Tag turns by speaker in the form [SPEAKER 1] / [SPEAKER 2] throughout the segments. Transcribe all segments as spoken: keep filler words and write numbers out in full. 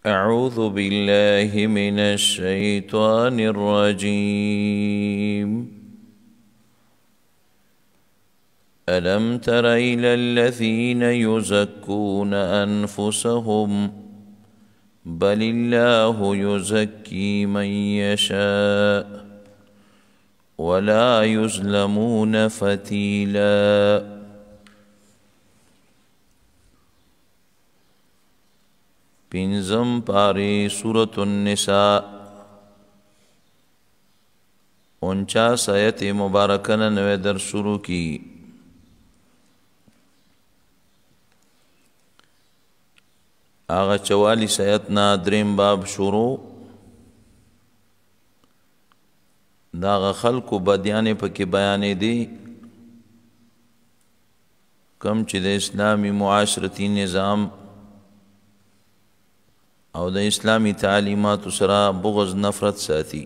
[SPEAKER 1] أعوذ بالله من الشيطان الرجيم. ألم تر إلى الذين يزكون أنفسهم بل الله يزكي من يشاء ولا يظلمون فتيلا. پنزم پاری سورة النساء انچاس آیت مبارکن نوے در شروع کی. آغا چوالیس آیتنا دریم باب شروع داغا خلق و بدیانے پکی بیانے دی کم چی دا اسلامی معاشرتی نظام او د اسلامی تعلیمات سره بغض نفرت ساتي.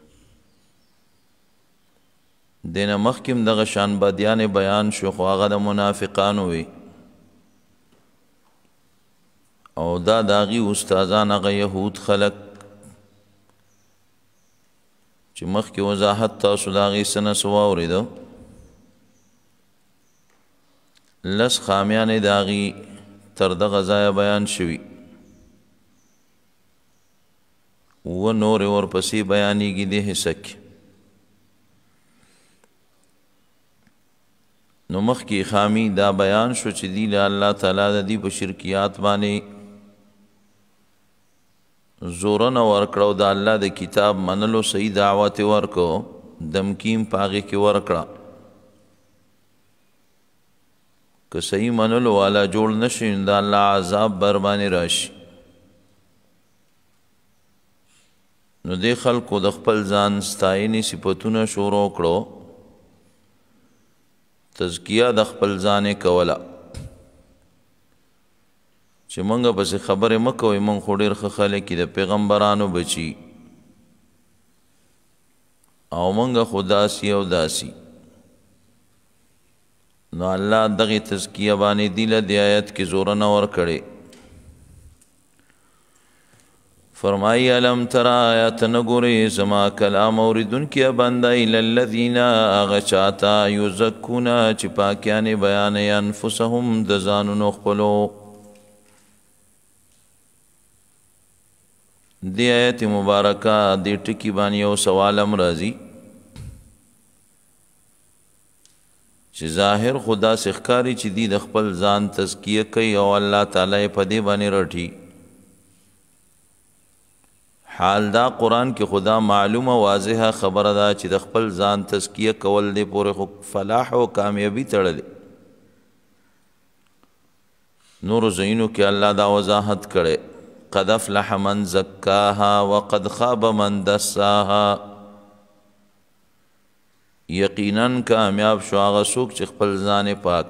[SPEAKER 1] دینه مخکم دغه شان بدیان بیان شو خو هغه د منافقانو وي او دا داغي استادان هغه يهود خلق چې مخکې وضاحت تاسو داغي سنه سو اوریدو لس خامیان داغي تر دغه ځای بیان شوي و نور اور پسی بیانی کی دے حصک. نمخ کی خامی دا بیان شو چی دی اللہ تعالی دا دی بشرکیات بانے زورن ورکڑو دا اللہ دا کتاب منلو صحیح دعوت ورکو دمکیم پاگے کی ورکڑا کہ صحیح منلو والا جوڑ نشین دا اللہ عذاب بربانی راشی. نو دی خلقو د خپل ځان ستاینې صفتونه شروع کړو تزکیه د خپل ځانې کوله چې مونږ پسې خبرې مه کوئ مونږ خو ډېر ښه خلک د پیغمبرانو بچي او مونږ خو داسي او داسي. نو الله دغې تزکیه باندې دی له دې آیت کې زوره نه ورکړې. فرمائی علم ترا آیات نگوری زما کلام اوریدن کیا بندہ الالذین آغچاتا یزکونا چپاکیان بیان انفسهم دزانو نخپلو. دی آیت مبارکہ دی ٹکی بانی او سوالم رازی چی ظاہر خدا سخکاری چی دی دخپل زان تزکیه کئی او اللہ تعالی پدی بانی رٹھی حال دا قرآن کی خدا معلوم واضح خبر دا چې د خپل ځان تزکیه کول دی پورې خو فلاح او کامیابی تړلې. نور زینو کې الله دا وضاحت کړي قد افلح من زکاها وقد خاب من دساها. یقینا کامیاب شو هغه څوک چې خپل ځان پاک.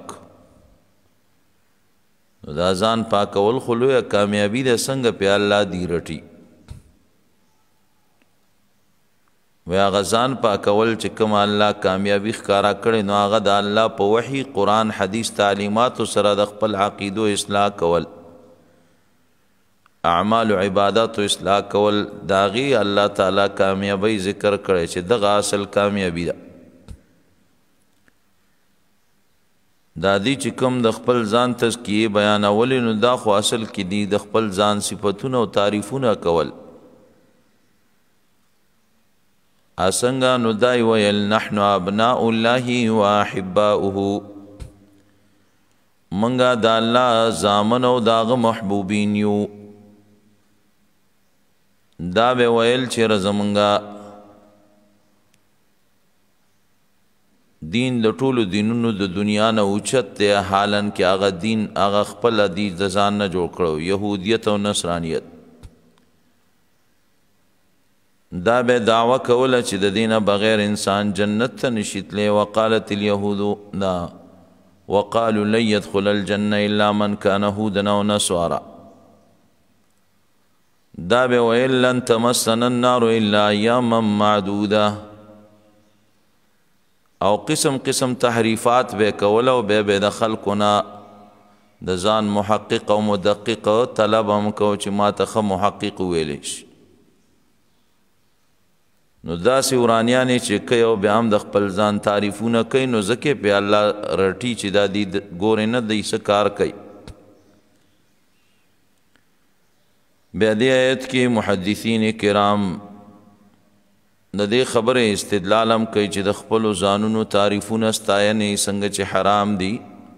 [SPEAKER 1] نو دا ځان پاکول خو لویه کامیابي ده څنګه په الله دی رټي و هغه ځان پاکول چې کوم الله کامیابی ښکارا کړي نو هغه د الله په وحي قرآن حدیث تعلیمات سره د خپل عقیدو اصلاح کول اعمال و عبادات و اصلاح کول داغي الله تعالی کامیابی ذکر کړي چې دغه اصل کامیابی ده. دا دی چې کوم د خپل ځان تزکیه بیانول نو دا خو اصل کې دی د خپل ځان صفاتونه او تعریفونه کول. اسنگا نو دای ویل نحن ابناء الله و احباؤه منگا دا اللہ زامن او داغ محبوبین یو. دا بے ویل چیر زمنگا دین د ټولو دینونو د دنیا نه اوچت دی حالن کې هغه دین هغه خپل دی د ځان نه جوړ کړو یهودیت او نصرانیت. دا به دعوه کوله چې د دینه بغیر انسان جنت ته نشیتلی. وقالت اليهود نا وقالوا لن يدخل الجنه الا من كان هودا او نصارى. دا به ویل لن تمسنا النار الا اياما معدوده او قسم قسم تحریفات به کوله او به به د خلقنا د ځان محقق او مدقق طلب هم کو چې ما ته ښه محقق ویلی شي. نو داسې ورانیانې چې کوي او بیا هم د خپل ځان تعریفونه کوي نو ځکه پې الله رټي چې دا دی ګورې نه دی څه کار کوي. بیا دې آیت کې محدثین کرام د دې خبرې استدلال هم کوي چې د خپلو ځانونو تعریفونه ستاینې څنګه چې حرام دي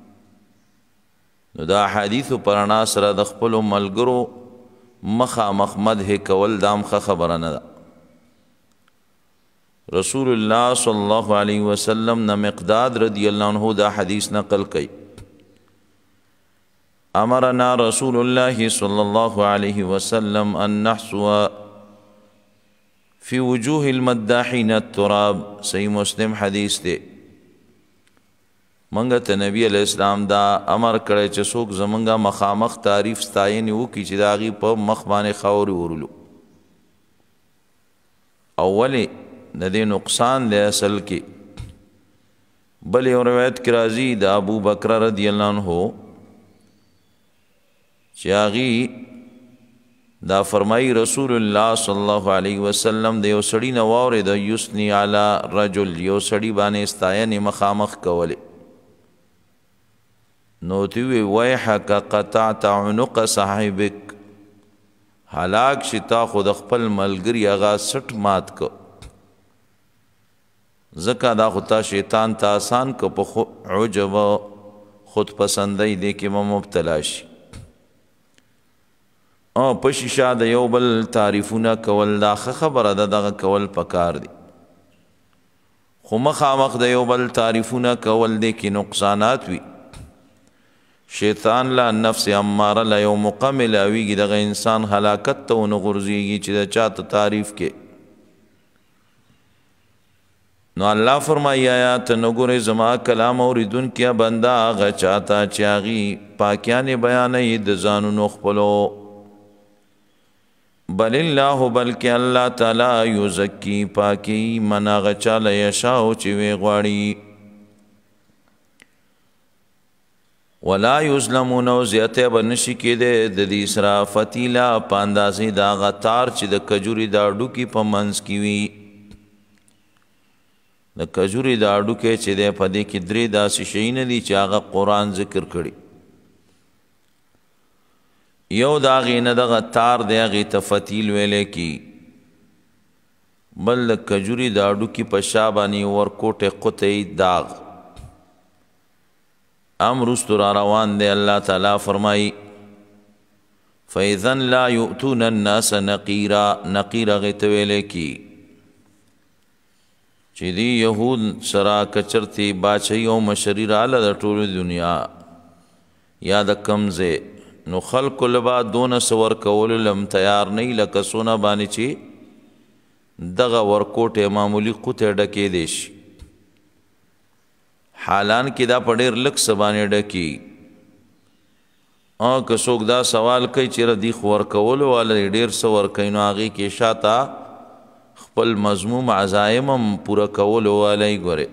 [SPEAKER 1] نو دا احادیثو په رڼا سره د خپلو ملګرو مخامخ مدح کول دا هم ښه خبره نه ده. رسول الله صلی الله علیه وسلم نه مقداد رضی الله عنه دا حدیث نقل کوي. امرنا رسول الله صلی الله علیه وسلم ان نحسو فی وجوه المداحین التراب. صحیح مسلم حدیث دی. منګه ته نبی علیہ السلام دا امر کړی چې څوک زمونږه مخامخ تعریف ستاینې وکړي چې د هغې په مخ باندې خاورې ورولو. او ولې د دې نقصان دی اصل کې. بل یو روایت کې راځي د ابو بکر رضی الله عنه چې هغې دا فرمایي رسول الله صلی الله علیه وسلم د یو سړي نه واورېده یثني علی رجل، یو سړي باندې ستاینې مخامخ کولې. نو تی وی ویحک قطعت عنق صاحبک، هلاک شي تا خو د خپل ملګري هغه سټ مات کو، ځکه دا خو تا شیطان ته آسان که په عجب خود پسندۍ دې کې به مبتلا شي. او په شیشه د یو بل تعریفونه کول دا ښه خبره ده، دغه کول پکار دي. خو مخامخ د یو بل تعریفونه کول دې کې نقصانات وي. شیطان لا نفس اماره لا یو مقام ملاویږي، دغه انسان هلاکت ته ونه غورځېږي چې د چا ته تعریف کې. نو الله فرمایي آیا ته نه ګورې زما کلام اورېدونکیه بنده هغه چا ته چې هغې پاکیانې بیانوي د ځانونو خپلو. بل الله بلکې الله تعالی یزکي پاکي من هغه چاله یشاء چې وی غواړي. ولا یظلمون او زیاته به نشي کېدی د دې سره فتیله په اندازې د هغه تار چې د کجوري د هډوکي په منځ کې وي. د کجوري د هډوکي چې دی په دې کې درې داسې شیونه دي چې هغه قرآن ذکر کړي. یو د هغې نه دغه تار دی هغې ته فتیل ویلی کی، بل د کجوري د هډوکي په شا باندې ورکوټې قطعی داغ. ام رستو را روان دی. الله تعالی فرمائی فَإِذَنْ لَا يُؤْتُونَ النَّاسَ نَقِيرًا. نقیر هغې ته ویلی کی چې دی یهود سره کچرتې باچهي او مشري راله د ټولو دنیا یا د کم ځای، نو خلکو لبا دونه څه ورکولو لم تیار نه لکه څونه باندې چې دغه ورکوټې معمولي قوطې ډکېدی شي. حالان کې دا په ډېر لږ څه باندې ډکي. او که څوک دا سوال کوي چې ردي خو ورکولو والا ډېر څه ورکوي، نو هغې کې شاته خپل مضموم عزایم هم پوره کولو والی ګورې.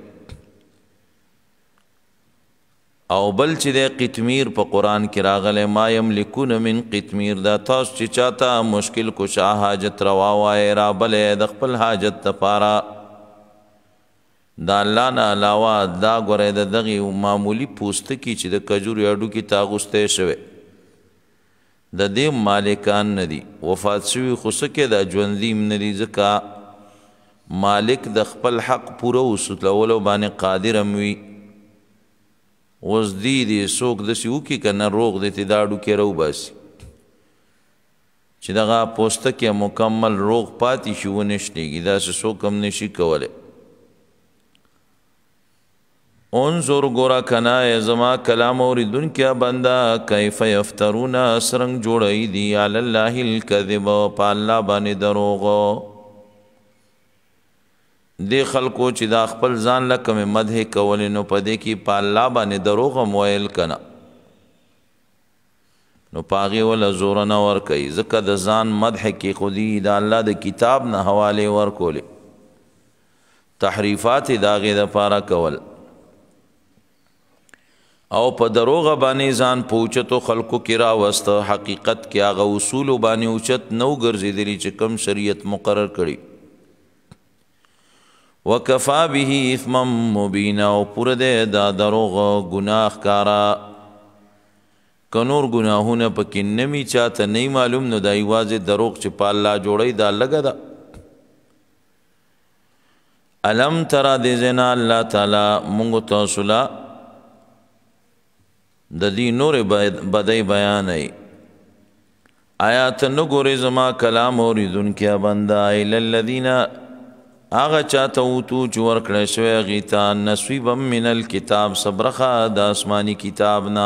[SPEAKER 1] او بل چې دی قطمیر په قرآن کې راغلی ما یملکون من قطمیر، دا تاسو چې چاته مشکل کشا حاجت روا وایې رابلی د خپل حاجت دپاره دا الله نه علاوه دا ګورئ د دغې معمولي پوستکي چې د کجوري هډوکي ته اغوستی شوی د دې مالکان نه دي. وفات شوي خو څه کې دا ژوندي هم نه دي، ځکه مالک د خپل حق پوره وسوتلولو باندې قادر هم وي. اوس دی دی څوک داسې وکړي که نه روغ دی ته دا هډوکي راوباسي چې دغه پوستکي مکمل روغ پاتې شي ونشتېږي، داسې څوک هم نشي کولی. انظر ګوره کنه زما کلام اورېدونکیه بنده کیف یفترون څرنګ جوړوي دي علی الله الکذب په الله باندې دروغ. دې خلکو چې دا خپل ځان له کومې مدح کولې نو په دې کې په الله باندې دروغ هم ویل کنه، نو په هغې وله زوره نه ورکوي، ځکه د ځان مدح کې خو دي د الله د کتاب نه حوالې ورکولې، تحریفات یې د هغې دپاره کول. او په دروغ باندې ځان پوچتو خلقو کې راوست حقیقت کې هغه اصول باندې اوچت نو ګرځېدلی چې کم شریعت مقرر کړي وکفا به اثما مبینا او پوره دی دا دروغ ګناه ښکارا که نور ګناهونه پکې نه وي چاته نه معلوم نو دا یوازې دروغ چې په الله جوړی دا لږه ده الم ترى دې زنا الله تعالی مونږ تاسو له د دې نور بدای بیانوي آیا ته نه ګورې زما کلام اورېدونکي بنده الی الذین هغه چاته اوتو چې ورکړی شوی هغې ته نصیبا من الکتاب صبرخه د آسماني کتاب نه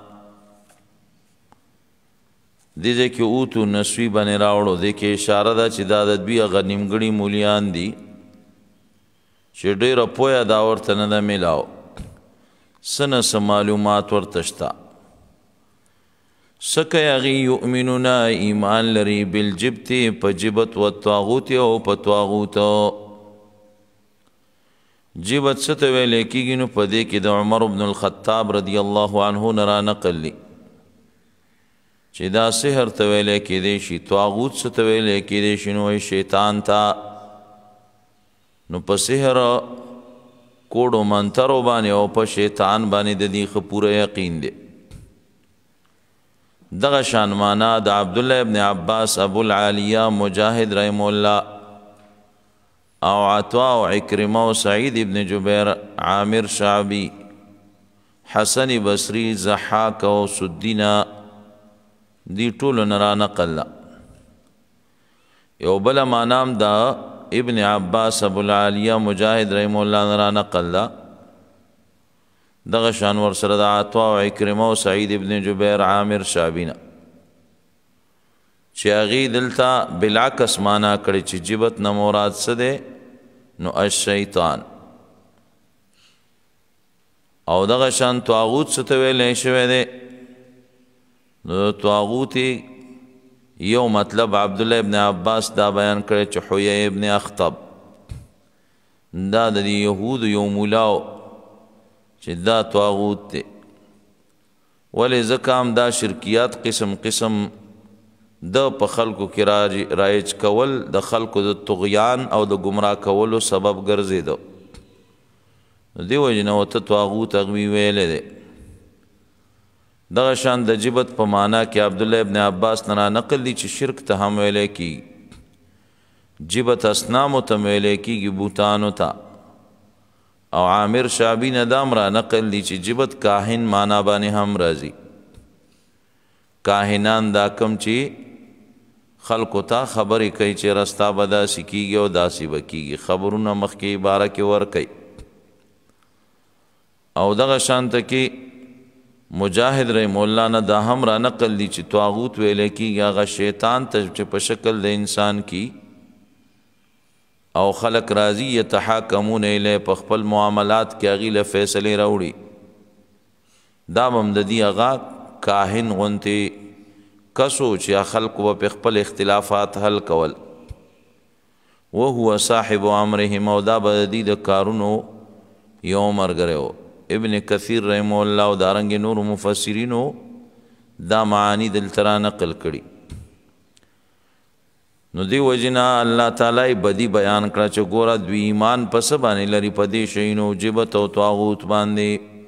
[SPEAKER 1] دې ځای کې اوتو نصیبا یې راوړو دې کې اشاره ده چې دا د دوی هغه نیمګړي مولیان دي چې ډېره پویه دا ورته نه ده میلاو څه نه څه معلومات ورته شته څه کوي هغې یؤمنون ایمان لري بالجبت په جبت و طاغوت او په طاغوت جبت څه ته ویلی کېږي نو په دې کې د عمر بن الخطاب رضی الله عنه نه را نقل دي چې دا سحر ته ویلی کېدی شي طاغوت څه ته ویلی کېدی شي نو شیطان ته نو په سحر کوډو منترو باندې او په شیطان باندې د دې ښه پوره یقین دی دغه شان معنا د عبدالله ابن عباس ابو العالیه مجاهد رحم الله او عطا او عکرمه او سعید ابن جبیر عامر شعبی حسن بصری ضحاک او سدینا دی ټولو نه را نقل یو بله معنام دا ابن عباس ابو العالیه مجاهد رحم الله نه را نقل دا دغه شان ورسره د عطا او عکرمه او سعید ابن جبیر عامر شعبینا چې هغې دلته بالعکس معنا کړی چې جبت نه مراد څه دی نو الشیطان او دغه شان طاغوت څه ته ویلی شوی دی نو طاغوت یو مطلب عبدالله ابن عباس دا بیان کړی چې حویه ابن اخطب دا د یهودو یو مولاو چې دا طاغوت دی ولې ځکه هم دا شرکیات قسم قسم د په خلکو کې رایج کول د خلکو د طغیان او د ګمراه کولو سبب ګرځېده دې وجې نه ورته طاغوت هغوی ویلی دی دغه شان د جبت په معنا کې عبدالله ابن عباس نه را نقل دي چې شرک ته هم ویلی کېږي جبت اصنامو ته ویلی کېږي بوتانو ته او عامر شعبی نه دا هم را نقل دي چې جبت کاهن معنا باندې هم راځي کاهنان دا کم چې خلکو ته خبرې کوي چې رستا به داسې کېږي او داسې به کېږي خبرونه مخکې باره کې ورکوي او دغه شانته کې مجاهد رحم الله نه دا هم را نقل دي چې طاغوت ویلی کېږي هغه شیطان ته چې په شکل د انسان کی او خلق راضي یتحاکمون الیه په خپل معاملات کې هغې له فیصلې راوړي دا به هم د دې هغه کاهن غوندې کسو چې خلقو به په خپل اختلافات حل کول وهو صاحب امرهم او دا به د دې د کارونو یو ملګری و ابن کثیر رحم الله او دارنګ نور مفسرینو دا معانی دلته را نقل کړي نو دی وجنا الله تعالی بدی بیان کړه چې ګوره دوی ایمان په څه باندې لري په دې شیانو جبت او طاغوت باندې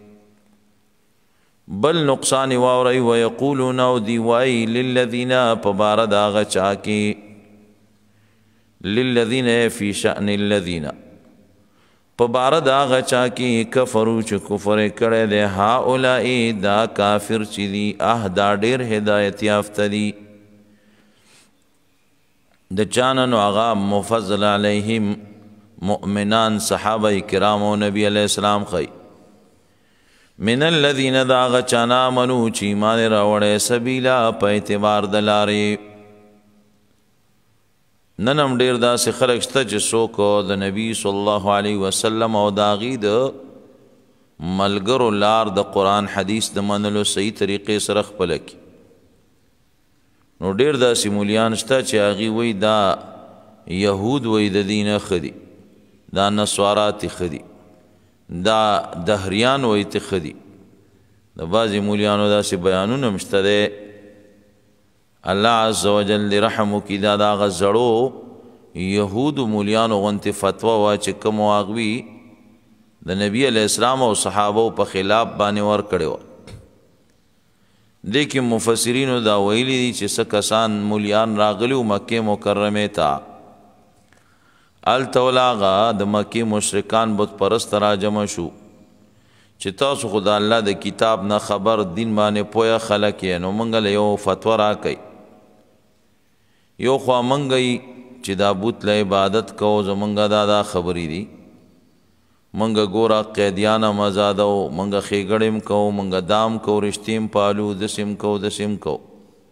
[SPEAKER 1] بل نقصان واوري ويقولون او دی وای للذین په بار د هغه چا کې للذین فی شأن الذین په بار د هغه چا کې کفرو چې کفر کړی دی هؤلاء دا کافر چې دي اه دا ډېر هدایت یافته دي د چانه نو هغه مفضل علیهم مؤمنان صحابه کرام او نبی علیہ السلام خی من الذین دا هغه چانه آمنو چې ایمان راوړی سبیلا په اعتبار د لارې نن هم ډېر داسې خلک شته چې څوک د نبي صلی الله علیه وسلم او د هغې د ملګرو لار د قرآن حدیث د منلو صحیح طریقې سره خپله کړي نو ډېر داسې مولیان شته چې هغې وایي دا یهود وایي د دې نه ښه دي دا نصوارا تې ښه دي دا دهریان وایي تې ښه دي د بعضې مولیانو داسې بیانونه هم شته دی الله عز وجل دې رحم وکړي دا د هغه زړو یهودو مولیانو غوندې فتوا وه چې کوم هغوی د نبي علیه السلام او صحابو په خلاف باندې ورکړې وه دې کې مفسرینو دا ویلي دي چې څه کسان مولیان راغلي وو مکې مکرمې ته هلته ول هغه د مکې مشرکان بت پرست را جمع شو چې تاسو خو د الله د کتاب نه خبر دین باندې پوهه خلک یې نو موږ له یو فتوا راکئ یو خوا موږ چې دا بوت له عبادت کوو زموږ دا دا خبرې دي موږ ګوره قیدیان هم ازادو موږ ښېګړې هم کوو موږ دام کوو رشتې هم پالو داسې هم کوو داسې هم کوو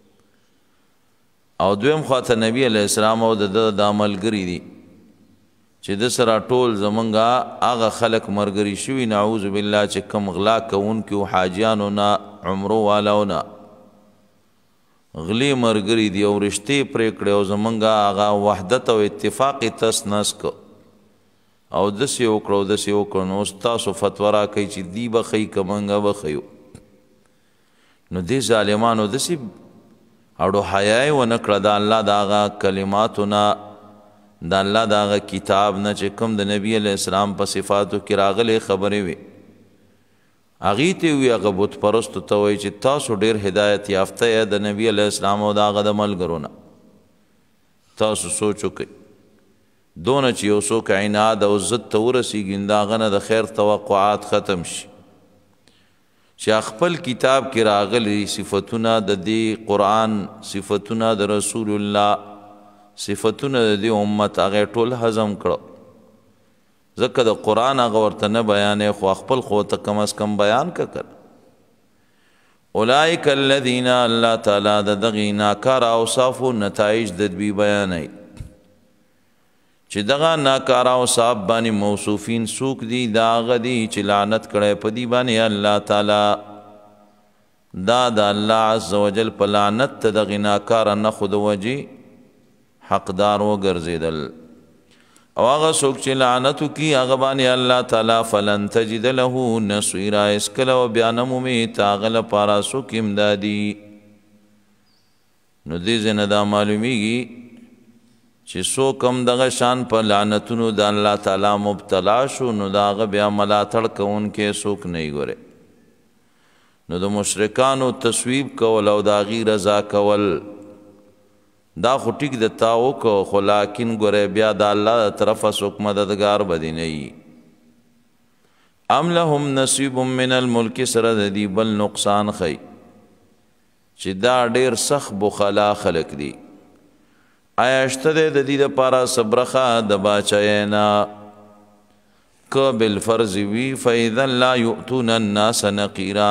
[SPEAKER 1] او دویم خواته نبي علیه السلام او د ده دا ملګري دي چې د سره ټول زمونږ هغه خلک مرګري شوي نعوذ بالله چې کم غلا کوونکي و حاجیانو نه عمرو والاو نه غلی مرګري دي او رشتې پرې کړې او زمونږ هغه وحدت او اتفاق یې تس نس کو او داسې وکړو داسې وکړو نو اوس تاسو فتوا راکئ چې دی به ښیي که موږ به ښیو نو دې ظالمانو داسې اړو حیا یې ونه کړه د الله د هغه کلماتو نه د الله د هغه کتاب نه چې کوم د نبي علیه السلام په صفاتو کې راغلې خبرې وي هغې ته وي هغه بت پرستو ته وایي چې تاسو ډېر هدایت یافته یې د نبي علیه السلام او د هغه د ملګرو نه تاسو سوچ وکئ دونه چې یو څوک عناد او ضد ته ورسېږي نو د هغه نه د خیر توقعات ختم شي چې خپل کتاب کې راغلي صفتونه د دې قرآن صفتونه د رسول الله صفتونه د دې امت هغه ټول هضم کړو ځکه د قرآن هغه ورته نه بیانې خو خپل خو ته کم از کم بیان که کړه اولئک الذین الله تعالی د دغې ناکاره اوصافو نتایج د دوی بیانوي چې دغه ناکاره اوصاف باندې موصوفین څوک دي دا هغه دي چې لعنت کړی په دې باندې الله تعالی دا د الله عز وجل په لعنت ته دغې ناکاره نښو د وجې حقدار وګرځېدل او هغه څوک چې لعنت وکړي هغه باندې الله تعالی فلن تجد له نصیرا هېڅکله به بیا نه مومې ته هغه لپاره څوک امدادي نو دې ځای نه دا معلومیږي چې څوک هم دغه شان په لعنتونو د الله تعالی مبتلا شو نو د هغه بیا ملاتړ کوونکی څوک نه ګورې نو د مشرکانو تصویب کول او د هغې رضا کول دا خو ټیک د تا وکړو خو لاکن ګورې بیا د الله د طرفه څوک مددګار به دې نه وي ام لهم نصیب من الملک سره د دې بل نقصان ښیي چې دا ډېر سخت بخلا خلک دي آیا شته دی د دې دپاره څه برخه د باچایۍ نه که بالفرض وي فاذا لا یؤتون الناس نقیرا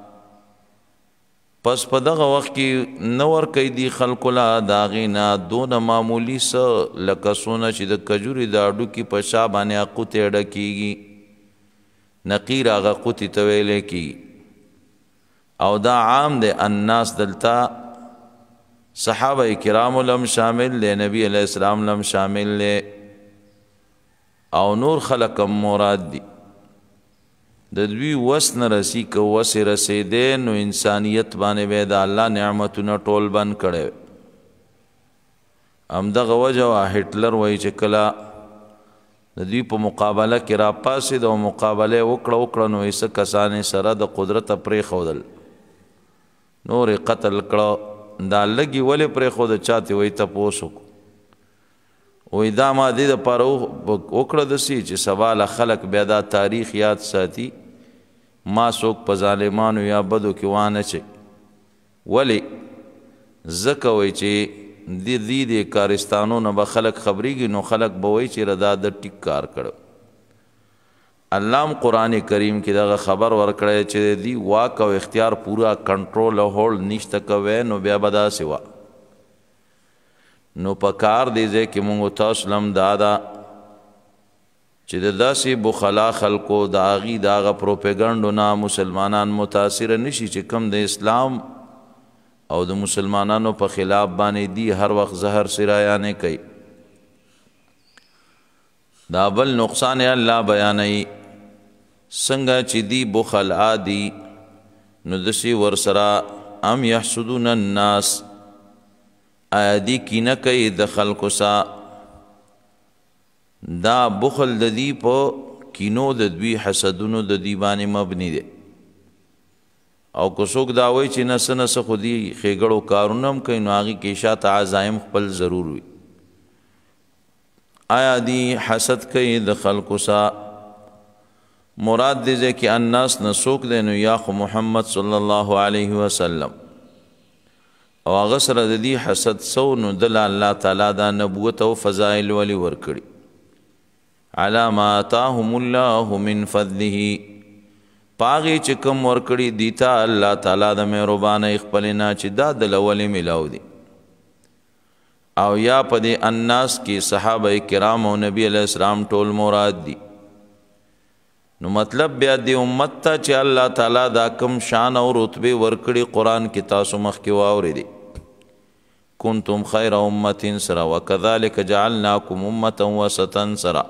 [SPEAKER 1] پس په دغه وخت کې نه ورکوي دي خلکو له د هغې نه دونه معمولي څه لکه څونه چې د کجورې د هډوکي په شا باندې قوتې ډکېږي نقیر هغه قوتې ته ویلی کېږي او دا عام دی الناس دلته صحابه کرامو لم شامل دی نبی علیہ السلام لم شامل دی او نور خلق هم مراد دی د دوی وس نه رسی که وس رسیدی نو انسانیت باندې به د الله نعمتونه ټول بند کړی همدغه وجه وه هټلر وایي چې کله د دوی په مقابله کې راپاڅېد او مقابله یې وکړه وکړه نو یې څه کسانې سره د قدرته پرېښودل نور یې قتل کړه دا لږې ولې پرېښوده چا ته وایي تپوس وکړو وایي دا ما دې دپاره وکړه داسې چې سبا له خلک بیا دا تاریخ یاد ساتي ما څوک په ظالمانو یا بدو کې وانه چي ولې ځکه وایي چې دې دې کارستانو نه به خلک خبرېږي نو خلک به وایي چې دا د ټیک کار کړو الله هم قرآن کریم کې دغه خبر ورکړی چې دی واک او اختیار پورا کنټرول او هولډ نشته کوی نو بیا به داسې وه نو په کار دی ځای کې مونږ تاسو لم دا ده چې د داسې بخلا خلکو د هغې د هغه پروپیګنډو نه مسلمانان متاثره نشي چې کوم د اسلام او د مسلمانانو په خلاف باندې دی هر وخت زهر سرایانې کوي دا بل نقصان الله بیانوي څنګه چې دی بخل عادي نو دسی ورسرا ام یحسدون الناس آیا دی کینه کوي د خلکو سا دا بخل د دی په کینو د دوی حسدونو د دی باندې مبني دی او که څوک دا وایي چې نس نس خو دي ښېګړو کارونه هم کوي نو هغې کې شاته عزایم خپل ضرور وي آیا دی حسد کوي د خلکو سا مراد دی ځای کې الناس نه څوک دی نو یا خو محمد صلی الله علیه وسلم او هغه سره د دې حسد سو نو دله الله تعالی دا نبوت او فضایل ولې ورکړي علی ما آتاهم الله من فضله پاغې چې کوم ورکړي دیتا الله تعالی د مهربانۍ خپلې نه چې دا دله ولې میلاو دي او یا په دې الناس کې صحابه کرام او نبی علیہ السلام ټول مراد دي نو مطلب بیا دی امت ته چې الله تعالی دا کم شان او رتبه ورکړي قرآن کې تاسو مخکې واورېدې کنتم خیر امة سرا وکذلک جعلناکم امة وسطا سرا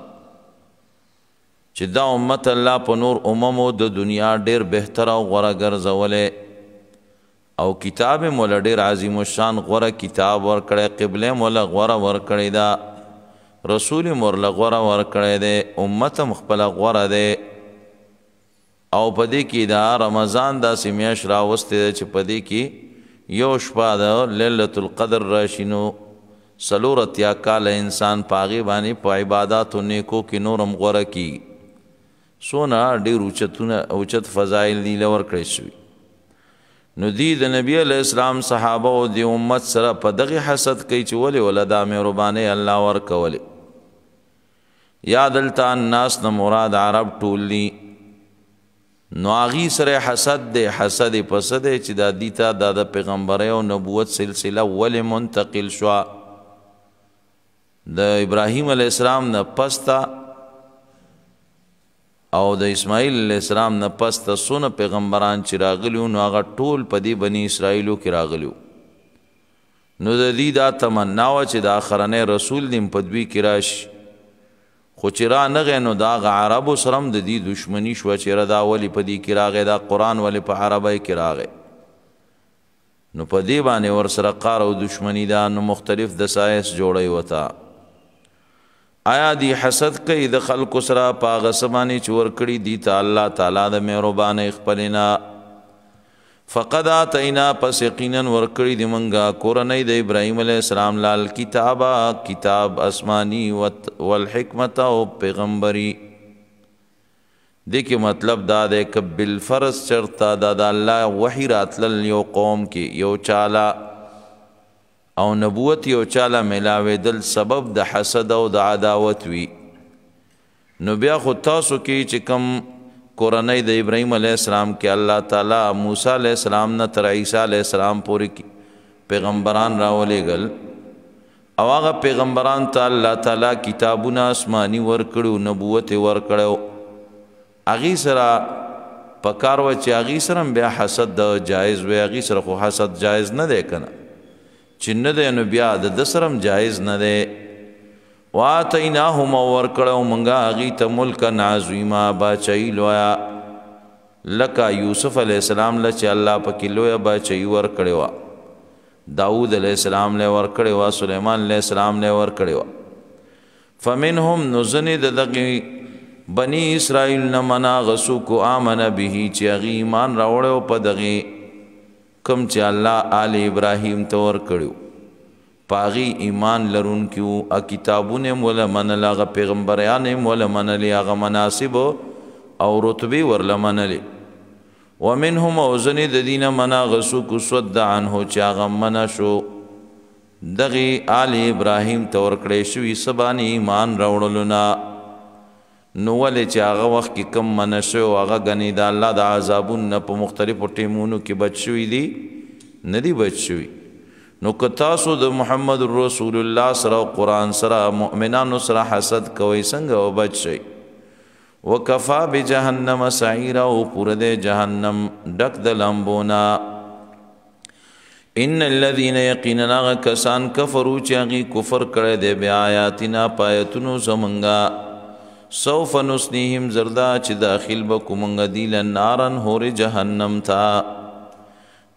[SPEAKER 1] چې دا امت الله په نور اممو د دنیا ډېر بهتر او غوره ګرځولی او کتاب مولا ډېر عظیم الشان غوره کتاب ورکړی قبله مولا غوره ورکړی دا رسول مولا غوره ورکړی دی امت هم خپله غوره دی او پدې کې دا رمضان داسې میاشت راوستې ده چې پدې کې یو شپه د لیلة القدر راشي نو څلور اتیا کاله انسان په هغې باندې په عباداتو نیکو کې نور هم غوره کېږي څونه ډېر اوچتونه اوچت فضایل دی له ورکړی شوي نو دی د نبی علیہ السلام صحابه او د امت سره په دغې حسد کوي چې ولې وله دا مهربانۍ الله ورکولې یا دلته الناس نه مراد عرب ټول دي نو هغې سره حسد دی حسد یې پس دی چې دا دي ته دا د پیغمبرۍ او نبوت سلسله ولې منتقل شوه د ابراهیم علیه السلام نه پس ته او د اسماعیل علیه السلام نه پس ته څونه پیغمبران چې راغلي وو نو هغه ټول په دې بني اسرائیلو کې راغلي وو نو د دې دا تمنا وه چې د آخرنی رسول دې په دوی کې راشي خو چې را نغی نو د هغه عربو سره هم د دې دشمني شوه چې یاره دا ولې په دې کې راغی دا قرآن ولې په عربی کې راغی نو په دې باندې ورسره قار او دشمني ده نو مختلف دسایس جوړی ورته آیا دی حسد کوي د خلکو سره په هغه څه باندې چې ورکړي دي ته الله تعالی د مهربانۍ خپلې نه فقد آتینا پس یقینا ورکړي دي موږ کورنۍ د ابراهیم علیه السلام لال کتابه کتاب آسماني والحکمت او پیغمبري دې کې مطلب دا دی که بالفرض چرته دا د الله وحي راتلل یو قوم کې یو چاله او نبوت یو چاله ملاوېدل سبب د حسد او د عداوت وي نو بیا خو تاسو کې چې کوم کورنۍ د ابراهیم علیه السلام کې الله تعالی موسی علیه السلام نه تر عیسی علیه السلام پورې پیغمبران راولېږل او هغه پیغمبران ته الله تعالی کتابونه آسماني ورکړو نبوت یې ورکړی هغې سره پکار وه چې هغې سره هم بیا حسد جایز وی هغې سره خو حسد جایز نه دی که نه چې نه دی نو بیا د ده سره هم جایز نه دی وآتیناهم او ورکړو موږ هغې ته ملکا عظیما باچایي لویه لکه یوسف علیه السلام له چې الله پکې لویه باچایي ورکړې وه داود علیه السلام له ورکړې وه سلیمان علیه السلام له ورکړې وه فمنهم نو ځینې د دغې بني اسرائیل نه من هغه څوک آمنه به چې هغې ایمان راوړی و په دغې کم چې الله آل ابراهیم ته ورکړی پاغي ایمان لرونکي وو کتابونه هم وله منل هغه پیغمبریان هم وله منلې هغه مناسب او رتبې ورله منلې ومنهم او ځینې د دې نه من هغه څوک صد عنه چې هغه منع شو دغې آل ابراهیم ته ورکړی شوي څه باندې ایمان راوړلو نه نو ولې چې هغه وخت کې کم منع شوی هغه ګنې د الله د عذابونو نه په مختلفو ټیمونو کې بچ شوي دي نه دي بچ شوي نو که تاسو د محمد رسول الله سره او قرآن سره مؤمنانو سره حسد کوئ څنګه و بچ شئ وکفا بجهنم سعیرا او پوره د جهنم ډک د لمبونا ان الذين یقینا کسان کفروا چې هغې کفر کړی دی بیا آیاتنا پایتونو زمونږه سوف نسنیهم زردا چې داخل بکو منگا دیل نارن هور جهنم تا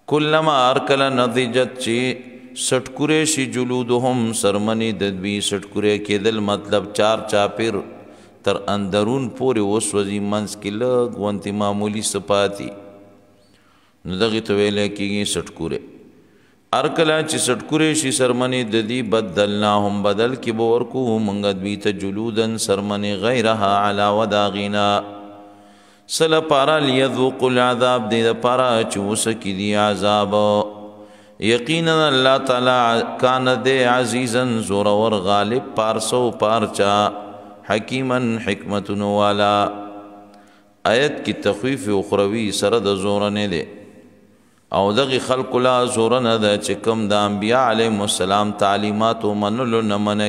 [SPEAKER 1] کلما ارکل نضجت چی سٹکورے شی جلودهم سرمنی ددوی سٹکورے کېدل مطلب چار چاپیر تر اندرون پوری وسوځي منځ کې لږ غونتې معمولی سپاتی نو دغې ته ویلی کېږي سټکورې هر کله چې سټکورې شي سرمنې د دې بدلناهم بدل کې به ورکو موږ دوی ته جلودن سرمنې غیرها علاوه د هغې نه څه لپاره لیذوقوا العذاب دې دپاره چې وسکي دي عذاب یقینا الله تعالی کان دې عزیزا زورور غالب پارسو پارچا حکیمن حکمتن والا آیت کی تخویف اخروی سره د زور نه دی او دغه خلق لا زور نه ده چې کوم د انبیاء علیهم السلام تعلیمات منلو نه منع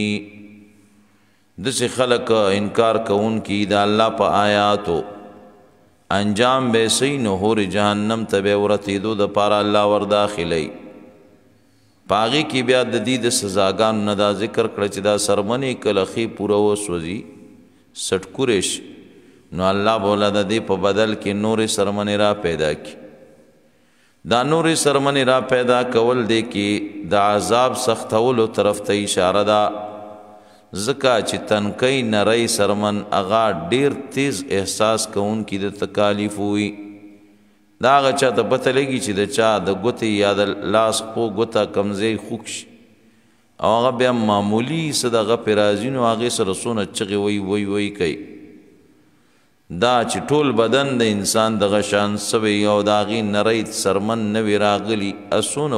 [SPEAKER 1] کیږي دسې خلق انکار کوون کی د الله په آیاتو انجام به سي نو هور جهنم ته به ورتېدو د پاره الله ور داخلي پاغي کی بیا د دې د سزاګانو نه دا ذکر کړ چې دا سرمنې کلخي پوره وسوځي سټکورش نو الله بولا د دې په بدل کې نورې سرمنې را پیدا کی دا نورې سرمنې را پیدا کول دی کې د عذاب سختولو طرف ته اشاره ده ځکه چې تنکۍ نری سرمن هغه ډیر تیز احساس کوونکي د تکالیف وي دا هغه چا ته پته لګي چې د چا د ګوتې یا د لاس خو ګوته کمزی خوږ شي او هغه بیا معمولي څه دغه پې راځي نو هغې سره څونه چغې وی وی وی کوي دا چې ټول بدن د انسان دغه شان سوی او د هغې نری سرمن نوي راغلي څونه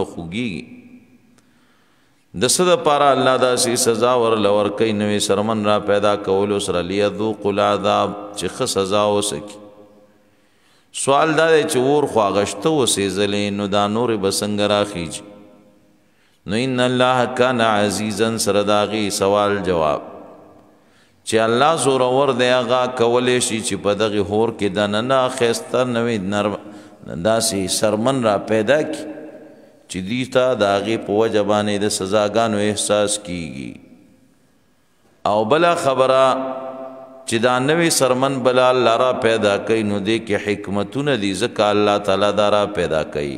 [SPEAKER 1] خوږیږي د څه دپاره الله داسې سزا ورله ورکوي نوې سرمن را پیدا کولو سره لیذوقوا العذاب چې ښه سزا وسکي سوال دا دی چې اور خو اغشته وسېزلې نو دا نورې به څنګه راخیږي نو ان الله کان عزیزا سره د هغې سوال جواب چې الله زورور دی هغه کولی شي چې په دغې هور کې دننه ښایسته نوې نرم داسې سرمن را پیدا کړي چې دوی ته د هغې په وجه باندې د سزاګانو احساس کیږي او بله خبره چې دا نوې سرمن بلا الله را پیدا کوي نو دې کې حکمتونه دي ځکه الله تعالی دا را پیدا کوي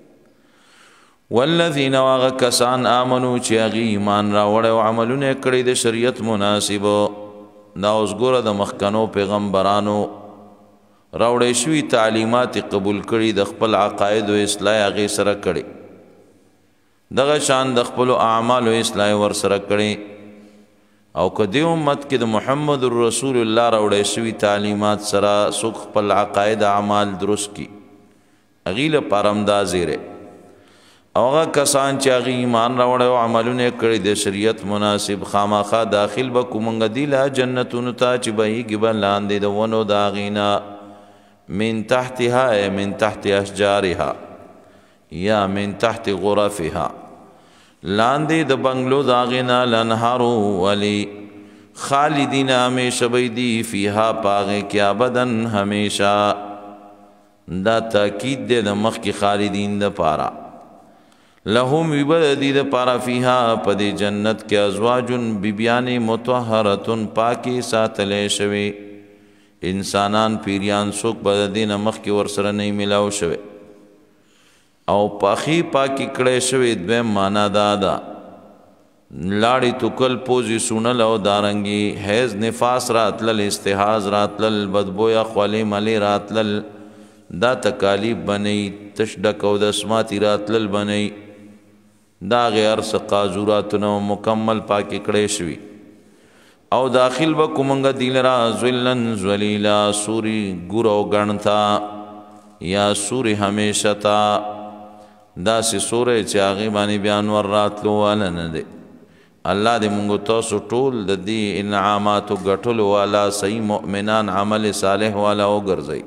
[SPEAKER 1] والذین هغه کسان آمنو چې هغې ایمان راوړی او عملونه یې کړي د شریعت مناسب دا اوس ګوره د مخکنو پیغمبرانو راوړی شوي تعلیمات قبول کړي د خپل عقایدو اصلاح هغې سره کړي دغه شان د خپلو اعمالو اصلاح ورسره کړي او که دې امت کې د محمد رسول الله راوړی شوي تعلیمات سره څوک خپل عقاید اعمال درست کړي هغې لپاره هم دا زیری او هغه کسان چې هغې ایمان راوړی او عملونه یې کړي د شریعت مناسب خامخا داخل به کړو موږ دوی له جنتونو ته چې بهیږي به لاندې د ونو د هغې نه من تحتها من تحت اشجارها یا من تحت غرفها لاندې د بنگلو د هغې نه لنهارو ولی خالدین همیشه به دي فیها په هغې کې ابدن همیشه دا تاکید دی د مخکې خالدین دپاره لهم وی به د دې دپاره فیها په دې جنت کې ازواجن بیبیانې مطهرتن پاکې ساتلی شوې انسانان پیریان څوک به د دې نه مخکې ورسره نه میلاو شوی او پاخی پاکی کړی شوی دویم معنا دا ده لاړې توکل پوزې سونل او دارنګي حیض نفاس راتلل استحاض راتلل بدبویا خولې ملې راتلل دا تکالیف بنئ تش ډک او دسماتی راتلل بنئ دا غیر څه قاذوراتونه مکمل پاکی کړی شوي او داخل به کومنګ دی لرا ذلن ذلیلا سوري ګور او ګڼتا یا سوري همیشه تا دا سی سوره چې هغې باندې بیا انور راتلو والا نه دی الله دې مونږ تاسو ټول د دې انعاماتو ګټلو والا صحیح مؤمنان عمل صالح والا وګرځئ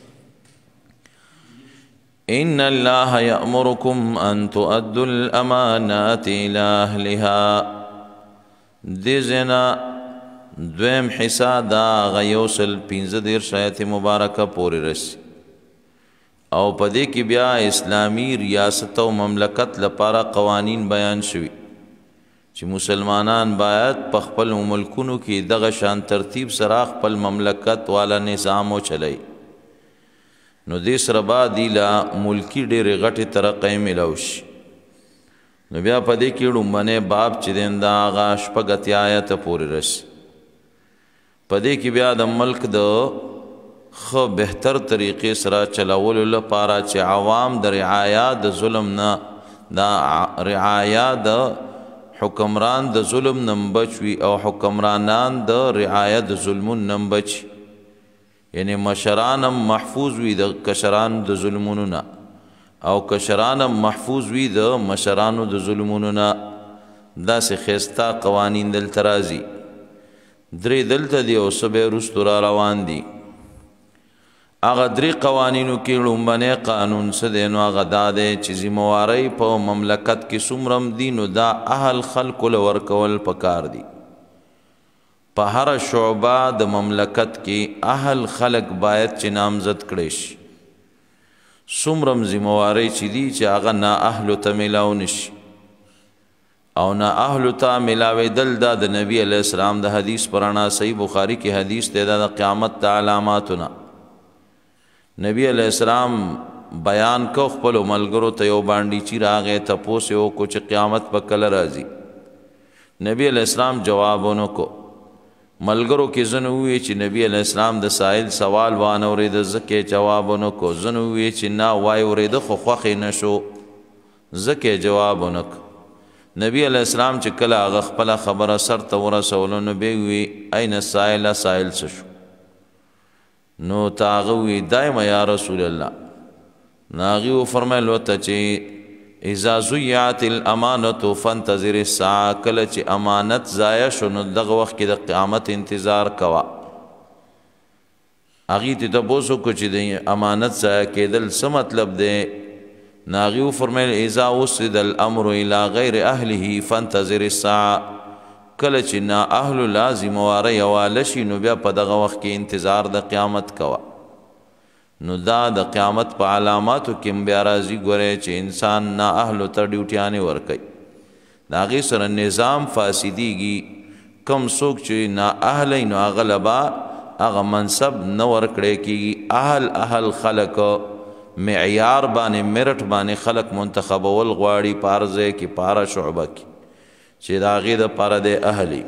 [SPEAKER 1] ان الله یأمرکم ان تؤدوا الامانات الى اهلها دې ځاینا دویم حصہ دا غیوسل پنځه دېرش آیت مبارکه پورې رسي او پدې کې بیا اسلامی ریاست او مملکت لپاره قوانین بیان شوي چې مسلمانان باید په خپل ملکونو کې دغه شان ترتیب سره خپل مملکت والا نظام وچلوي نو دې سره به دی له ملکي ډېرې غټې ترقۍ میلاو شي. نو بیا په دې کې لومبنی باب چې دی دا هغه شپږ اتیا آیته پورې رسي. په دې کې بیا د ملک د ښه بهتر طریقې سره چلولو لپاره چې عوام د رعایا د ظلم نه دا رعایا د حکمران د ظلم نه بچ وي او حکمرانان د رعایا د ظلمون نه بچ، یعنی مشران هم محفوظ وي د کشران د ظلمونو نه او کشران هم محفوظ وي د مشرانو د ظلمونو نه. داسې ښایسته قوانین دلته راځي. درې دلته دي او څه به وروستو را روان دي. هغه درې قوانینو کې لومبنی قانون څه دی نو هغه دا دی چې ذموارۍ په مملکت کې څومره هم دي نو دا اهل خلکو له ورکول پکار دي. په هره شعبه د مملکت کې اهل خلک باید چې نامزد کړی شي. څومره هم ذموارۍ چې دي چې هغه نا اهلو ته میلاو نشي او نا اهلو ته میلاوېدل دا د نبي علیه السلام د حدیث په رڼا صحیح بخاري کې حدیث دی دا د قیامت د علاماتونه. نبی علیہ السلام بیان کو خپلو ملګرو ته یو باندې چې راغی تپوس یې وکړو چې قیامت به کله راځي. نبی علیہ السلام جواب ونه کو. ملګرو کې ځنې وویې چې نبی علیہ السلام د سائل سوال وانه اورېده ځکه جواب ونه کو. ځنې وویې چې نه وای اورېده خو خوښې نه شو ځکه جواب ونه کو. نبی علیہ السلام چې کله هغه خپله خبره سر ته ورسولو نو بیا وی این سائله سائل څه شو؟ نو تا هغه وی دایمه یا رسول الله. نو هغې وفرمیل ورته چې اذا ضیعت الامانة فانتظر الساعه، کله چې امانت ضایع شو نو دغه وخت کې د قیامت انتظار کوه. هغې ته تپوس وکړو چې د امانت ضایع کېدل څه مطلب دی؟ نو هغې وفرمیل اذا وسد الامر الى غیر اهله فانتظر الساعه، کله چې نا اهلو لازم واره یواله شي نو بیا په دغه وخت کې انتظار د قیامت کوه. نو دا د قیامت په علاماتو کې بیا راځي ګورئ چې انسان نا اهلو ته ډیوټیانې ورکوي، د هغې سره نظام فاسدېږي. کم څوک چې نا اهلی نو هغه له به هغه منصب نه ورکړی کېږي. اهل اهل خلک معیار باندې میرټ باندې خلک منتخبول غواړي په هر ځای کې په هره شعبه کې چې د هغې دپاره دی اهلي.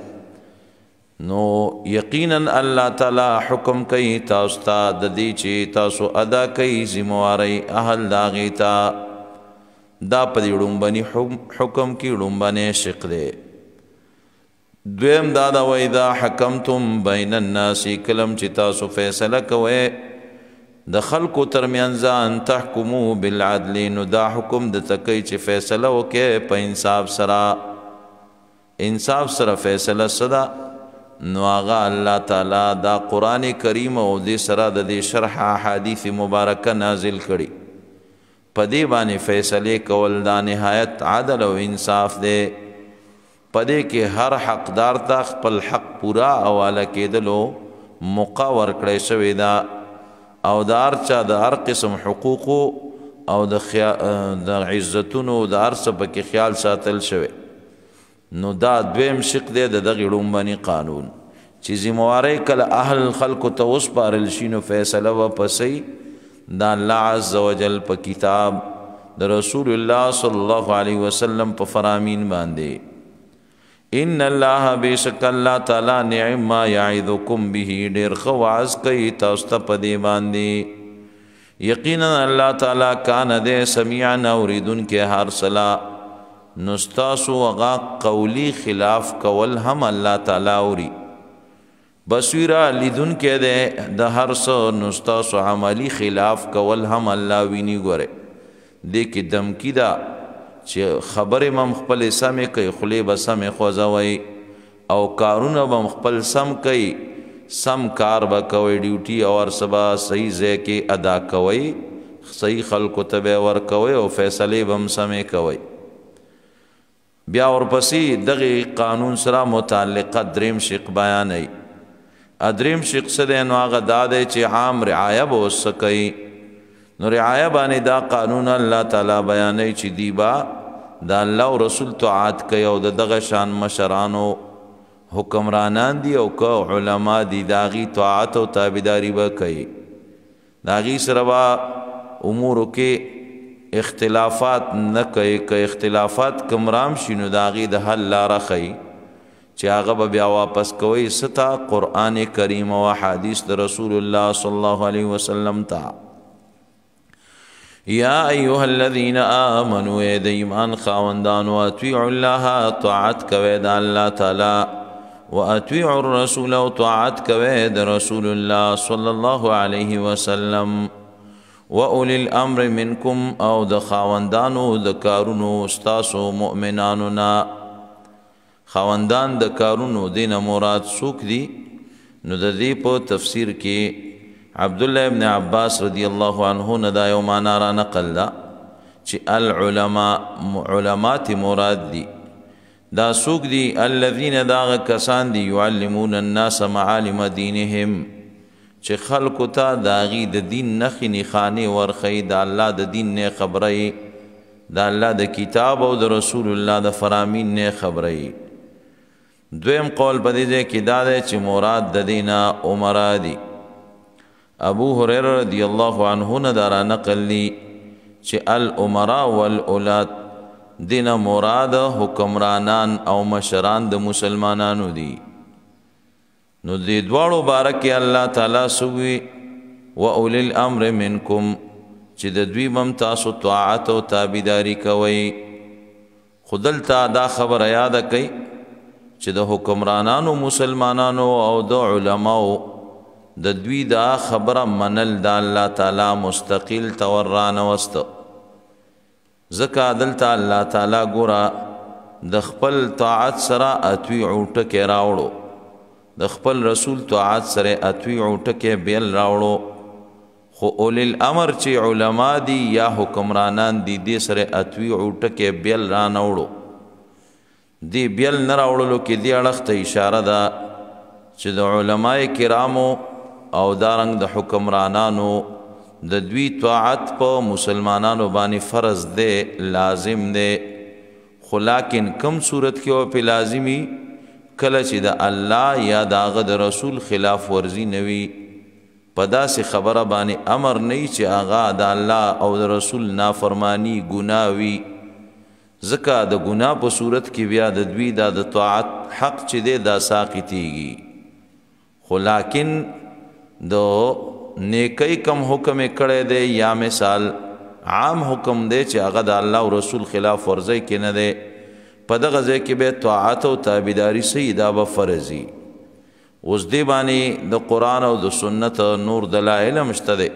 [SPEAKER 1] نو یقینا الله تعالی حکم کوي تاسو ته د دې چې تاسو ادا کوئ ذموارۍ اهل د هغې ته. دا په دې ړومبني حکم کې ړومبنی شق دی. دویم دا ده واذا حکمتم بین الناس، کلم چې تاسو فیصله کوئ د خلکو ترمنځ ان تحکمو بالعدل، نو دا حکم د تکي چې فیصله وکړئ په انصاف سره. انصاف سره فیصله صدا نو هغه الله تعالی دا قرآن کریم او دې سره د دې شرح احادیث مبارکه نازل کړي. په دې باندې فیصلې کول دا نهایت عدل او انصاف دی. په دې کې هر حقدار ته خپل حق پورا حواله کېدلو موقع ورکړی شوې ده او د هر چا د هر قسم حقوقو او د عزتونو د هر څه پکې خیال ساتل شوی. نو دا دویم شق دی د دغې ړومبني قانون چې ذموارۍ کله اهل خلکو ته وسپارل شي نو فیصله به پسې د الله عز وجل په کتاب د رسول الله صلی الله علیه وسلم په فرامین باندې. ان الله بیشک الله تعالی نعم ما یعظکم به، ډېر ښه وعظ کوي تاسو ته په دې باندې. یقینا الله تعالی کان دی سمیعا اورېدونکی هر صلا. نو ستاسو هغه قولی خلاف کول هم الله تعالی اوري. بصیره لیدونکی دی د هر څه، نو ستاسو عملی خلاف کول هم الله ویني. ګورئ دې کې دمکی ده چې خبرې به م خپلې سمې کوي، خولې به سمې خوځوئ او کارونه به م خپل سم کوي. سم کار به کوئ، ډیوټي او هر څه به صحیح ځای کې ادا کوئ، صحیح خلکو ته به یې ورکوئ او فیصلې به م سمې کوئ. بیا ورپسې دغې قانون سره متعلقه دریم شق بیانوي. دریم شق څه دی؟ نو هغه دا دی چې عام رعایه به اوس څه کوي. نو رعایه باندې دا قانون الله تعالی بیانوي چې دی به د الله او رسول طاعت کوي او د دغه شان مشرانو حکمرانان دي او که علما دي د هغې طاعت او تابعداري به کوي. داغي سره با امورو کې اختلافات نه کوي. که اختلافات کمرام شي نو داغي د حل لاره ښیي چې هغه به بیا واپس کوي ستا قرآن کریم او حدیث د رسول الله صلی الله علیه وسلم ته. یا ایها الذین آمنوا اے د ایمان خاوندانو اطیعوا الله طاعت کوئ د الله تعالی و اطیعوا الرسول او طاعت کوئ د رسول الله صلی الله علیه وسلم و اولی الامر منکم او د خاوندانو د کارونو استاسو مؤمنانو نا. خاوندان د کارونو دین مراد څوک دي؟ نو د دې په تفسیر کې عبدالله ابن عباس رضی الله عنه نه دا یو معنا را نقل ده چې العلماء علمات مراد دي. دا څوک دي؟ الذین داغه کسان دي يعلمون الناس معالم دینهم چې خلکو ته داغي د دین نخې نښانې ورښیي، د الله د دین نه خبرئ، د الله د کتاب او د رسول الله د فرامین نه خبرئ. دویم قول په دې ځای کې دا دی چې مراد د دې نه عمرا دي. ابو هريره رضی الله عنه نه دا را نقل دي چې العمرا والولات دین مراد حکمرانان او مشران د مسلمانانو دي. نو دې دواړو باره کې الله تعالی سوي و اولی الامر منکم چې د دوی بم تاسو طاعت او تابعداري کوئ. خو دلته دا خبره یاده کوي چې د حکمرانانو مسلمانانو او د علماو د دوی دا خبره منل د الله تعالی مستقل تور رانوسته. ځکه دلته الله تعالی ګوره د خپل طاعت سره اطیعوا ټکی راوړو، د خپل رسول طاعت سره اطیعوا ټکی بیل راوړو. خو اولی الامر چې علما دي یا حکمرانان دي دې سره اطیعوا ټکی بیل را نوړو. دی بیل نه راوړلو کې دې اړخ ته اشاره ده چې د علماء کرامو او دارنګ د حکمرانانو د دوی طاعت په مسلمانانو باندې فرض دی، لازم دی. خو لیکن کم صورت کې او په لازمي کله چې د الله یا د هغه د رسول خلاف ورزي نوي، په داسې خبره باندې امر نه چې هغه د الله او د رسول نافرمانی ګناه وي. ځکه د ګناه په صورت کې بیا د دوی دا د طاعت حق چې دی دا ساقطیږي. خو لیکن د نیکی کم حکم کړی دی یا مثال عام حکم دی چې هغه د الله او رسول خلاف ورزی کې نه دی، په دغه ځای کې به طاعت او تابعداري صحیح دا به فرضي. اوس دې باندې د قرآن او د سنت نور دلایل هم شته دی.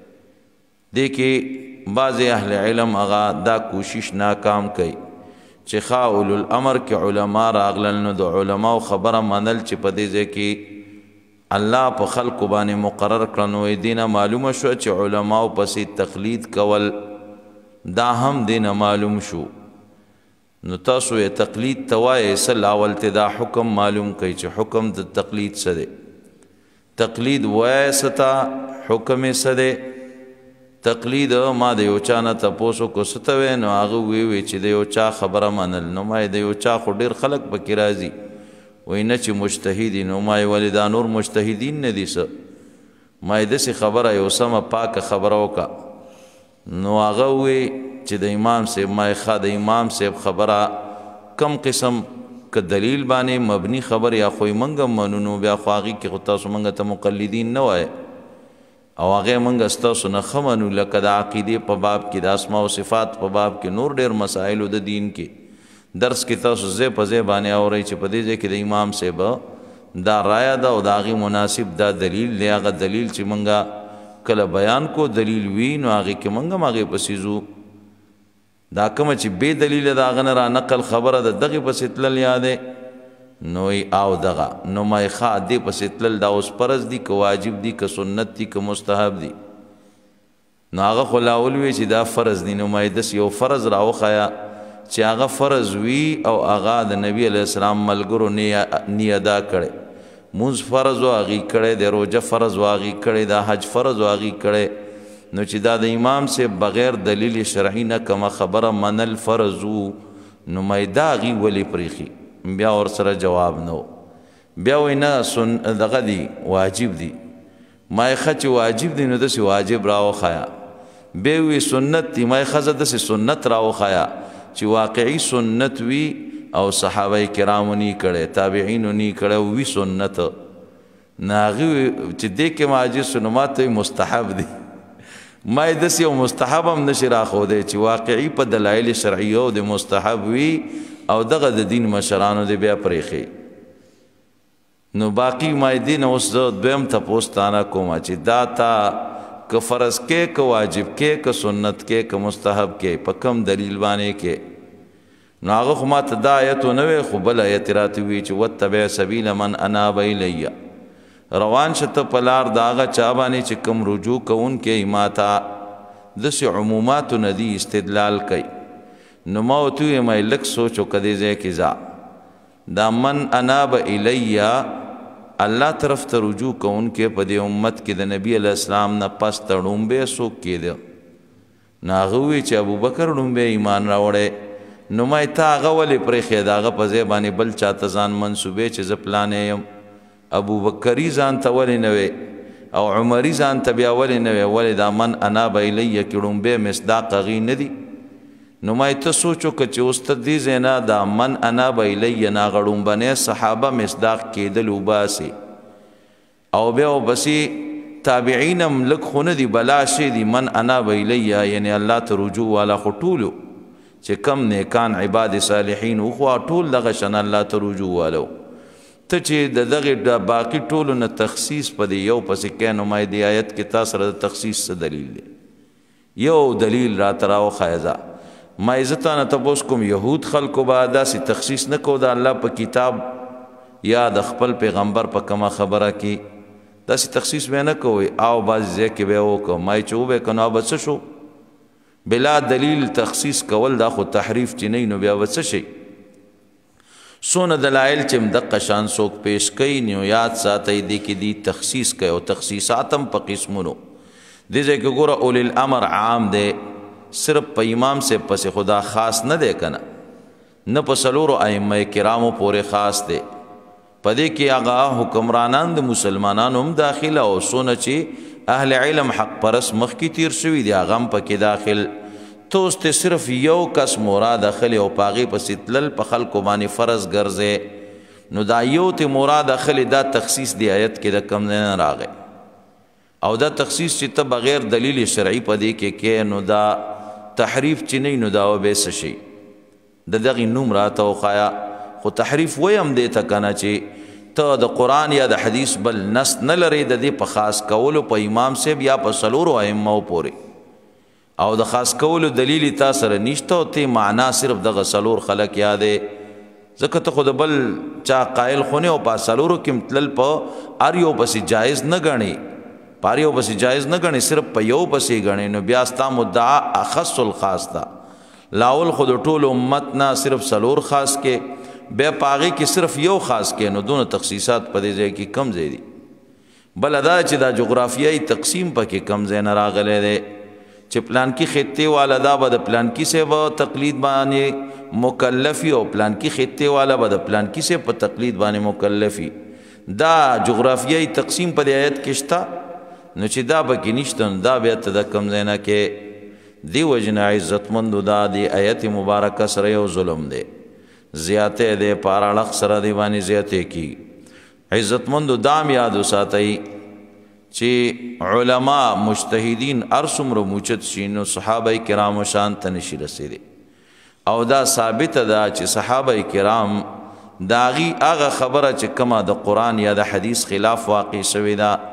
[SPEAKER 1] دې کې بعض اهل علم هغه دا کوشش ناکام کوي چې ښه اولو الامر کې علما راغلل نو د علماو خبره منل چې په دې ځای کې الله په خلقو باندې مقرر کړه. نو دینه معلومه شو چې علماو پسې تقلید کول دا هم دینه معلوم شو. نو تاسو یې تقلید ته وایئ اصل اول ته دا حکم معلوم کوي چې حکم د تقلید څه دی. تقلید وایئ څه ته، حکم یې څه دی. تقلید ما د یو چا نه تپوس وکړو څه ته وایي، نو هغه وی وی چې د یو چا خبره منل. نو ما د یو چا خو ډېر خلک پکې راځي وایي نه چې مجتهدي. نو ما ولې دا نور مجتهدین نه دي څه؟ ما یې داسې خبره یو سمه پاکه خبره وکړه. نو هغه وی چې د امام صاحب ما یې ښه د امام صاحب خبره کم قسم که دلیل باندې مبني خبر یا خو یې موږ هم منو، نو بیا خو هغې کې خو تاسو موږ ته مقلدین نه وایئ او هغه موږ ستاسو نه ښه منو. لکه د عقیدې په باب کې، د اسماء او صفات په باب کې، نور ډېر مسایلو د دین کې درس کې تاسو ځای په ځای باندې اورئ چې په دې ځای کې د امام صاحب دا رایه ده او د هغې مناسب دا دلیل دی. هغه دلیل چې موږ کله بیان کو دلیل وي نو هغې کې موږ هم هغې پسې ځو. دا کومه چې بې دلیله د هغه نه را نقل خبره ده دغې پسې تلل یادی نو او دغه نو ما یې ښه دې پسې تلل دا اوس فرض دي که واجب دي که سنت دي که مستحب دي. نو هغه خو لا ولوي چې دا فرض دي. نو ما یې داسې یو فرض راوښیه چې هغه فرض وي او هغه د نبي علیه السلام ملګرو نی ادا کړی. مونځ فرض و هغې کړی دی، روژه فرض و هغې کړی، دا حج فرض و هغې کړی. نو چې دا د امام صاحب بغیر دلیل شرعي نه کومه خبره منل فرض وو، نو ما یې دا هغې ولې پرېښي؟ بیا ور سره جواب نو. بیا وی نه سن دغه دی واجب دی. ما یې ښه چې واجب دی نو داسې واجب راوښایه، بیا وی سنت دی، ما یې ښځه داسې سنت راوښایه چې واقعي سنت وي او صحابه کرامو نی کړی، تابعینو نی کړی او وي سنت. نو هغې چې دې کې عاجز شو نو ما ته مستحب دی. ما یې داسې یو مستحب هم نشي راښودی چې واقعي په دلایل شرعیو د مستحب وي او دغه د دین مشرانو دی بیا پرېښي. نو باقي ما یې دې نه اوس زه دویم تپوس تانه کومه چې دا تا که فرض کې که واجب کې که سنت کې که مستحب کې په کم دلیل باندې کې. نو هغه خو ما ته دا آیت ونه وی خو بل آیت راته وي چې واتبع سبیل من اناب الی، روان شه ته په لار د هغه چا باندې چې کوم رجوع کوونکی ما ته داسې عموماتو نه دي استدلال کوي. نو ما ورته ویم لږ سوچ وکړه دې ځای کې ځه دا من اناب الی الله طرف ته رجوع کوونکی په دې امت کې د نبی علیه السلام نه پس ته ړومبی څوک کېده؟ نو هغه ووایي چې ابوبکر ړومبی ایمان راوړی. نو ما یې تا هغه ولې پرېښې د هغه په ځای باندې بل چاته ځان منسوبې چې زه پلانی یم؟ ابوبکري ځان ته ولې نه وی او عمري ځان ته بیا ولې نه وی؟ ولې دا من اناب الیه کې ړومبی مصداق هغې نه دي؟ نو ما یې ته سوچ وکړه چې اوس ته دې ځای نه دا من اناب الیه نه هغه ړومبنی صحابه مصداق کېدل وباسي او بیا ورپسې تابعین هم لږ خو نه دي بلا شی دي. من اناب الیه یعنې الله ته رجوع والا خو ټولو چې کم نیکان عباد صالحین وخوا ټول دغه شان الله ته رجوع والو. ته چې د دغې باقي ټولو نه تخصیص په دې یو پسې کې نو ما دې آیت کې تا سره د تخصیص څه دلیل دی؟ یو دلیل راته راوښایه ځه. ما یې زه تا نه تپوس کوم یهود خلکو به داسې تخصیص نه کو د الله په کتاب یا د خپل پیغمبر په کومه خبره کې داسې تخصیص به نه کوئ او بعضې ځای کې به یې وکړو. ما یې چې وبه که نو به څه شو؟ بلا دلیل تخصیص کول دا خو تحریف چې نه نو بیا به څه شي؟ څونه دلایل چې مدقه شان څوک پیش کوي نو یاد ساتئ دې کې دی تخصیص کوي او تخصیصات هم په قسمونو. دې ځای کې ګوره اولی الامر عام دی، صرف په امام سے پسې خدا خاص نه دی که نه، نه په څلورو ائمه کرامو پورې خاص دی. په دې کې هغه حکمرانان د مسلمانانو هم داخله او څونه چې اهل علم حق پرست مخکې تیر شوي دي هغه هم پکې داخل. ته اوس ته صرف یو کس مراد اخلي او په هغې پسې تلل په خلکو باندې فرض ګرځې. نو دا یو ته مراد اخلي دا تخصیص دی آیت کې د کوم ځای نه راغی او دا تخصیص چې ته بغیر دلیل شرعي په دې کې کې نو دا تحریف چې نه نو دا به څه شي؟ د دغې نوم راته وښایه. خو تحریف ویم دی ته که نه چې ته د قرآن یا د حدیث بل نس نه لرې د دې په خاص کولو په امام صاحب یا په څلورو ائمو پورې او د خاص کولو دلیل تا سره نشته او ته معنا صرف دغه څلور خلک یادې ځکه ته خو د بل چا قایل خو نه او په څلورو کې تلل په هر یو پسې جایز نه ګڼې په هر یو پسې جایز نه ګڼې صرف په یو پسې ګڼې نو بیا ستا مدعا اخص الخاص ده. لاول خو د ټول امت نه صرف څلور خاص کې بیا په هغې کې صرف یو خاص کې نو دونه تخصیصات په دې ځای کې کم ځای دي. بله دا چې دا جغرافیایي تقسیم پکې کم ځای نه راغلی دی چې پلانکي خطې والا دا به د پلانکي صاحب تقلید باندې مکلفي او پلانکي خطې والا به د پلانکي صاحب په تقلید باندې مکلفي. دا جغرافیایي تقسیم په دې آیت کې شته نو چې دا پکې نشته نو دا بیا ته د کم ځای نه کې دې وجې نه عزتمندو دا د آیت مبارکه سره یو ظلم دی، زیاته دی په هر اړخ سره دی باندې زیاتې کېږي. عزتمندو دا هم یاد وساتئ چې علما مجتهدین هر څومره موچت شي نو صحابه کرامو شان ته نشي رسېدی او دا ثابته ده چې صحابه کرام د هغې هغه خبره چې کومه د قرآن یا د حدیث خلاف واقع شوې ده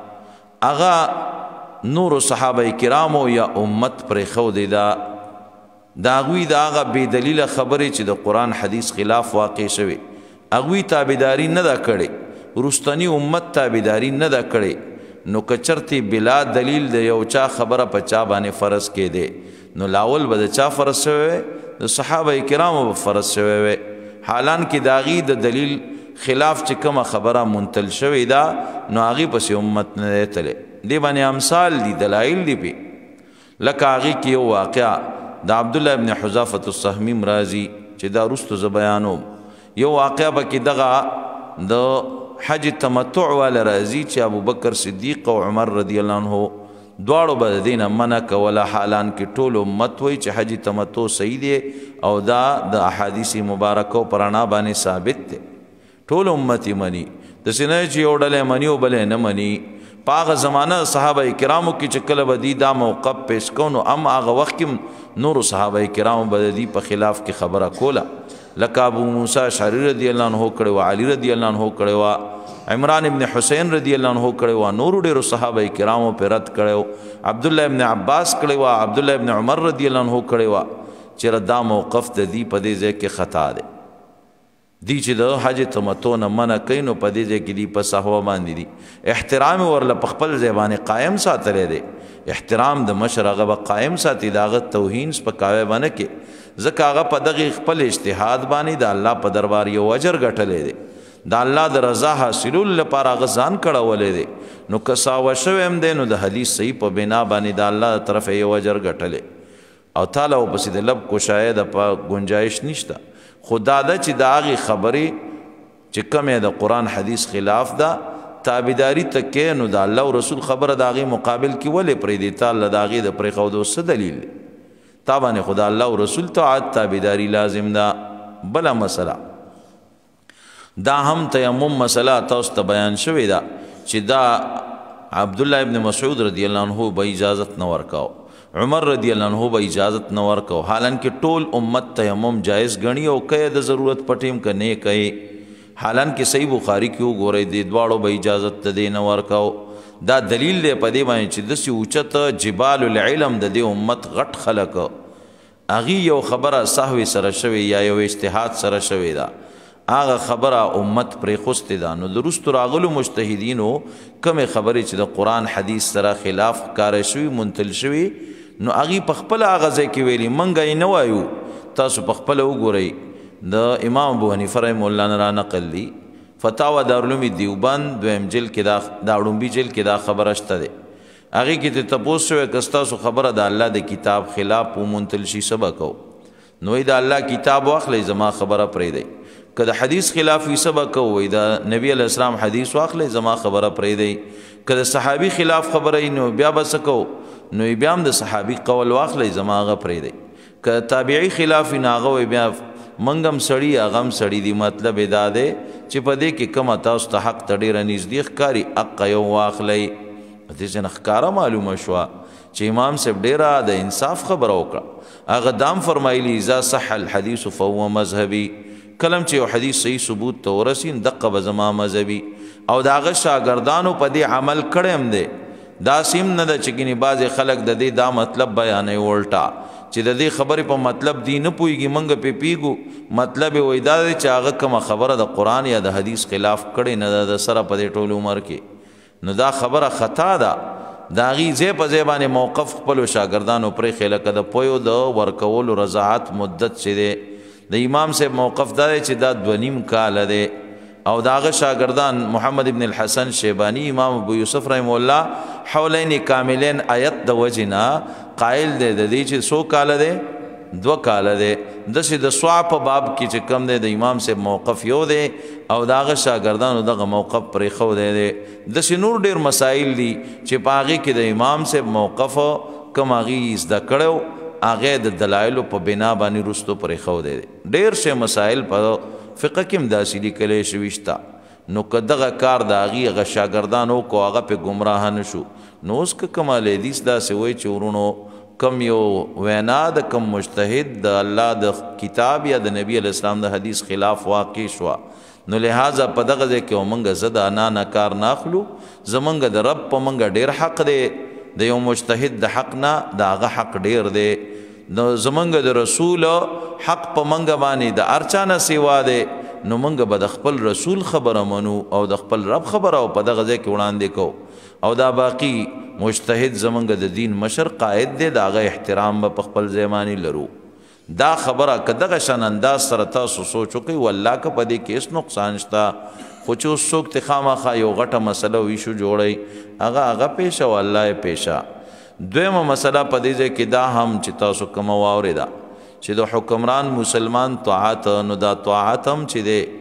[SPEAKER 1] هغه نورو صحابه کرامو یا امت پرېښودې ده د هغوی د هغه بې دلیله خبرې چې د قرآن حدیث خلاف واقع شوې هغوی تابعداري نه ده کړې، وروستني امت تابعداري نه ده کړې. نو که چرتې بلا دلیل د یو چا خبره په چا باندې فرض کېدی نو لاول به د چا فرض شوی وی؟ د صحابه کرامو به فرض شوی وی. حالان کې د هغې د دلیل خلاف چې کومه خبره منتل شوې ده نو هغې پسې امت نه دی تللی. دې باندې امثال دي، دلایل دي پې. لکه هغې کې یو واقعه د عبدالله ابن حذافة السهمي راځي چې دا وروستو زه بیانوم. یو واقعه پکې دغه د حج تمتع والا راځي چې ابو بکر صدیق او عمر رضی الله عنه دواړو به د دې نه منع کوله، حالان کې ټول امت وایي چې حج تمتع صحیح دی او دا د احادیث مبارکو پر رڼا باندې ثابت دی، ټول امت یې مني، داسې نه چې یو ډله یې مني او بل یې نه مني. په هغه زمانه صحابه کرامو کې چې کله به دوی دا موقف پیش کوو نو هم هغه وخت کې نورو صحابه کرامو به د دوی په خلاف کې خبره کوله، لکه ابو موسی اشعری رضی الله عنه کړی و، علي رضی الله عنه کړی و، عمران ابن حسین رضی الله عنه کړی و، نورو ډېرو صحابه کرامو پې رد کړی و، عبدالله ابن عباس کړی و، عبدالله ابن عمر رضی الله عنه کړی و، چې دا موقف د دوی په دې ځای کې خطا دی. دی چې د حج تمتع نه منع کوي نو په دې ځای کې دی په صحوه باندې دي، احترام ورله په خپل ځای باندې قایم ساتلی دی، احترام د مشر هغه به قایم ساتي، د هغه توهین سپکاوی به نه کوي، ځکه هغه په دغه خپل اجتهاد باندې د الله په دربار یو اجر ګټلی دی، د الله د رضا حاصلولو لپاره هغه ځان کړولی دی، نو که ساوه شوی هم دی نو د حدیث صحیح په بنا باندې د الله طرفه یو اجر ګټلی او تعالی ورپسې د لب کوشایه د په گنجایش نشته. خو دا ده چې د هغې خبرې چې کومې د قرآن حدیث خلاف ده تابعداري ته کې نو د الله او رسول خبره د هغې مقابل کې ولې پرېږدې؟ تا له د هغې د پرېښودو څه دلیل دی؟ تا باندې خو د الله او رسول طاعت تابعداري لازم ده. بله مسله دا هم تیمم مسله تاسو ته بیان شوې ده چې دا عبدالله ابن مسعود رضی الله عنه به اجازت نه ورکاو، عمر رضی الله عنه به اجازت نه ورکاو، حالانکه ټول امت تیمم جایز ګڼي او کوي د ضرورت پټیم که نه کوي، حالانکه صحیح بخاری کې وګورئ د دواړو به اجازت د دې نه ورکاو. دا دلیل دی په دې باندې چې داسې اوچت جبال العلم د دې امت غټ خلک هغې یو خبره سهوې سره شوې یا یو اجتهاد سره شوې ده، هغه خبره امت پرېښستې ده، نو د وروستو راغلو مجتهدینو کومې خبرې چې د قرآن حدیث سره خلاف ښکاره شوي منتل شوي نو هغې په خپله هغه ځای کې ویلي، موږ یې نه وایو، تاسو په خپله وګورئ د امام ابو حنیفه رحم الله نه را نقل دي، فتاوی دارالعلوم دیوبند دویم جلد کې دا دا اړومبي جلد کې دا خبره شته دی، هغې کې ته تپوس شوی که ستاسو خبره د الله د کتاب خلاف ومنتل شي څه به کوو؟ نو وایي د الله کتاب واخلئ زما خبره پرېږدئ، که د حدیث خلاف وي څه به کوو؟ وایي د نبي علیه السلام حدیث واخلئ زما خبره پرېږدئ، که د صحابي خلاف خبره وي نو بیا به څه کوو؟ نو بیا هم د صحابي قول واخلئ زما هغه پرېږدئ، که تابعي خلاف وي نو هغه وایي بیا موږ هم سړي هغه هم سړي دي، مطلب یې دا دی چې په دې کې کومه تاسو ته حق ته ډېره نږدې ښکاري حق یو واخلئ. دې نه ښکاره معلومه شوه چې امام صاحب ډېره د انصاف خبره وکړه، هغه دام فرمایلي اذا صح الحدیث فهو مذهبي، کلم چې یو حدیث صحیح ثبوت ته ورسي دقه به زما مذهبي، او د هغه شاګردانو په دې عمل کړی هم دی. دا سیم نه ده چې ګینې بعضې خلک د دې دا مطلب بیانوي الټا چې د دې خبرې په مطلب دی نه پوهېږي، موږ پې پوهېږو، مطلب یې وایي دا دی چې هغه کومه خبره د قرآن یا د حدیث خلاف کړې نه ده د سره په دې ټول عمر کې، نو دا خبره خطا ده. د هغې ځای په ځای باندې موقف خپلو شاګردانو پرېښی، لکه د پویو د ورکولو رضاعت مدت چې دی د امام صاحب موقف دا دی چې دا دوه نیم کاله دی، او د هغه شاګردان محمد ابن الحسن شیبانی، امام ابو یوسف رحم الله حولین کاملین آیت د وجې نه قائل دی د دې چې څو کاله دی؟ دوه کاله دی. داسې د سوع په باب کې چې کم دی د امام صاحب موقف یو دی او د هغه شاګردانو دغه موقف پرېښودی دی. داسې نور ډېر مسایل دي چې په هغې کې د امام صاحب موقف کوم هغې زده کړی هغه د دلایلو په بنا باندې وروستو پرېښودی دی. ډېر شی مسایل په فقه کې هم داسې لیکلی شوي شته، نو که دغه کار د هغې هغه شاګردان وکړو هغه پې ګمراه نه شو، نو اوس که کوم اهلحدیث داسې وایي چې ورونو کم یو وینا د کم مجتهد د الله د کتاب یا د نبی علیه السلام د حدیث خلاف واقع شوه، نو لہذا په دغه ځای کې موږ زه د انا نه کار نه اخلو، زمونږ د رب په موږ ډېر حق دی، د یو مجتهد د حق نه د هغه حق ډېر دی، نو زمونږ د رسول حق په موږ باندې د هر چا نه سوا دی، نو موږ به د خپل رسول خبره منو او د خپل رب خبره او په دغه ځای کې وړاندې کوو، او دا باقي مجتهد زمونږ د دین مشر قائد دی، د هغه احترام به په خپل ځای باندې لرو. دا خبره که دغه شان انداز سره تاسو سوچ وکئ والله که په دې کې هېڅ نقصان شته، خو چې اوس څوک ترې خامخا یو غټه مسله او ایشو جوړوي هغه هغه پیشه او الله یې پیشه. دویمه مسله په دې ځای کې دا هم چې تاسو کومه واورېده چې د حکمران مسلمان طاعت، نو دا طاعت هم چې دی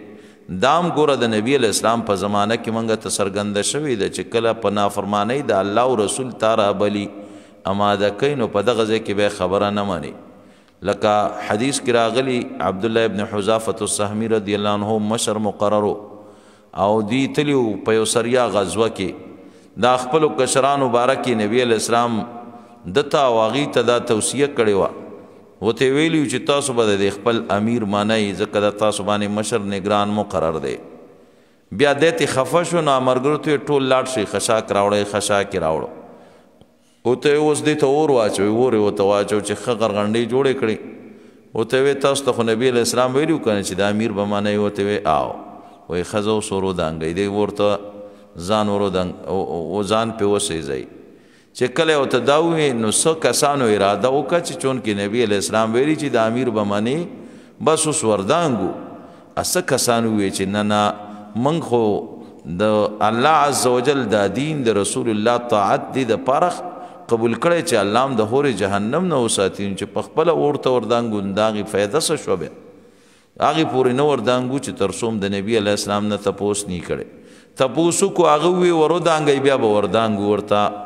[SPEAKER 1] دام ګوره د نبی علیہ السلام په زمانه کې منګه ته څرګنده شوې ده چې کله په نافرمانۍ د الله او رسول تا رابلي اماده کوي نو په دغه ځای کې به خبره نه مني. لکه حدیث کې راغلی عبدالله ابن حذافة السهمي رضی الله عنه مشر مقررو او دی تلیو په یو سریا غزوه کې دا خپلو کشرانو باره کې نبی علیہ السلام دته او هغې ته دا توصیه کړې وه، وته ویلی چې تاسو به د خپل امیر مانئ ځکه د تاسو باندې مشر نگران مقرر دی. بیا دی ته خفه شو نو ملګرو ته ټول لاړ شئ خشاک راوړئ خشاک یې راوړو. ورته اوس دې ته اور واچوئ اور یې ورته واچو چې ښه غرغنډۍ جوړې کړې. ورته ویې تاسو ته خو نبي علیه السلام ویلي که نه چې د امیر به منئ؟ ورته ویې آو. وایي ښځه اوس ور ودانګئ دی ورته ځان ور ودانګ ځان پې وسېځئ چې کله ورته دا ووایي نو څه کسانو اراده وکړه چې چونکې نبي علیه السلام ویلي چې د امیر به منې بس اوس وردانګو. څه کسانو ووایي چې نه نه موږ خو د الله عز وجل دا دین د رسول الله طاعت دی دپاره قبول کړی چې الله هم د هورې جهنم نه وساتي چې په خپله ورته وردانګو نو د هغې فایده څه شوه بیا؟ هغې پورې نه وردانګو چې تر څو د نبي علیه السلام نه تپوس نه کړی. تپوس وکړو هغه ووایي ور ودانګئ بیا به وردانګو ورته.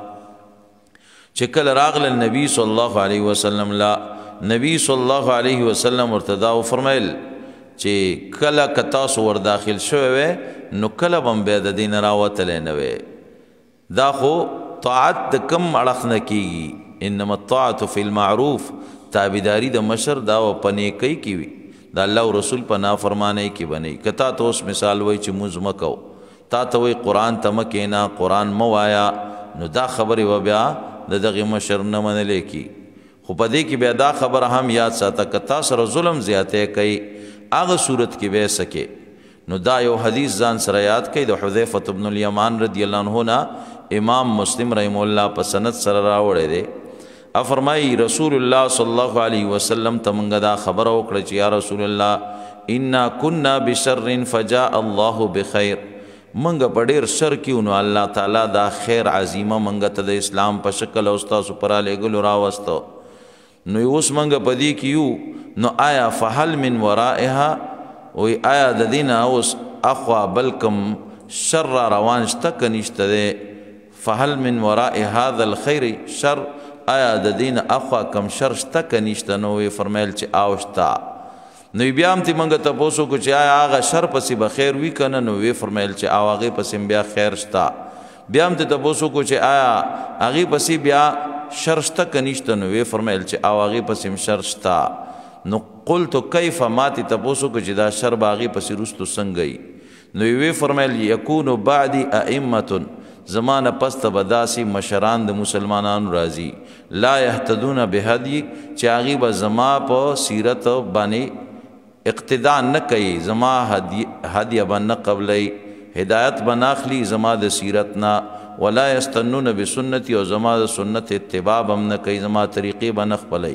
[SPEAKER 1] چې کله راغله نبی صلی الله علیه وسلم لا نبی صلی الله علیه وسلم ورته دا وفرمیل چې کله که تاسو ور داخل شوی وی نو کله به هم بیا د دې نه راوتلی نه وی. دا خو طاعت د کم اړخ نه کیږي، انما الطاعت فی المعروف، تابعداري د مشر دا په نیکۍ کې وي، د الله او رسول په نافرمانۍ کې به نه وي. که تا ته اوس مثال وایي چې مونځ مه کوو، تا ته وایي قرآن ته مه کښېنه، قرآن مه وایه، نو دا خبرې به بیا د دغې مشر نه منلی کی. خو په دې کې بیا دا خبره هم یاد ساته که تا سره ظلم زیاتی کوي هغه صورت کې به یې سکې. نو دا یو حدیث ځان سره یاد کوي د حذیفة بن الیمان رضی الله عنه نه امام مسلم رحم الله په سند سره راوړی دی. فرمایي رسول الله صلی الله علیه وسلم ته موږ دا خبره وکړه چې یا رسول الله انا کنا بشر فجاء الله بخیر، منګه په ډېر شر کې نو الله تعالی دا خیر عظیمه منګه ته د اسلام په شکل او ستاسو پر رالیږلو راوسته. نو اوس منګه په دې کې یو نو آیا فهل من ورائها، وی آیا د دې نه اوس اخوا بلکم شر را روان شته که نشته دی؟ فهل من وراء هذا الخیر شر، آیا د دې نه اخوا کم شر شته که نشته؟ نو وی فرمیل چې آو شته. نو بیا هم تی منګه تپوس وکړو چې آیا هغه شر پسې به خیر وي که نه؟ نو وی فرمیل چې او هغې پسې بیا خیر شته. بیا هم تی تپوس وکړو چې آیا هغې پسې بیا شر شته که نشته؟ نو وی فرمیل چې او هغې پسې شر شته. نو قلتو کیف، ما تی تپوس وکړو چې دا شر به هغې پسې وروستو څنګه وي؟ نو وی فرمیل یکونو بعدي ائمة، زمانه پس ته به داسې مشران د مسلمانانو راځي لا یهتدون بهدي، چې هغې به زما په سیرت باندې اقتدا نه کوي، زما هدیه به نه قبلی، هدایت به نه اخلي زما د سیرت نه، ولا یستنون بسنتي، او زما د سنت اتباع به هم نه کوي، زما طریقې به نه خپلی.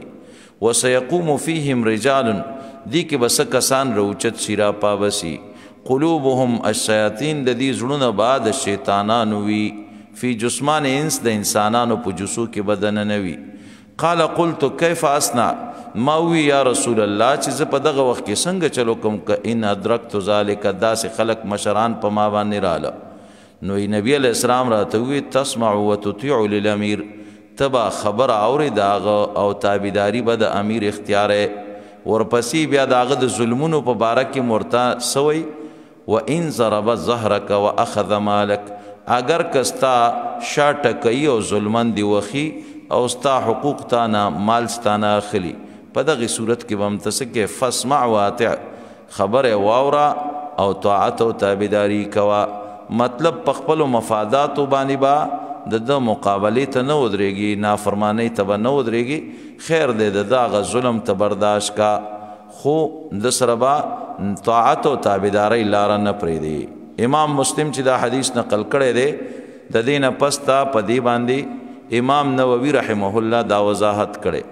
[SPEAKER 1] وسیقوم فیهم رجال، دی کې به څه کسان روچت شي راپابسي، قلوبهم الشیاطین، د دې زړونه به د شیطانانو وي، فی جسمان انس، د انسانانو په جسو کې به دننه وي. قال قلت کیف اصنع، ما وی یا رسول الله چې زه په دغه وخت کې څنګه چلو کوم که ان ادرکت ذلک، داسې خلق مشران په ما باندې راله. نو نبی علیه السلام راته ووی تسمع وتطیع للامیر، ته به خبره اورې د هغه او تابعداري به د امیر اختیارې. ورپسې بیا د هغه د ظلمونو په باره کې مرته سوی وان ضرب ظهرک واخذ مالک، اگر کستا شاټه کوي او ظلمن دی وخی او ستا حقوق تانا مال ستانه اخلي، په دغه صورت کې به هم ته څه کې فاسمع واطع، خبره واوره او طاعت او تابعداري کوه. مطلب په خپلو مفاداتو باندې به د ده مقابلې ته نه ودرېږي، نافرمانۍ ته به نه ودرېږي، خیر دی د ده هغه ظلم ته برداشت کا، خو د سره به طاعت او تابعدارۍ لاره نه پرېږدي. امام مسلم چې دا حدیث نقل کړی دی د دې نه پس ته په دې باندې امام نووي رحمه الله دا وضاحت کړی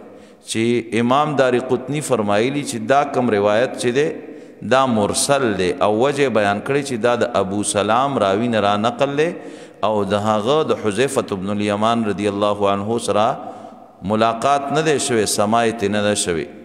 [SPEAKER 1] چې امام دار قطنی فرمایلی چې دا کم روایت چې دی دا مرسل دی، او وجه بیان کړی چې دا د ابو سلام راوی نه را نقل دی او د هغه د حذیفة بن الیمان رضی الله عنه سره ملاقات نه دی شوی، سماع یې نه ده شوی.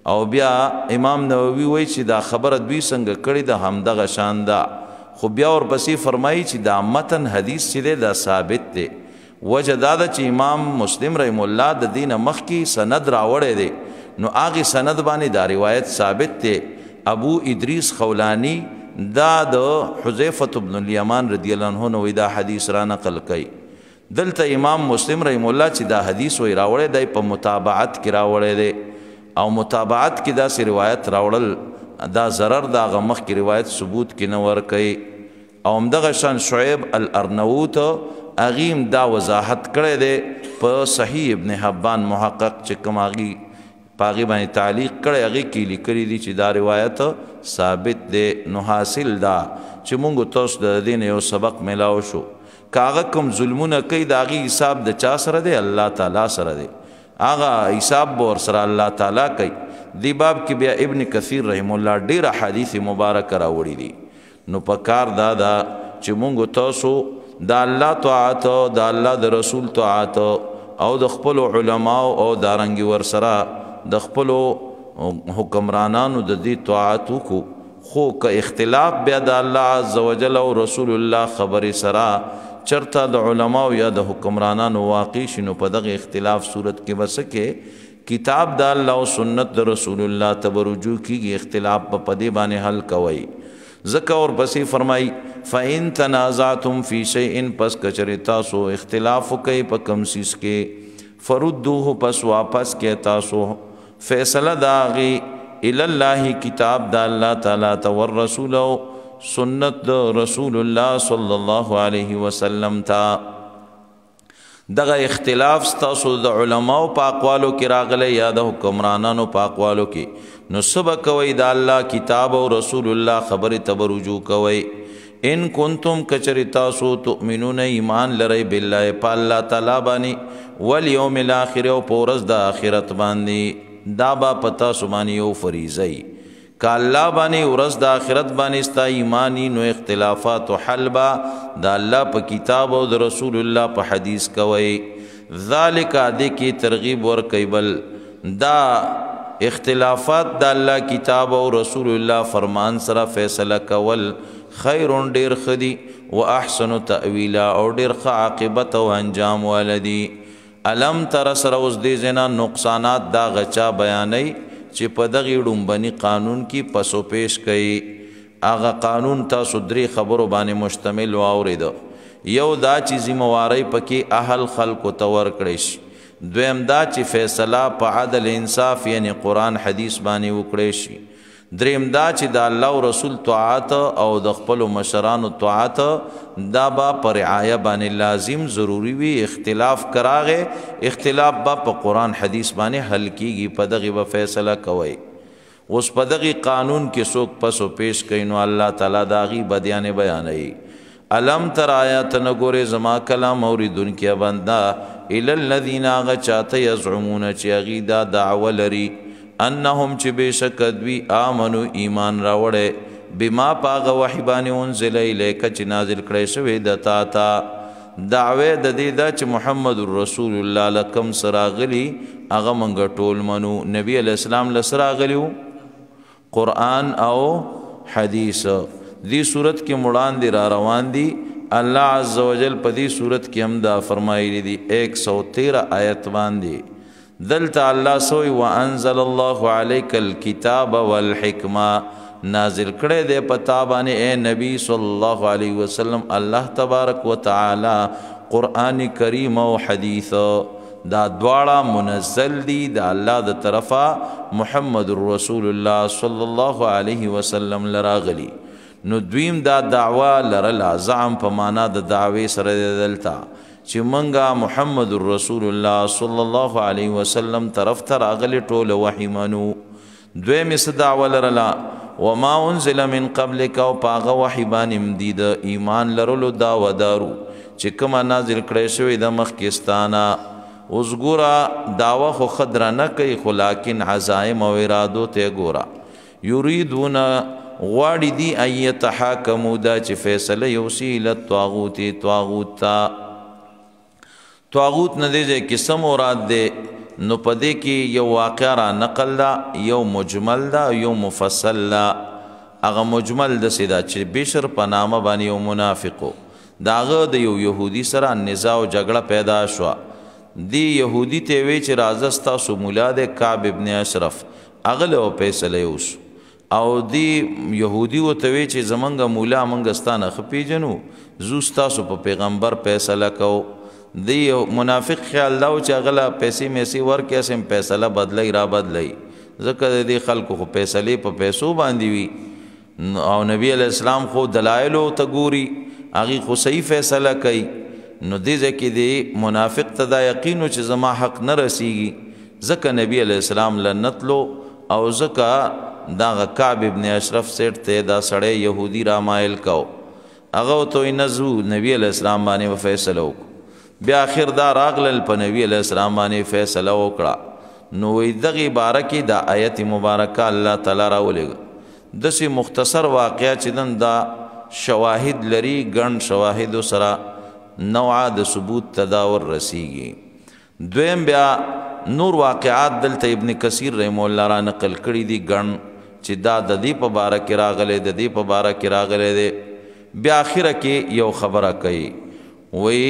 [SPEAKER 1] او بیا امام نووي وایي چې دا خبره دوی څنګه کړې ده همدغه شان ده. خو بیا ورپسې فرمایي چې دا متن حدیث چې دی دا ثابت دی. وجه دا ده چې امام مسلم رحم الله د دې نه مخکې سند راوړی دی، نو هغې سند باندې دا روایت ثابت دی. ابو ادریس خولانی دا د حذیفة بن الیمان رضی الله عنه نو دا حدیث را نقل کوي. دلته امام مسلم رحم الله چې دا حدیث وی راوړی دی په متابعت کې راوړی دی، او متابعت کې داسې روایت راوړل دا ضرر د هغه مخکې روایت ثبوت کې نه ورکوي. او همدغه شان شعیب الارنووت هغې دا وضاحت کړی دی په صحیح ابن حبان محقق چې کوم هغې په هغې باندې تعلیق کړی هغې کې لیکلي دي چې دا روایت ثابت دی. نو حاصل دا چې مونږ تاسو د دې نه یو سبق میلاو شو که هغه کوم ظلمونه کوي د هغې حساب د چا سره دی؟ الله تعالی سره دی. هغه حساب به ورسره الله تعالی کوي. دې باب کې بیا ابن کثیر رحم الله ډېر احادیث مبارکه راوړي دي. نو په کار دا ده چې مونږ تاسو د الله طاعت د الله د رسول طاعت او د خپلو علماو او دارنګې ورسره د خپلو حکمرانانو د دې طاعت وکړو. خو که اختلاف بیا د الله عز وجل او رسول الله خبرې سره چرته د علماو یا د حکمرانانو واقع شي، نو په دغه اختلاف صورت کې به څه کې کتاب د الله او سنت د رسول الله ته به رجوع کېږي. اختلاف به په دې باندې حل کوئ. ځکه ورپسې فرمایي فإن تنازعتم فی شیء، پس کچرې تاسو اختلاف وکئ په کوم څیز کې، فردوه، پس واپس کې تاسو فیصله د هغې الی الله، کتاب د الله تعالی ته، والرسول، او سنت د رسول الله صلی الله علیه وسلم ته. دغه اختلاف ستاسو د علماو په اقوالو کې راغلی یا د حکمرانانو په اقوالو کې، نو څه به کوئ؟ د الله کتاب او رسول الله خبرې ته به رجوع کوئ. ان کنتم کچری تاسو تؤمنون ایمان لرئ بالله په الله تعالی باندې، والیوم الاخر، او په ورځ د آخرت باندې. دا به په تاسو باندې یو فریضه وي. که الله باندې ورځ د آخرت باندې ستا ایمانی، نو اختلافات و حل به د الله په کتاب او د رسول الله په حدیث کوئ. ذالک دې کې ترغیب ورکوي. بل دا اختلافات د الله کتاب او رسول الله فرمان سره فیصله کول خیر ډیر خدي و احسن تأویلا، او ډیر ښه عاقبت او انجام ولدي. علم تر سره اوس دې زنا نقصانات دا غچا بیانوي چې په دغې ډومبني قانون کې پسو پیش کوي. هغه قانون تاسو درې خبرو باندې مشتمل واورېده. یو دا چې ذموارۍ پکې اهل خلکو ته ورکړی شي. دویم دا چې فیصله په عدل انصاف یعنی قرآن حدیث باندې وکړی شي. دریم دا چې د الله او رسول طاعت او د خپلو مشرانو طاعت دا به په رعایه باندې لازم ضروری وي. اختلاف کراغې اختلاف به په قرآن حدیث باندې حل کیږي. په دغې به فیصله کوئ. اوس په دغې قانون کې څوک پسو پیش کوي، نو الله تعالی د هغې بدیانې بیانوي. علم تر آیات نه ګورې زما کلام اورېدونکیه بنده، الی الذین هغه چاته یزعمون چې هغې دا دعوه لري، انهم چې بېشکه دوی آمنو ایمان راوړی، بما په هغه وحي باندې انزل الیک چې نازل کړی شوی د تا ته. دعوې د دې ده چې محمد رسول الله له کوم څه راغلي هغه موږ ټول منو. نبي علیه السلام له څه راغلي وو؟ قرآن او حدیث. دی صورت کې مړاندې را روان دي. الله عز وجل په دې صورت کې هم دا فرمایلی دي ایک سو تیرہ آیت باندې. دلته الله سوی وانزل الله علیک الکتاب والحکمه، نازل کړی دی په تا باندې اے نبی صلی الله علیه وسلم الله تبارک وتعالی قرآن کریم او حدیث. دا دواړه منزل دي د الله د طرفه محمد رسول الله صلی الله علیه وسلم لراغلی. نو دویم دا دعوه لرل زعم په معنا د دعوی سره دلته چې منګه محمد رسول الله صلی الله علیه وسلم طرف ته راغلی ټول وحی منو. دویم څه دعوه لرله؟ وما انزل من قبلک، او پاغه وحی باندې دی د ایمان لرلو دعوه دارو چې کومه نازل کړی شوی د مخکستانه. اوس ګوره دعوه خو خدره نه کوي، خو لاکن عزایم او ارادو ته ګوره. یریدون غواړي دی ان یتحاکموا دا چې فیصله یوسي الی الطاغوت، طاغوت ته. طاغوت نه دی چې څه مراد دی؟ نو پدې کې یو واقع را نقل دا یو مجمل دا یو مفصل دا. هغه مجمل د سیدا چې بشر په نامه باندې یو منافقو داغه د یو يهودي سره نزاع او جګړه پیدا شو. دی يهودي ته وی چې راځه ستاسو مولا د کعب ابن اشرف هغه له فیصله اوس او دی يهودي وته وی چې زمونږ مولا منګستانه خپېجنو زو ستاسو په پیغمبر فیصله کو. دی منافق خیال دا چې هغه پیسې میسي ورکې سم فیصله بدلای را بدلای ځکه د خلکو خو فیصله په پیسو باندې وی او نبی علیہ السلام خو دلایل ته ګوري هغه خو صحیح فیصله کوي. نو دې ځکه دی منافق ته دا یقین چې زما حق نه رسیږي ځکه نبی علیہ السلام لنتلو او ځکه دا کعب ابن اشرف سیټ ته دا سړی يهودي را مایل کو هغه ته نزو نبی علیہ السلام باندې فیصله وکړه. بیا اخر دا راغلل په نبی علیہ السلام باندې فیصله وکړه. نو دغه بارکه دا آیت مبارکه الله تعالی راولېږه دسي مختصر واقعیا چې دن دا شواهد لري ګڼ شواهد سره نوعه د ثبوت تداور رسیږي. دویم بیا نور واقعات دلته ابن کثیر رحم الله را نقل کړي دي ګڼ چې دا د دې په باره کې راغلی د دې په باره کې راغلی دی. بیا اخره کې یو خبره کوي وی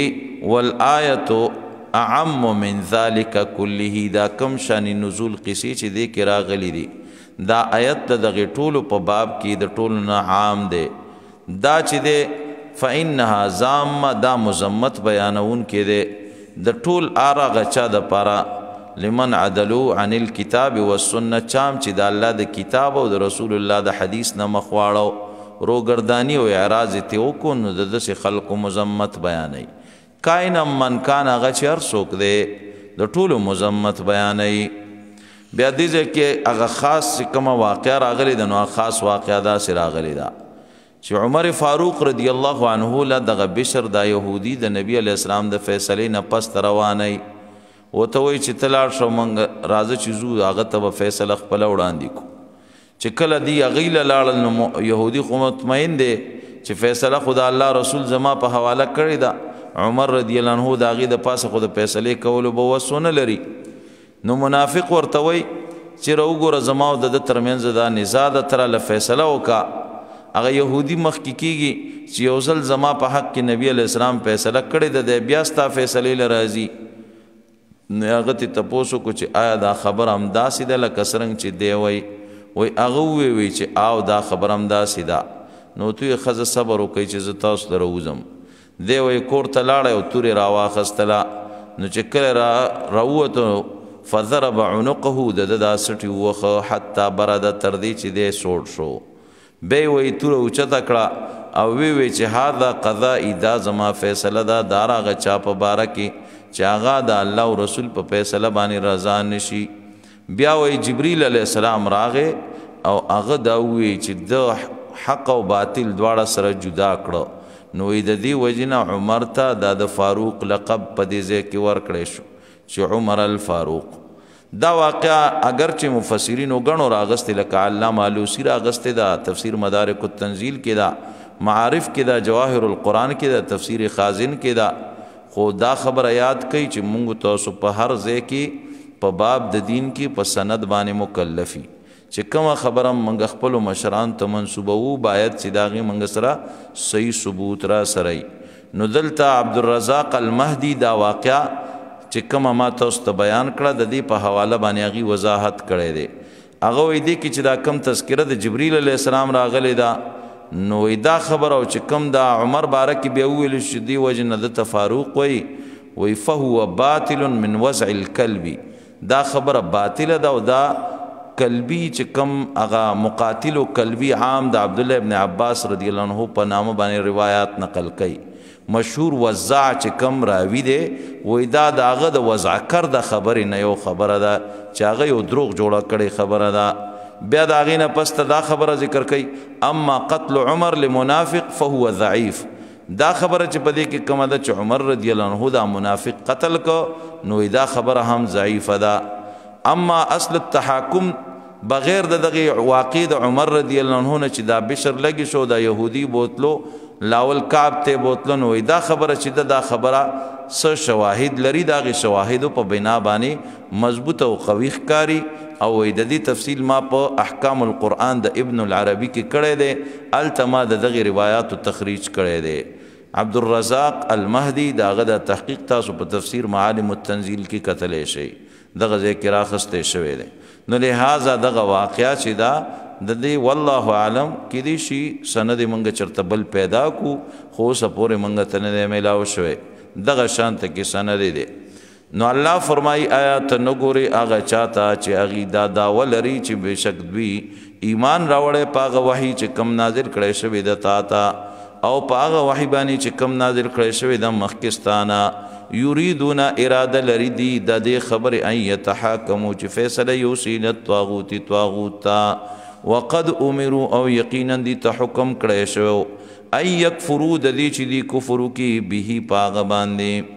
[SPEAKER 1] والآیت اعم من ذلك كله دا کم شان نزول قصې چې دې کې راغلی دي دا آیت د دغه ټولو په باب کې د ټولو نه عام دی. دا چې دی فإنها زامه دا مزمت بیانون کې دی د ټول آراغه چا د پاره لمن عدلوا عن الكتاب والسنه چام چې د الله د کتاب او د رسول الله د حدیث نه مخواړو روګردانی او اعراض ته وکړو نو د داسې خلقو مزمت بیانوي. کائن من کان هغه چې هر څوک دی د ټولو مزمت بیانوي. بیا دې ځای کې هغه خاص کومه واقعه راغلې ده نو خاص واقعه داسې راغلې ده چې عمر فاروق رضی الله عنه له دغه بشر دا یهودي د نبی علیہ السلام د فیصلې نه پس رواني وته وی چې تلار شو منګ راځه چې زو هغه ته فیصله خپل وړاندې کو چې کله دی غیل لاړل نو يهودي خو مطمئن دی چې فیصله خدا الله رسول زما په حواله کړی دا. عمر رضی الله عنه دا غي د پاسه خود فیصله کولو به وسونه لري. نو منافق ورته وی چې راوګور زما او د ترمنځ دا نزاع د تر له فیصله وکا. هغه يهودي مخ کې کیږي چې یو ځل زما په حق کې نبی علیہ السلام فیصله کړی د بیا ستا فیصله لراځي. نو هغه ته تاسو کو چې آیا دا خبر هم داسې ده لکه څنګه چې دی وی وی هغه وی وی چې آو دا خبر هم داسې ده. نو تو خزه صبر وکړي چې زه تاسو ته راوځم. دی وی کور ته لاړی او تورې راواخیستله نو چې کله را راووتو فضرب عنقه د ده دا سټې ووخه حتی برده تر دې چې دی سوړ شو. بیا وی توره اوچته کړه او وی وی چې هذا قضاء دا زما فیصله ده دا راغه چا په باره کې چې هغه د الله او رسول په فیصله باندې رضا نشي. بیا وی جبریل علیہ السلام راغه او هغه دا وی چې د حق او باطل دواړه سره جدا کړو. نو د دې وجنه عمر ته د فاروق لقب په دې ځای کې ورکړی شو چې عمر الفاروق. دا واقعا اگر چې مفسرین وګڼو راغستې لکه علامه علوسی راغستې دا تفسیر مدارک التنزیل کې دا معارف کې دا جواهر القرآن کې دا تفسیر خازن کې دا خو دا خبر یاد کوي چې مونږ تاسو په هر ځای کې په باب د دین کې په سند باندې مکلفي چې کومه خبره مونږ خپل مشران ته منسوبو باید چې داغي مونږ سره صحیح ثبوت را سره. نو دلته عبدالرزاق المهدی دا واقعا چې کومه ما تاسو ته بیان کړه د دې په حواله باندې هغې وضاحت کړی دی. هغه وایي دی کې چې دا کم تذکره د جبریل علیہ السلام راغلی ده نو دا خبره او چې کم دا عمر باره کې بیا وویل چې دې وجې نه ده ته فاروق وایي وایي فهو باطل من وضع الکلب. دا خبره باطله ده او دا کلبی چې کم هغه مقاتل و کلبی عام د عبدالله ابن عباس رضی الله عنه په نامه باندې روایات نقل کوي. مشهور وزع چې کم راوی دی وای دا د هغه د وضع کر د خبرې نه یو خبره ده چې هغه یو دروغ جوړه کړې خبره ده. بیا د هغې نه پس ته دا خبره ذکر کوي اما قتل عمر لمنافق فهو ضعیف. دا خبره چې په دې کې کومه ده چې عمر رضی الله عنه دا منافق قتل کو نو دا خبره هم ضعیفه ده. اما اصل التحاکم بغیر د دغه واقع د عمر رضی الله عنه نه چې دا بشر لګي شو دا يهودي بوتلو لاول کعب ته بوتلن وای دا خبره چې دا خبره س شواهد لري دا غي شواهد په بنا باندې مضبوط او قوي ښکاری او د دې تفصیل ما په احکام القرآن د ابن العربی کې کړی دی التما د دغه روایت تخریج کړی دی عبد الرزاق المهدی داغه د تحقیق تاسو په تفسیر معالم التنزیل کې کتلې شي دغه ذکر راخسته شوی دی نو لہذا دغه واقعیا چې دا د دې والله عالم کې دي شي سند منګ چرته بل پیدا کو خو سپوره منګ ته نه ملاو شوی دغه شانت کې سند دی نو الله فرمای آیات نګوري هغه چاته چې هغه دا دا ولري چې بشک دوی ایمان راوړې پاغه وحی چې کم نازل کړي شوی د تا تا او پاغه وحی باندې چې کم نازل کړي شوی د مخکستانه یریدون اراده لري دی د دې خبر ان يتحاكموا چې فیصله یوسین الطاغوت طاغوت وقد امروا او یقینا دی ته حکم کړي شو ان یکفروا د دې چې دی کفر کی به پاغه باندې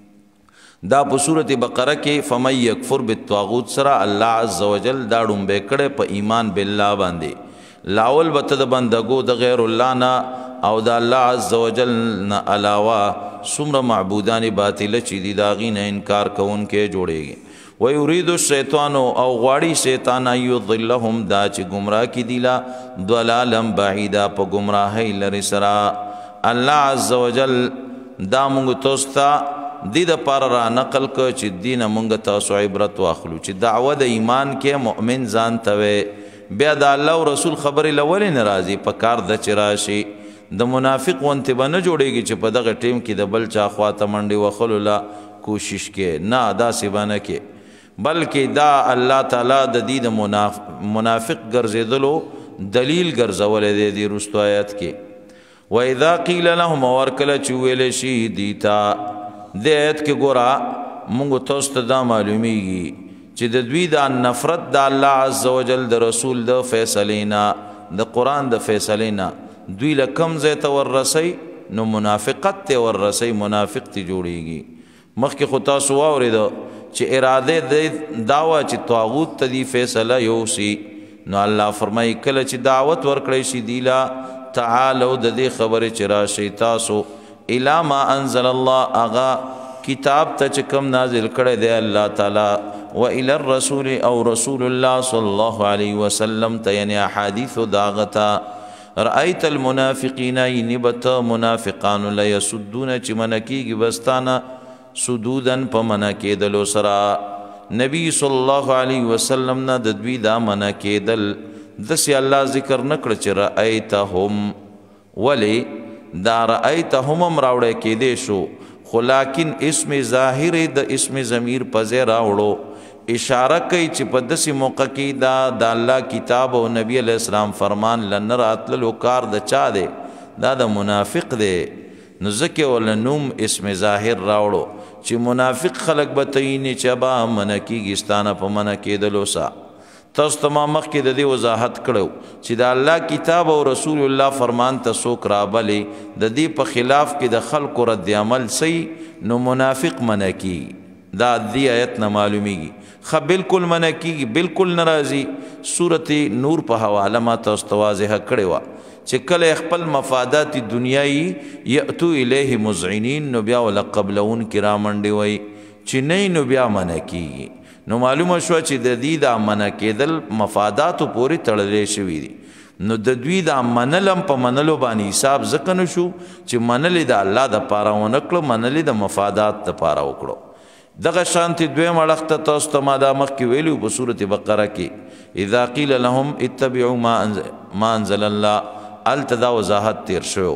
[SPEAKER 1] دا په سورۃ بقره کې فمن یکفر بالطاغوت سره الله عز وجل دا ډومبه کړي په ایمان بالله باندې لاول بت د بندګو د غیر الله نه او د الله عز وجل نه علاوه څومره معبودان باطل چې دي دا غینه انکار کوونکې جوړيږي و یرید الشیطان او غواړي شیطان یضلهم دا چې گمراه کی دیلا ضلالم بعیدا په گمراهی لري سره الله عز وجل دا موږ توستا دې د پار را نقل ک چې دین مونږ تاسو عبرت واخلو چې دعوه د ایمان کې مؤمن ځان ته بیا د الله او رسول خبرې لول ناراضي په کار د چراشي د منافق وانت بنه جوړيږي چې په دغه ټیم کې د بل چا خواته منډي وخلو لا کوشش کې نه دا سبانه کې بلکې دا الله تعالی د دې د منافق منافق ګرځیدلو دلیل ګرځول دی د رستو آیات کې و اذا قيل لهم ورکل چویل شي دیتا د آیت کې ګورا مونږ تاسو ته دا معلومیږي چې د دوی د نفرت د الله عز وجل د رسول د فیصلینا د قران د فیصلینا دوی لکم زه ته ورسي نو منافقت ته ورسي منافق ته جوړيږي مخکې خو تاسو واورید چې اراده د داوا چې طاغوت ته دی فیصله یوسي نو الله فرمایي کله چې دعوت ورکړی شي دیلا تعالو د دې خبره چې راشي تاسو الا ما انزل الله اغا کتاب ته چې کوم نازل کړی دی الله تعالی و الى الرسول او رسول الله صلی الله علیه وسلم ته یعنی احادیث داغتا رأیت المنافقین نبت منافقان لا يسدون چې منکیږي بستانه سدودن په منا کېدلو سره نبی صلی الله علیه وسلم نه د دوی دا منا کېدل دسی الله ذکر نکړ چې رأیتهم ولی دا رأیتهم راوړی کېدې شو خو لیکن اسم ظاهر د اسم ضمیر په ځای راوړو اشاره کوي چې په داسې موقع کې دا د الله کتاب او نبی علیہ السلام فرمان لنه راتللو کار د چا دی دا د منافق دی نو ځکه ول نوم اسم ظاهر راوړو چې منافق خلق به تعین چې با منع کېږي ستانه په منع کېدلو سا تاسو تمام مخکې د دې وضاحت کړو چې د الله کتاب او رسول الله فرمان ته څوک رابلې د دې په خلاف کې د خلکو رد عمل سي نو منافق منع کېږي دا دې آیت نه معلومیږي خو بالکل منع کېږي بالکل ناراضي سورته نور په حواله ما تاسو ته واضح کړی و چې کله خپل مفادات دنیایي یاتو الیه مذعنین نو بیا ول قبلون کرامنډي وای چې نه نو بیا منع کېږي نو معلومه شو چې د دې د منع کېدل مفاداتو پورې تړلې شوی دي نو د دوی د منلم په منلو باندې حساب ځکه نو شو چې منلې د الله د پاره ونکړو منلې د مفادات د پاره وکړو دغه شانتي دویم اړخته تاسو ته ما د مخ کې ویلو په سورته بقره کې اذا قيل لهم اتبعوا ما انزل ما انزل الله التدا وضاحت تیر شو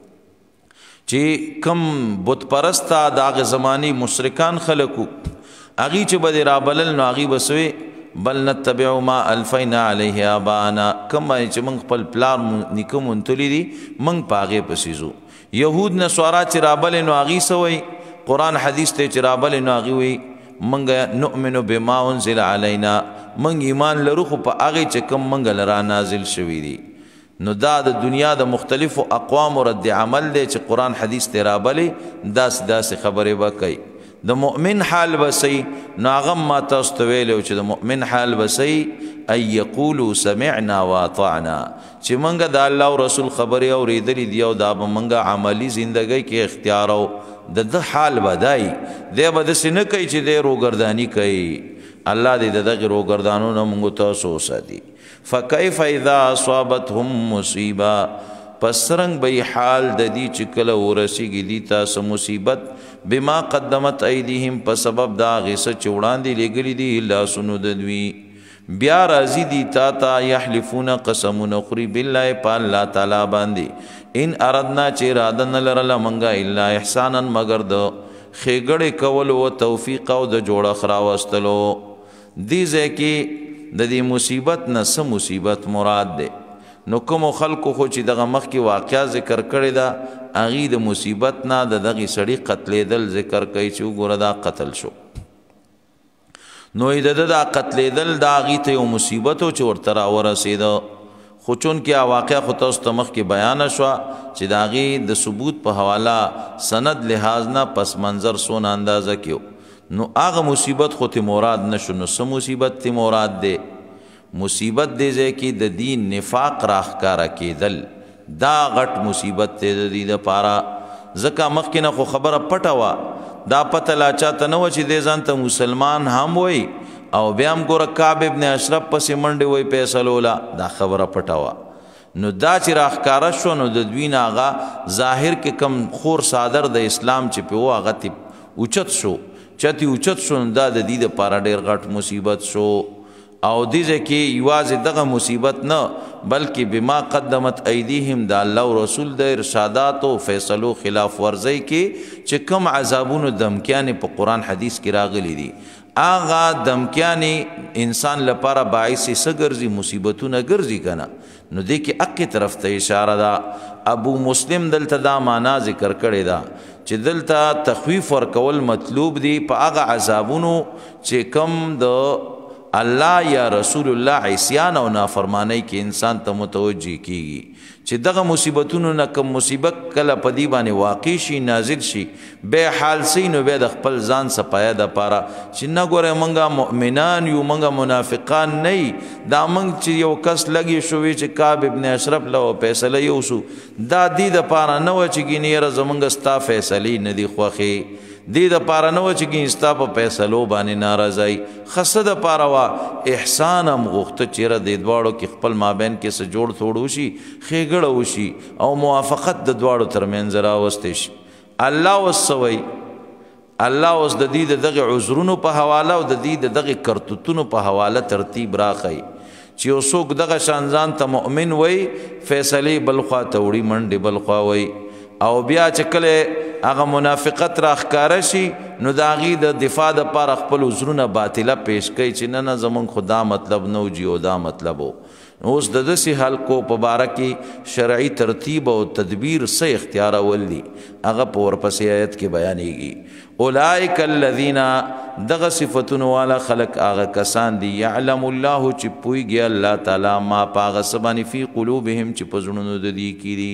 [SPEAKER 1] چې کم بت پرستا دغه زماني مشرکان خلقو اغي چې بده رابلل نو اغي بسوي بل نتبع ما الفینا علیه آبانا کما چې موږ خپل پلار نکوم انتلی دي موږ پاغه پسیزو يهود نصارا چې رابل نو اغي سوي قران حدیث ته چې رابل نو اغي وي موږ نؤمن بما انزل علينا موږ ایمان لرو خو په اغه چې کوم موږ لرا نازل شوی دي نو دا د دنیا د مختلفو اقوام رد عمل دی چې قران حدیث ته رابل داس داس خبره وکي د مؤمن حال وسی ناغم ما تاسو ویلو چې د مؤمن حال وسی ای یقولو سمعنا واطعنا چې منګه د الله او رسول خبرې اورېدلې دي او دا به منګه عملی زندګۍ کې اختیار او د ده حال بدای دی به داسې نه کوي چې دی روګرداني کوي. الله دې د دغې روګردانو نه موږ تاسو وساتي. فکیف اذا اصابتهم مصیبه پس څرنګ به حال د دې چې کله ورسیږي دي تاسو مصیبت بما قدمت ایدیهم په سبب د هغې څه چې وړاندې لېږلي دي لاسونو د دوی بیا راځي دي تا ته یحلفون قسمونه خوري بالله په الله تعالی باندې ان اردنا چې اراده نه لرله موږ الا احسانا مګر د ښېګړې کولو و توفیق او د جوړښت راوستلو. دې ځای کې د دې مصیبت نه څه مصیبت مراد دی؟ نو کومو خلکو خو چې دغه مخکې واقعه ذکر کړې ده هغې د مصیبت نه د دغې سړي قتلېدل ذکر کوي چې وګوره دا قتل شو. نو د ده دا قتلېدل دا هغې ته یو مصیبت و چې ورته راورسېده. خو چونکې هغه واقعه خو تاسو ته مخکې بیانه شوه چې د هغې د ثبوت په حواله سند لحاظ نه پس منظر څونه اندازه کې نو هغه مصیبت خو ته مراد نه شو. نو څه مصیبت ته مراد دی؟ مصیبت دی ځای کې د دین نفاق راښکاره کېدل دا غټ مصیبت دی د دې دپاره. ځکه مخکې نه خو خبره پټه وه دا پته لا چاته نه وه چې دی ځان ته مسلمان هم وایي او بیا هم ګوره کعب ابن اشرف پسې منډې وایي فیصلو له دا خبره پټه وه. نو دا چې راښکاره شو نو د دوی نه هغه ظاهر کې کم خور صادر د اسلام چې پې و هغه تې اوچت شو چتې اوچت شو نو دا د دې دپاره ډېر غټ مصیبت شو. او دې ځای کې یوازې دغه مصیبت نه بلکې بما قدمت ایدیهم د الله او رسول د ارشاداتو فیصلو خلاف ورزۍ کې چې کوم عذابونو دمکیانې په قرآن حدیث کې راغلي دي هغه دمکیانې انسان لپاره باعث څه ګرځي؟ مصیبتونه ګرځي که نه؟ نو دې کې حقې طرف ته اشاره ده. ابو مسلم دلته دا معنا ذکر کړې ده چې دلته تخویف ورکول مطلوب دي په هغه عذابونو چې کم د الله یا رسول الله عصیان او نافرمانی کې انسان ته متوجه کیږي چې دغه مصیبتونو نه کم مصیبت کله په دې باندې واقع شي نازل شي به حال سي نو به د خپل ځان سپایا د پاره چې نه ګوره مونږه مؤمنان یو مونږه منافقان نه دا مونږ چې یو کس لګي شوی چې کعب ابن اشرف له فیصله یوسو دا دې د پاره نه و چې ګینه زمونږ ستا فیصله نه دی خوخي دې د پاره نه و چې ګین ستا په فیصلو باندې ناراضي خصه د پاره وا احسان هم غوښته چیرې د دواړو کې خپل مابین کې څه جوړ توړ وشي ښېګړه وشي او موافقت د دواړو ترمنځ راوستی شي. الله وسوي الله اوس د دې دغه عذرونو په حواله او د دې دغه کرتوتونو په حواله ترتیب راخی چې یو څوک دغه شان ځان ته مؤمن وای فیصلې بل خوا ته وړي منډې بل خوا وای او بیا چې کله هغه منافقت راښکاره شي نو د هغې د دفاع دپاره خپل عذرونه باطله پیش کوي چې نه نه زمونږ خو دا مطلب نه و جي او دا مطلب و. اوس د داسې خلکو په باره کې شرعي ترتیب او تدبیر څه اختیارول دي هغه په ورپسې آیت کې بیانېږي. اولئک الذین دغه صفتونو والا خلق هغه کسان دي یعلم الله چې پوهېږي الله تعالی ما په هغه څه باندې فی قلوبهم چې په زړونو د دوی کې دي.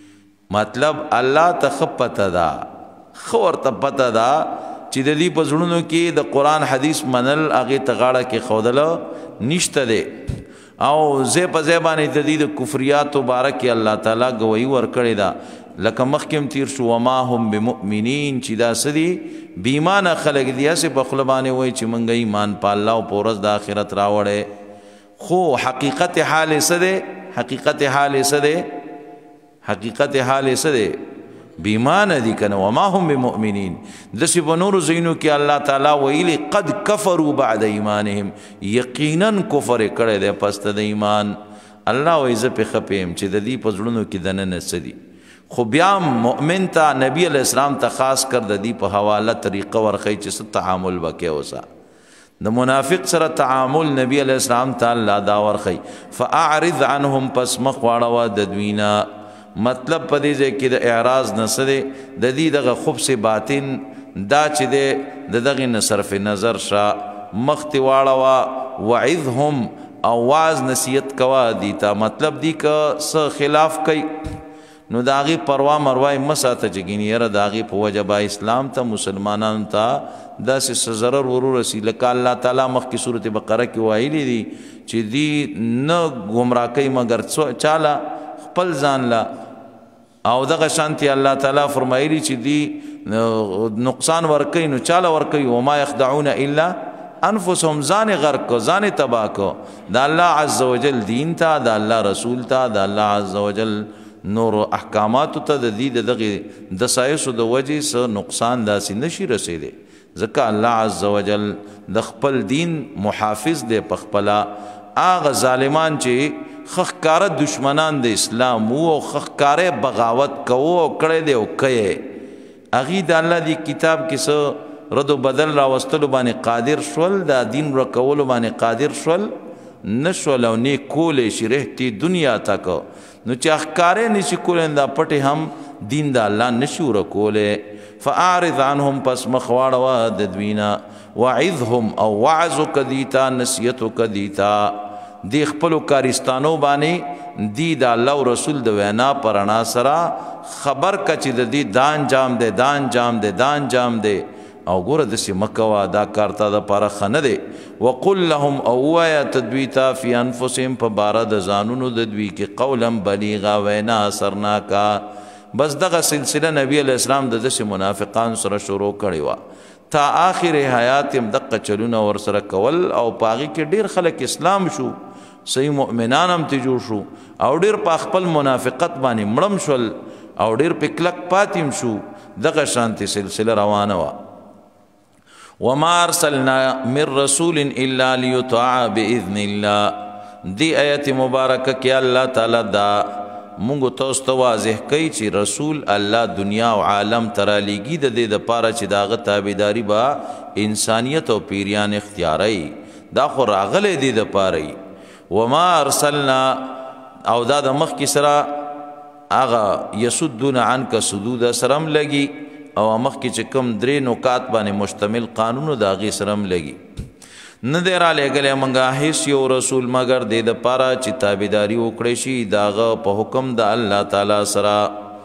[SPEAKER 1] مطلب الله ته ښه پته ده ښه ورته پته ده چې د دې په زړونو کې د قرآن حدیث منل هغې ته غاړه کې ښودله نشته دی او ځای په ځای باندې د دې د کفریاتو باره کې الله تعالی ګویي ورکړې ده لکه مخکې هم تیر شو وما هم بمؤمنین چې دا څه دي بې ایمانه خلک دي هسې په خوله باندې وایي چې موږ ایمان په الله او په ورځ د آخرت راوړی خو حقیقت حال یې څه دی حقیقت حال یې څه دی حقیقت حال څه دی بیمانه دي کنه وما هم بمؤمنین داسې په نورو ځایونو کې الله تعالی ویلي قد کفروا بعد ایمانهم یقینا کفر یې کړی دی پس د ایمان. الله وایي زه پې ښه پوهیم چې د دې په زړونو کې دننه څه دي خو بیا مؤمن ته نبي علیه السلام ته خاص کر د دې په حواله طریقه ورښیي چې څه تعامل به کوې اوسه د منافق سره تعامل نبی علیه السلام ته الله دا ورښیي فاعرض عنهم پس مخ واړوه د دوی نه. مطلب په دې ځای کې د اعراض نه څه دی د دې دغه خبث باطن دا چې دی د دغې نه صرف نظر شه مخ تې واړوه وعظهم او واعظ نصیحت کوه دې ته مطلب دی که څه خلاف کوي نو د هغې پروا مروا یې مه ساته چې ګینې یاره د هغې په وجه به اسلام ته مسلمانانو ته داسې څه ضرر ورورسي لکه الله تعالی مخکې صورت بقره کې ویلي دي چې دی نه ګمراه کوي مګر چاله خپل ځان له او دغه شانتي الله تعالی فرمایلی چې دی نقصان ورکوي نو چاله ورکوي وما یخدعون الا انفسهم ځان غرق کو ځان تباه کو د الله عز وجل دین ته د الله رسول ته د الله عز وجل نور احکاماتو ته د دې دغه د سایسو د وجې څه نقصان داسې نشي رسېدی ځکه الله عز وجل د خپل دین محافظ دی په خپله هغه ظالمان چې خخکاره دشمنان د اسلام وو او خخکاره بغاوت کوو او کړی دی او کوي هغې د الله دی کتاب کې څه رد و بدل راوستلو باندې قادر شول دا دین رکولو باندې قادر شول نشول او نیک کولی شي رهتی دنیا تک نو چې اخکارې نشي کولی دا پټې هم دین د الله نشي ورکولی فاعرض عنهم پس مخ واړوه د دوی نه وعظهم او وعظ وکړه دوی ته نصیحت وکړه دوی ته دی خپلو کارستانو باندې دی د الله او رسول د وینا په رڼا سره خبر که چې د دې دا انجام دی دا انجام دی دا انجام دی او ګوره داسې مه کوه دا کار تا دپاره ښه نه دی وقل لهم او ووایه ته دوی ته فی انفسهم په باره د ځانونو د دوی کې قولا بلیغا وینا اثرناکه بس دغه سلسله نبی علیه السلام د داسې منافقانو سره شروع کړې وه تا آخر حیات هم دقه چلونه ورسره کول او په هغې کې ډېر خلک اسلام شو صحیح مؤمنان هم تی جوړ شو او ډېر په خپل منافقت باندې مړم شول او ډېر په کلک پاتې شو دغه شانتې سلسله روانه وه وما ارسلنا من رسول الا ليطاع باذن الله دی آیت مبارکه کې الله تعالی دا مونږ تاسو ته واضح کوي چې رسول الله دنیا او عالم ته رالیږي د دې دپاره چې د هغه تابعداري به انسانیت او پیریان اختیاروي دا خو راغلی دی دپاره وما ارسلنا او دا د مخکې سره هغه یسدون عنک صدوده سره هم لګي او مخکې چې کوم درې نکات باندې مشتمل قانونو د هغې سره هم لګي نه دی رالیږلی موږ هېڅ یو رسول مګر دې دپاره چې تابعداري وکړی شي د هغه په حکم د الله تعالی سره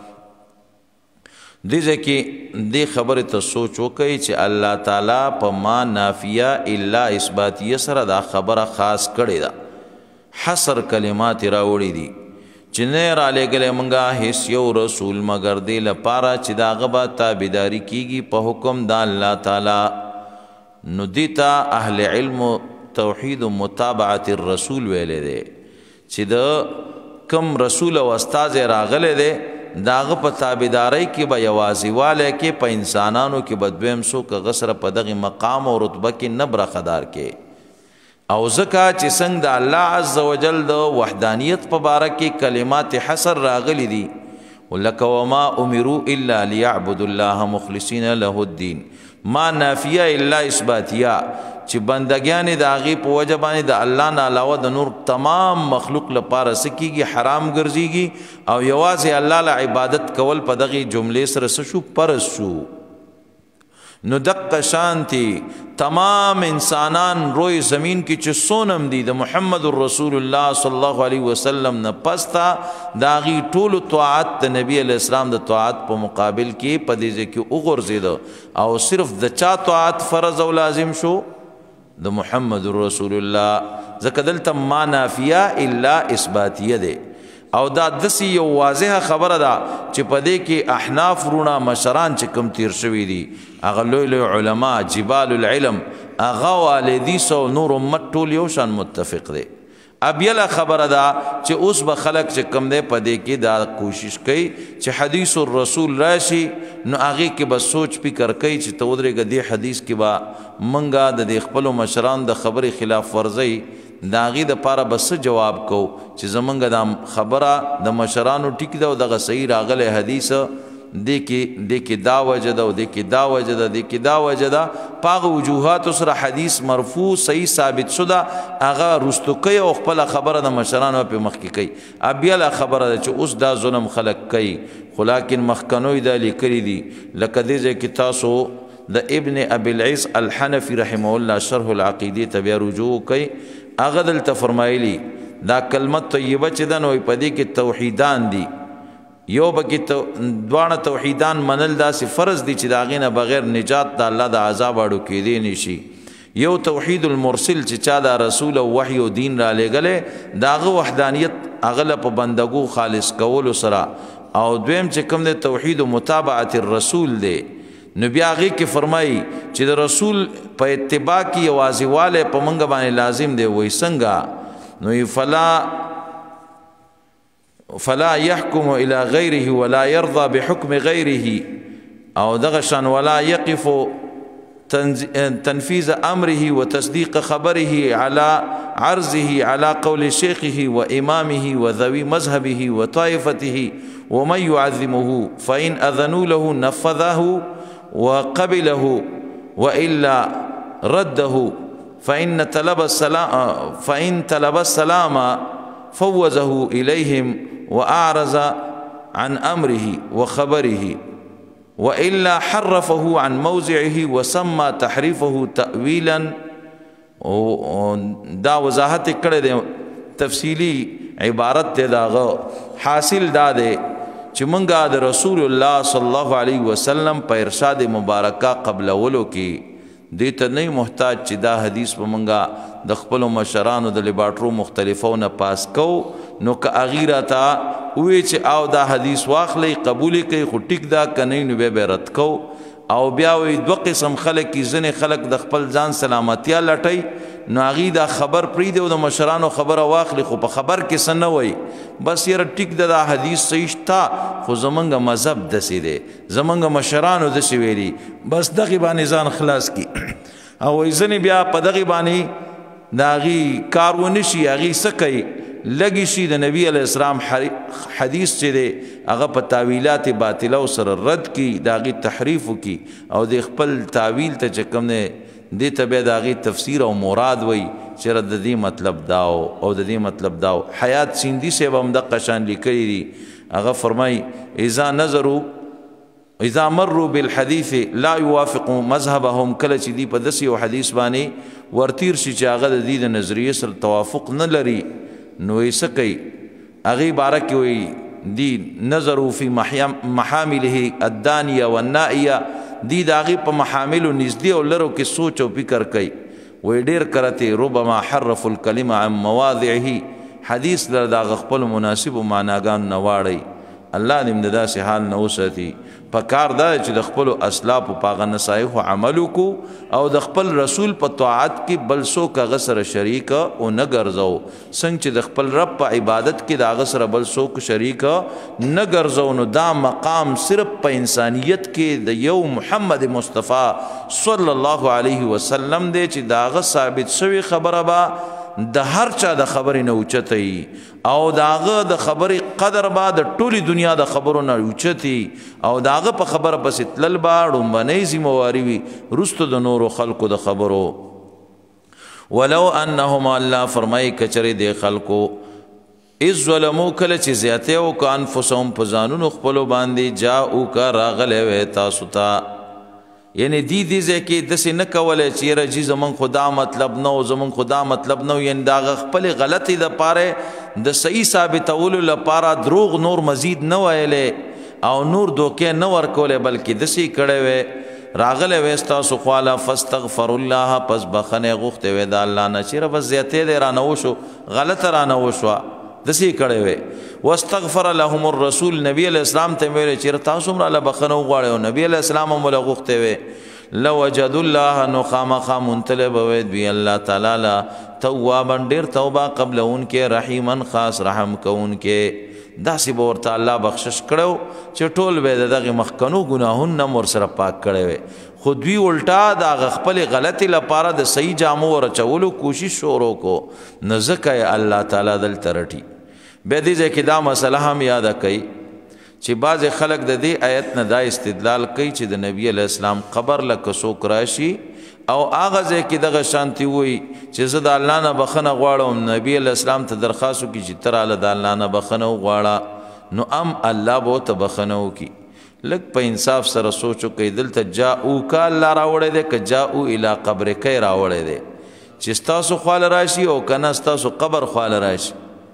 [SPEAKER 1] دې ځای کې دې خبرې ته سوچ وکئ چې الله تعالی په ما نافیه الا اثباتیه سره دا خبره خاص کړې ده حصر کلمات یې راوړي دي چې نه رالیږلی موږ هېڅ یو رسول مګر دې لپاره چې د هغه به تابعداري کیږي په حکم د الله تعالی نو دیتا اهل علم توحید و متابعت الرسول ویلې دی چې د کم رسول او استاذ راغلی دی د هغه په تابعدارۍ کې به یوازیوالی کې په انسانانو کې به دویم څوک هغه سره په دغې مقام او رتبه کې نه برخدار کې او ځکه چې څنګه د الله عز وجل د وحدانیت په باره کې کلمات حصر راغلی دي لکه وما امروا الا لیعبدوا الله مخلصین له الدین ما نافیه الا اثباتیه چې بندګیانې د هغې په وجه باندې د الله نه علاوه د نور تمام مخلوق لپاره څه کېږي حرام ګرځېږي او یوازې الله له عبادت کول په دغې جملې سره څه شو فرض شو نو دقه شانتی تمام انسانان روی زمین کی چې سونم دي د محمد رسول الله صلی الله علیه وسلم نه پستا داغي ټول طاعت د نبی علیہ السلام د طاعت په مقابل کې په دې کې وګرځید او صرف د چا طاعت فرض او لازم شو د محمد رسول الله ځکه دلته ما نافیه الا اثباتیه ده او دا دسی یو واضحه خبره ده چې په دې کې احناف رونه مشران چې کوم تیر شوي دي هغه لوی لوی علما جبال العلم هغه والدي سو نور امت ټول یو شان متفق دی ابیله خبره ده چې اوس به خلک چې کوم دی په دې کې دا کوشش کوي چې حدیث الرسول راشي نو هغې کې به سوچ فکر کوي چې ته ودرېږه دې حدیث کې به موږ د دې خپلو مشران د خبرې خلاف ورزی د هغې دپاره به څه جواب کو چې زمونږ دا خبره د مشرانو ټیک ده او دغه صحیح راغلی حدیث دې کې دې کې دا وجه ده او دې کې دا وجه ده دې کې دا وجه ده په هغه وجوهاتو سره حدیث مرفوع صحیح ثابت شده هغه رستو کوي او خپله خبره د مشرانو پې مخکې کوي ابیله خبره ده چې اوس دا ظلم خلک کوي خو لاکن مخکنوی دا لیکلي دي لکه دې ځای کې تاسو د ابن ابي العز الحنفي رحمه الله شرح العقیدې ته بیا رجوع کوي هغه دلته فرمایلی دا کلمه طیبه چې ده نو په دې کې توحیدان دي یو بکی دوانه توحیدان منل داسې فرض دي چې د هغې نه بغیر نجات د الله د عذاب اړو کېدی نشي. یو توحید المرسل چې چا د رسول او وحی او دین را لېږلی د هغه وحدانیت هغه له په بندګو خالص کولو سره، او دویم چې کوم د توحید و متابعت الرسول دی نو بیا هغې کې فرمایي چې د رسول په اتباع کې یوازېوالی په موږ باندې لازم دی. وایي څنګه؟ نو فلا فلا يحكم الى غيره ولا يرضى بحكم غيره، او دغشان ولا يقف تنفيذ امره وتصديق خبره على عرضه على قول شيخه وامامه وذوي مذهبه وطائفته ومن يعظمه، فان اذنوا له نفذه وقبله والا رده، فان طلب السلام فان طلب السلام فوزه اليهم وأعرض عن أمره وخبره، وإلا حرفه عن موضعه وسمى تحريفه تأويلا. دا وضاحت کړه دې تفصیلی عبارت دې داغه حاصل دا دې چې مونږه د رسول الله صلی الله علیه وسلم په ارشاد مبارکه قبل ولو کې دې ته نه محتاج چې دا حدیث په مونږه د خپلو مشرانو د لیباټرو مختلفو نه پاس کو، نو که هغې راته ووایي چې او دا حدیث واخلئ قبول یې کوئ خو ټیک دا که نه نو بیا به رد کو. او بیا وایي دوه قسم خلک دي، ځینې خلک د خپل ځان سلامتیا لټوي نو هغې دا خبر پرېږدي او د مشرانو خبره واخلي خو په خبر کې څه نه وایي، بس یاره ټیک ده دا حدیث صحیح شته خو زمونږ مذهب داسې دی، زمونږ مشرانو داسې ویلي، بس دغې باندې ځان خلاص کړي. او وایي ځینې بیا په دغې باندې د هغې کار ونه شي، هغې څه کوي لګي شي د نبی علیه السلام حدیث چې دی هغه په تعویلات باطله سره رد کی، د هغې تحریف وکړي او د خپل تعویل ته چې کوم دی دې ته بیا د هغې تفسیر او مراد وایي چې د دې مطلب دا او د دې مطلب دا. حیات سیندي صاحب هم دقه شان لیکلي دي، هغه فرمایي اذا نظروا اذا مروا بالحديث لا يوافق مذهبهم، کله چې دی په داسې یو حدیث باندې ورتیر شي چې هغه د دې د نظریې سره توافق نه لري نو یې څه کوي؟ هغې باره کې وایي دی نظروا فی محامله الدانیه والنائیه، دی د هغې په محاملو نږدې او لرو کې سوچ او فکر کوي. وایي ډېر کرتې ربما حرف الکلمه عن مواضعه، حدیث لره د هغه خپلو مناسبو معناګانو نه واړئ. الله دې د داسې حال نه وساتي. پکار دا چې د خپلو اسلافو په هغه نصایحو عمل وکړو او د خپل رسول په طاعت کې بل څوک هغه سره شریک ونه ګرځو، څنګه چې د خپل رب په عبادت کې د هغه سره بل څوک شریک نه ګرځو. نو دا مقام صرف په انسانیت کې د یو محمد مصطفی صلی الله علیه وسلم دی چې د هغه ثابت شوی خبره به د هر چا د خبرې نه اوچتوي او د هغه د خبرې قدر به د ټولې دنیا د خبرو نه اوچتي او د هغه په خبره پسې تلل به ړومبنۍ ذمواري وي وروسته د نورو خلکو د خبرو. ولو انهم الله فرمایي کچرې د خلکو اذ ظلمو کله چې زیاتی وکړه انفسهم په ځانونو خپلو باندې جاؤکه راغلی وی تاسو ته، یعنی دی دی ځای کې داسې نه کولی چې یاره جي زمونږ خو دا مطلب نه و زمونږ خو دا مطلب نه و، یعنی د هغه خپلې غلطۍ دپاره د صحیح ثابتولو لپاره دروغ نور مزید نه ویلی او نور دوکې نه ورکولی بلکې داسې کړی وی راغلی وی ستاسو خواله فاستغفر الله پس بخنې غوښتې وی د الله نه چې یاره بس زیاتی دی رانه وشو غلطه رانه وشوه داسې کړی وی. واستغفر لهم الرسول نبی علیہ السلام ته ویلی چې تاسو هم راله بخښنه وغواړئ او نبی علیہ السلام هم وله غوښتی وی لوجدوا الله نو خامخا موندلی به وی دوی الله تعالی له توابا ډېر توبه قبلونکې رحیما خاص رحم کوونکې، داسې به ورته الله بخشش کړی چې ټول به د دغې مخکنو ګناهونه هم ورسره پاک کړی وی، خو دوی الټا د هغه خپلې غلطې لپاره د صحیح جامو ورچولو کوشش شروع کو نو ځکه یې الله تعالی دلته رټي. بیا دې ځای کې دا مسله هم یاده کوي چې بعضې خلک د دې آیت نه دا استدلال کوي چې د نبی علیه السلام قبر له که څوک راشي او هغه ځای کې دغه شانتي وایي چې زه د الله نه بخښنه غواړم، نبی علیه السلام ته درخواست وکړي چې ته راله د الله نه بخښنه وغواړه، نو ام الله به ورته بخښنه وکړي. لږ په انصاف سره سوچ وکړئ دلته جاؤکه الله راوړی دی که جاؤ الی قبرکی راوړی دی چې ستاسو خواله راشي او که نه ستاسو قبر خواله راشي.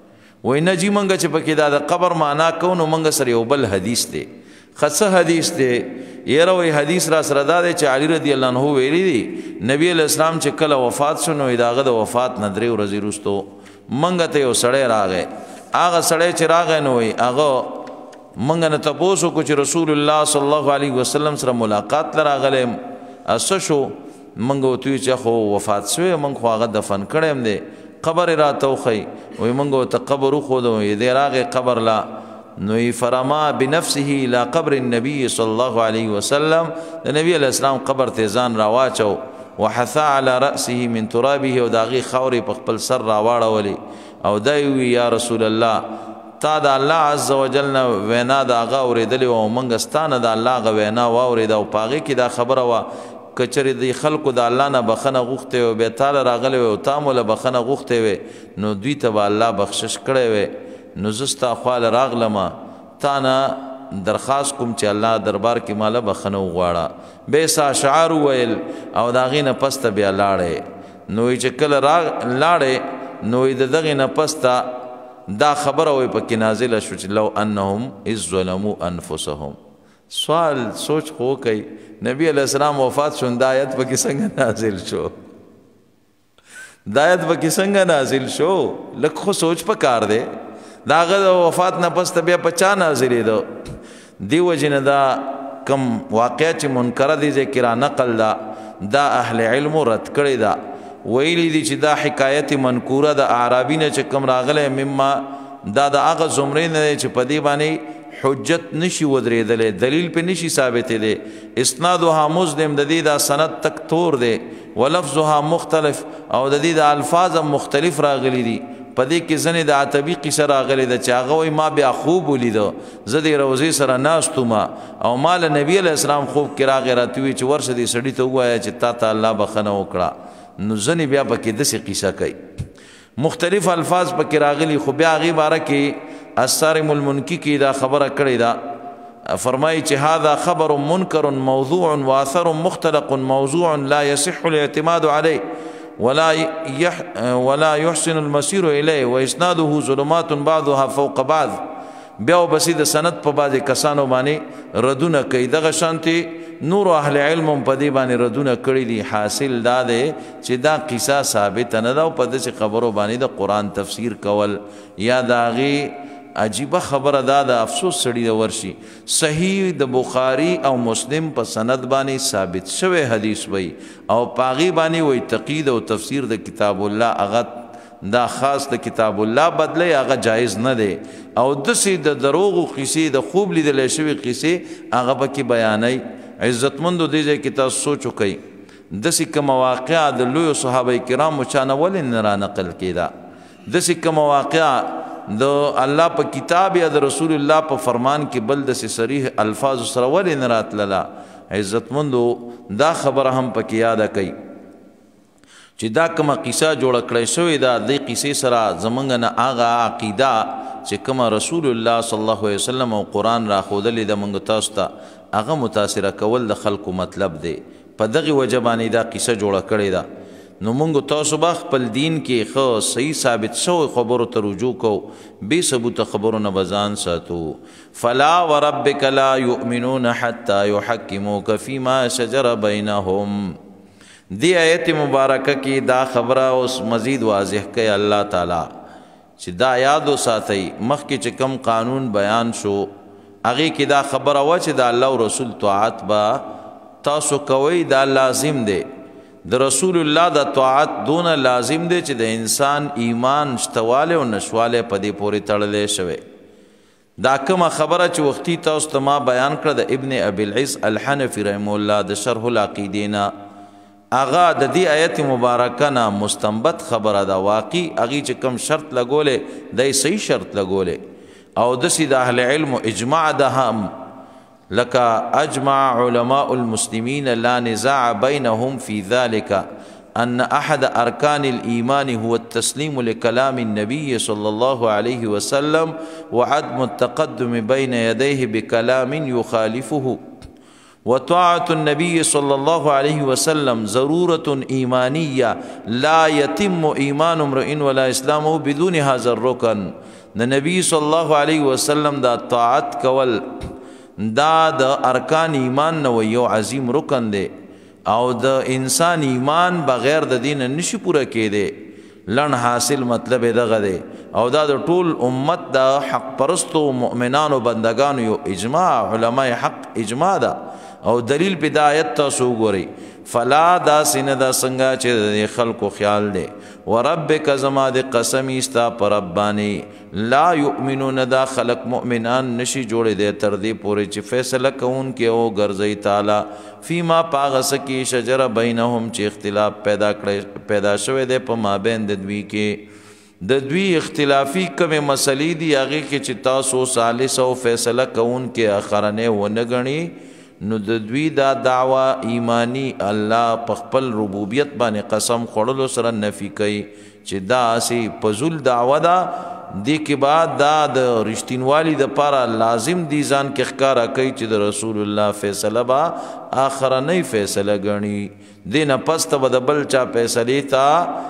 [SPEAKER 1] وای نه جی منګه چې پکې دا د قبر معنا کو نو منګه سره یو بل حدیث دی خاصه حدیث دی یره وای حدیث را سره دا دی چې علی رضی الله عنه ویلی دی نبی علیہ السلام چې کله وفات شو نو داغه د وفات نه درې ورځې وروستو منګه ته یو سړی راغی هغه سړی چې راغی نو وای هغه منګه نه تاسو کو چې رسول الله صلی الله علیه وسلم سره ملاقات لراغله اس شو منګه توی چې خو وفات شوی منګه خو هغه دفن کړم دی قبر را توخی وی منگو تا قبر خودو دی راغ قبر لا نوی فرما بنفسه الى قبر النبی صلی اللہ علیہ وسلم نبی علیہ السلام قبر تیزان راواچو وحثا على رأسه من ترابه او داغی خوری پخپل سر راواڑا ولی او دایوی یا رسول اللہ تا دا اللہ عز وجل نا وینا دا آغا اوریدلی و منگستان دا اللہ آغا وینا واورید او پاغی کی دا خبر و کچری دی خلکو د الله نه بخنه غوښته او به تعالی راغلی او تامل بخنه غوښته وي نو دوی ته به الله بخشش کړی وي نو زستا خپل راغلمه تا نه درخواست کوم چې الله دربار کې مال بخنه وغواړه به سا شعار ویل او دا غینه پسته بیا لاړې نو چې کله راغ لاړې نو د دغه نه پسته دا خبره وي پکې نازله شو چې لو انهم اذ ظلموا انفسهم سوال سوچ خو کوي نبی علیہ السلام وفات شو دا آیت پکې څنګه نازل شو دا آیت پکې څنګه نازل شو لکه خو سوچ پکار دی دا هغه وفات نه پس بیا په چا نازلېدو دی وجې نه دا کم واقعه چې منکره دي ذکر نقل دا دا اهل علم رد کړی دا ویلی دي چې دا حکایت منکوره د اعرابی نه چې کوم راغلی مما دا د هغه زمرې نه چې په دې باندې حجت نشي ودرېدلې دلیل په نشي ثابتې دی اسنادها مزدم د دې دا سند تک تور دی ولفظها مختلف او د دې د الفاظ مختلف راغلي دي په دې کې ځنې د عتبی قصه راغلې ده چې هغه وایي ما بیا خوب ولیده زه د روضې سره ناست وم او ما له نبي علیه السلام خوب کې راغی راته ووایي چې ورشه دې سړي ته ووایه چې تا ته الله بخښنه وکړه نو ځنې بیا پکې داسې قصه کوي مختلف الفاظ پکې راغلي خو بیا هغې باره کې الصارم المنکی کی دا خبر کړی دا فرمایي چې هذا خبر منکر موضوع واثر مختلق موضوع لا يصح الاعتماد عليه ولا يح ولا يحسن المسير اليه واسناده ظلمات بعضها فوق بعض بیا بسید سند په بعض کسانو باندې ردونه کوي دغه شانتي نور اهل علم په دې باندې ردونه کړی دي حاصل دا دی چې دا قصه ثابت نه ده او په دې خبرو باندې د قران تفسیر کول یا داغي عجیبه خبره دا د افسوس سړی د ورشي صحیح د بخاری او مسلم په سند باندې ثابت شوی حدیث وای او پاغي باندې وای تقید او تفسیر د کتاب الله هغه دا خاص د کتاب الله بدله هغه جایز نه دی او دسی د دروغ قصې د خوب لیدل شوی قصې هغه پکې بیانای عزتمند دي چې تاسو سوچ وکئ دسی کوم واقعا د لوی صحابه کرام چانه ول نه را نقل کیدا دسی کوم واقعا د الله په کتاب یا د رسول الله په فرمان کې بل د صریح الفاظ سره ولې نه راتلله عزتمندو دا خبره هم پکې یاد کړئ چې دا کومه قصه جوړه کړې شوې ده د قصې سره زمونږ نه هغه عقیده چې کومه رسول الله صلی الله علیه وسلم او قرآن راښودلې ده موږ تاسو ته هغه متاثره کول د خلکو مطلب دی په دغې وجه باندې دا قصه جوړه کړې ده نو مونږ تاسو به خپل دین کې ښه صحیح ثابت شوی خبرو ته رجوع کو بې ثبوته خبرو نه به ځان ساتو فلا وربک لا یؤمنون حتی یحکموک فیما شجر بینهم دی آیت مبارکه کې دا خبره اوس مزید واضح کوي الله تعالی چې دا یاد وساتئ مخکې چې کم قانون بیان شو هغې کې دا خبره وه چې د الله او رسول طاعت به تاسو کوئ دا لازم دی د رسول الله د طاعت دون لازم دی چې د انسان ایمان شتواله او نشواله په دې پورې تړلې شوی دا کومه خبره چې وختي تاسو ته ما بیان کړه د ابن ابي العز الحنفي رحم الله د شرح العقیدینا اغا د دې آیت مبارکه نه مستنبط خبره دا واقعي اغي چې کم شرط لګولې د صحیح شرط لګولې او د سید اهل علم اجماع ده هم لك أجمع علماء المسلمين لا نزاع بينهم في ذلك أن أحد أركان الإيمان هو التسليم لكلام النبي صلى الله عليه وسلم وعدم التقدم بين يديه بكلام يخالفه وطاعة النبي صلى الله عليه وسلم ضرورة إيمانية لا يتم إيمان امرئ ولا إسلامه بدون هذا الركن د نبی صلی الله علیه وسلم دا طاعت کول دا د ارکان ایمان نو یو عظیم رکن دی او د انسان ایمان بغیر د دین نشي پوره کېده لن حاصل مطلب دغه دی او دا د ټول امت د حق پرستو مؤمنانو بندگانو یو اجماع علماء حق اجماع دا او دلیل په آیت تاسو ګورئ فلا دا سینه دا څنګه چې د خلکو خیال دی وربک زما د قسم استا پر ربانی لا یؤمنون دا خلق مؤمنان نشي جوړې دی تر دې پورې چې فیصله کوون کې او ګرځي تعالی فيما پاغس کې شجر بینهم چې اختلاف پیدا کړي پیدا شوه دی په مابین د دوی کې د دوی اختلافي کومه مسلې دي هغه کې چې تاسو ثالث او فیصله کوون کې اخرنه ونه غني نو د دوی دا دعوه ایمانی الله په خپل ربوبیت باندې قسم خوړلو سره نفي کوي چې دا اسی پزول دعوه دا دی کې بعد دا د رښتینوالي د پاره لازم دي ځان کې ښکارا کوي چې د رسول الله فیصله با اخرنی فیصله غني دینه پس ته د بل چا فیصله تا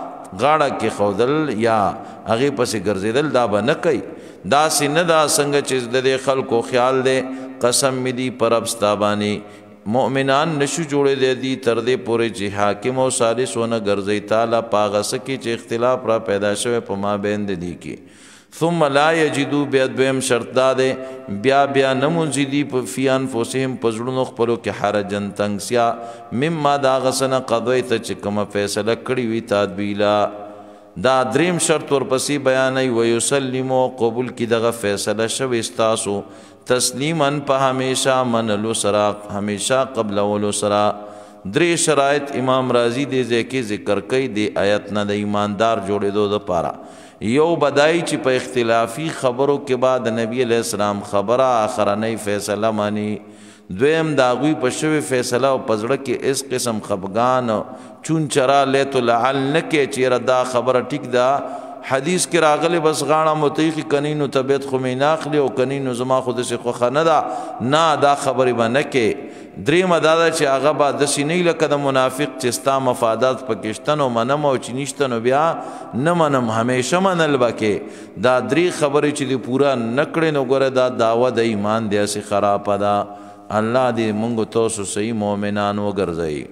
[SPEAKER 1] غاړه کې خودل یا هغه پسې ګرځیدل دا به نه کوي دا سینه دا څنګه چې د خلکو خیال دی قسم می دی پر ابستابانی مؤمنان نشو جوړې دی دی تر دې پورې چې حاکم او ثالث ونه ګرځي تعالی پاغس کی چې اختلاف را پیدا شوه په ما بین دی کې ثم لا یجدو بیادویم شرط داده بیا بیا نمونزیدی فی انفسهم پزړونو خپلو کې حرجن تنگسیا مما دا غسن قضیت چې کوم فیصله کړی وی تدبیلا دا دریم شرط ورپسې بیانای و یسلمو قبول کی دغه فیصله شوی استاسو تسلیما په همیشه منلو سرا همیشه قبل ولو سرا درې شرایط امام رازی دې ځکه ذکر کوي د آیت نه د ایماندار جوړېدو د پاره یو بدای چې په اختلافي خبرو کې بعد نبی علیہ السلام خبره اخرنی فیصله مانی دویم داغوی په شوی فیصله او پزړه کې اس قسم خفغان چون چرا لیت لعل نکه چیرې دا خبره ټیک دا حدیث کې راغلی بس غاړه متیخ کنینو طبیعت خو مې ناخلی او کنینو زما خود سه خو خنه دا نه دا خبرې باندې کې درې مدادا چې هغه با د سینې لکه د منافق چې ستا مفادات پکشتنو منم او چنيشتنو بیا نه منم همیشه منل بکې دا درې خبرې چې دی پورا نکړې نو ګوره دا داوا د ایمان دی سي خراب ده الله دې مونږ تاسو صحیح مؤمنان وګرځي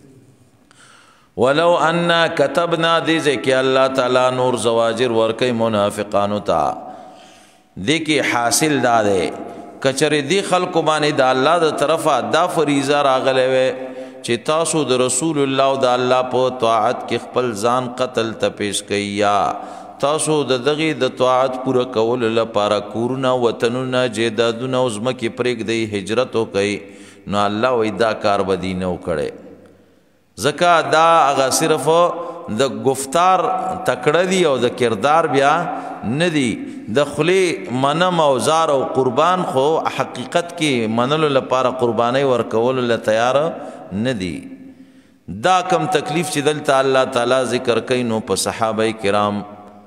[SPEAKER 1] ولو ان كتبنا دې ځکه الله تعالی نور زواجر ورکې منافقانو ته دې کې حاصل داده کچره دی خلق باندې د الله د طرفه دا فریضه راغله وي چې تاسو د رسول الله او د الله په طاعت کې خپل ځان قتل ته پیش کیا تاسو د دغه د طاعت پوره کول لپاره کورونه وطنونه جیدادونه او ځمکې پرېږ دی هجرت وکړي نو الله وی دا کار بدی نه وکړي زکا دا هغه صرف د گفتار تکړه دی او د کردار بیا ندی د خلی منم او زار او قربان خو حقیقت کې منلو لپاره قرباني ورکول له تیار ندی دا کم تکلیف چې دلته الله تعالی ذکر کوي نو په صحابه کرام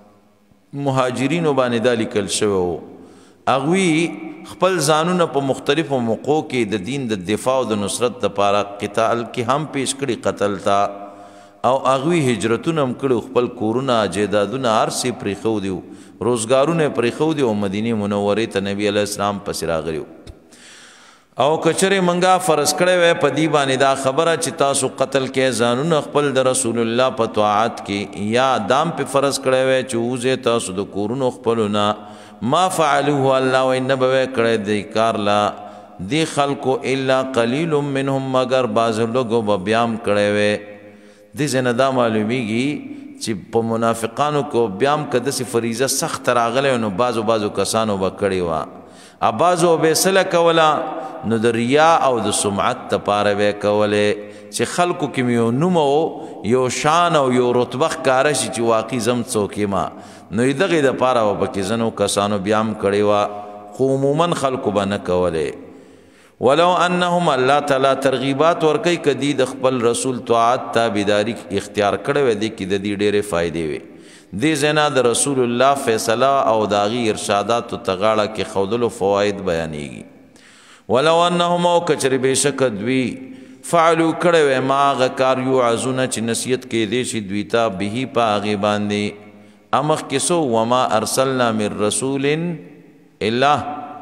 [SPEAKER 1] مهاجرین باندې د لیکل شوی اغوی خپل ځانونه په مختلفو موقعو کې د دین د دفاع او د نصرت لپاره قتال کې هم پیش کړي قتل تا او اغوی هجرتونه هم کړي خپل کورونه جیدادونه ارسي پرې خو دیو روزګارونه پرې خو دیو مدینه منوره ته نبی علی السلام پس راغلیو او کچره منګه فرض کړي وې په دی باندې دا خبره چې تاسو قتل کې ځانونه خپل د رسول الله په طاعت کې یا دام په فرض کړي وې چې وزه تاسو د کورونو خپلونه ما فعلوه الله وانبه کړي دی کار لا دی خلقو الا قلیل منهم مگر باز لوګو به بیام کړي وې د زنه دا معلومیږي چې په منافقانو کو بیام کده سي فریضه سخت راغله نو بازو بازو کسانو وکړي وا ابازو به سله کولا نو د ریا او د سمعت ته پاره به کوله چې خلکو کې یو نومو یو شان او یو رتبه کار شي چې واقعي زم څوکې ما نو دغه د پاره وبکې زنو کسانو بیام کړي وا خو عموما خلکو باندې کوله ولو انهم الله تعالی ترغیبات ورکي کدی د خپل رسول طاعت تابعداري اختیار کړي و دي کې د دې ډېرې فائدې وي دې زنا د رسول الله فیصله او داغي ارشادات او تغاړه کې خودلو فواید بیانېږي ولو انهم او کچری بشک دوی فعلوا کړي و ما غ کار یو عزونه چې نصیحت کې دې شي دوی ته به په هغه باندې امخ کسو وما ارسلنا من رسول الا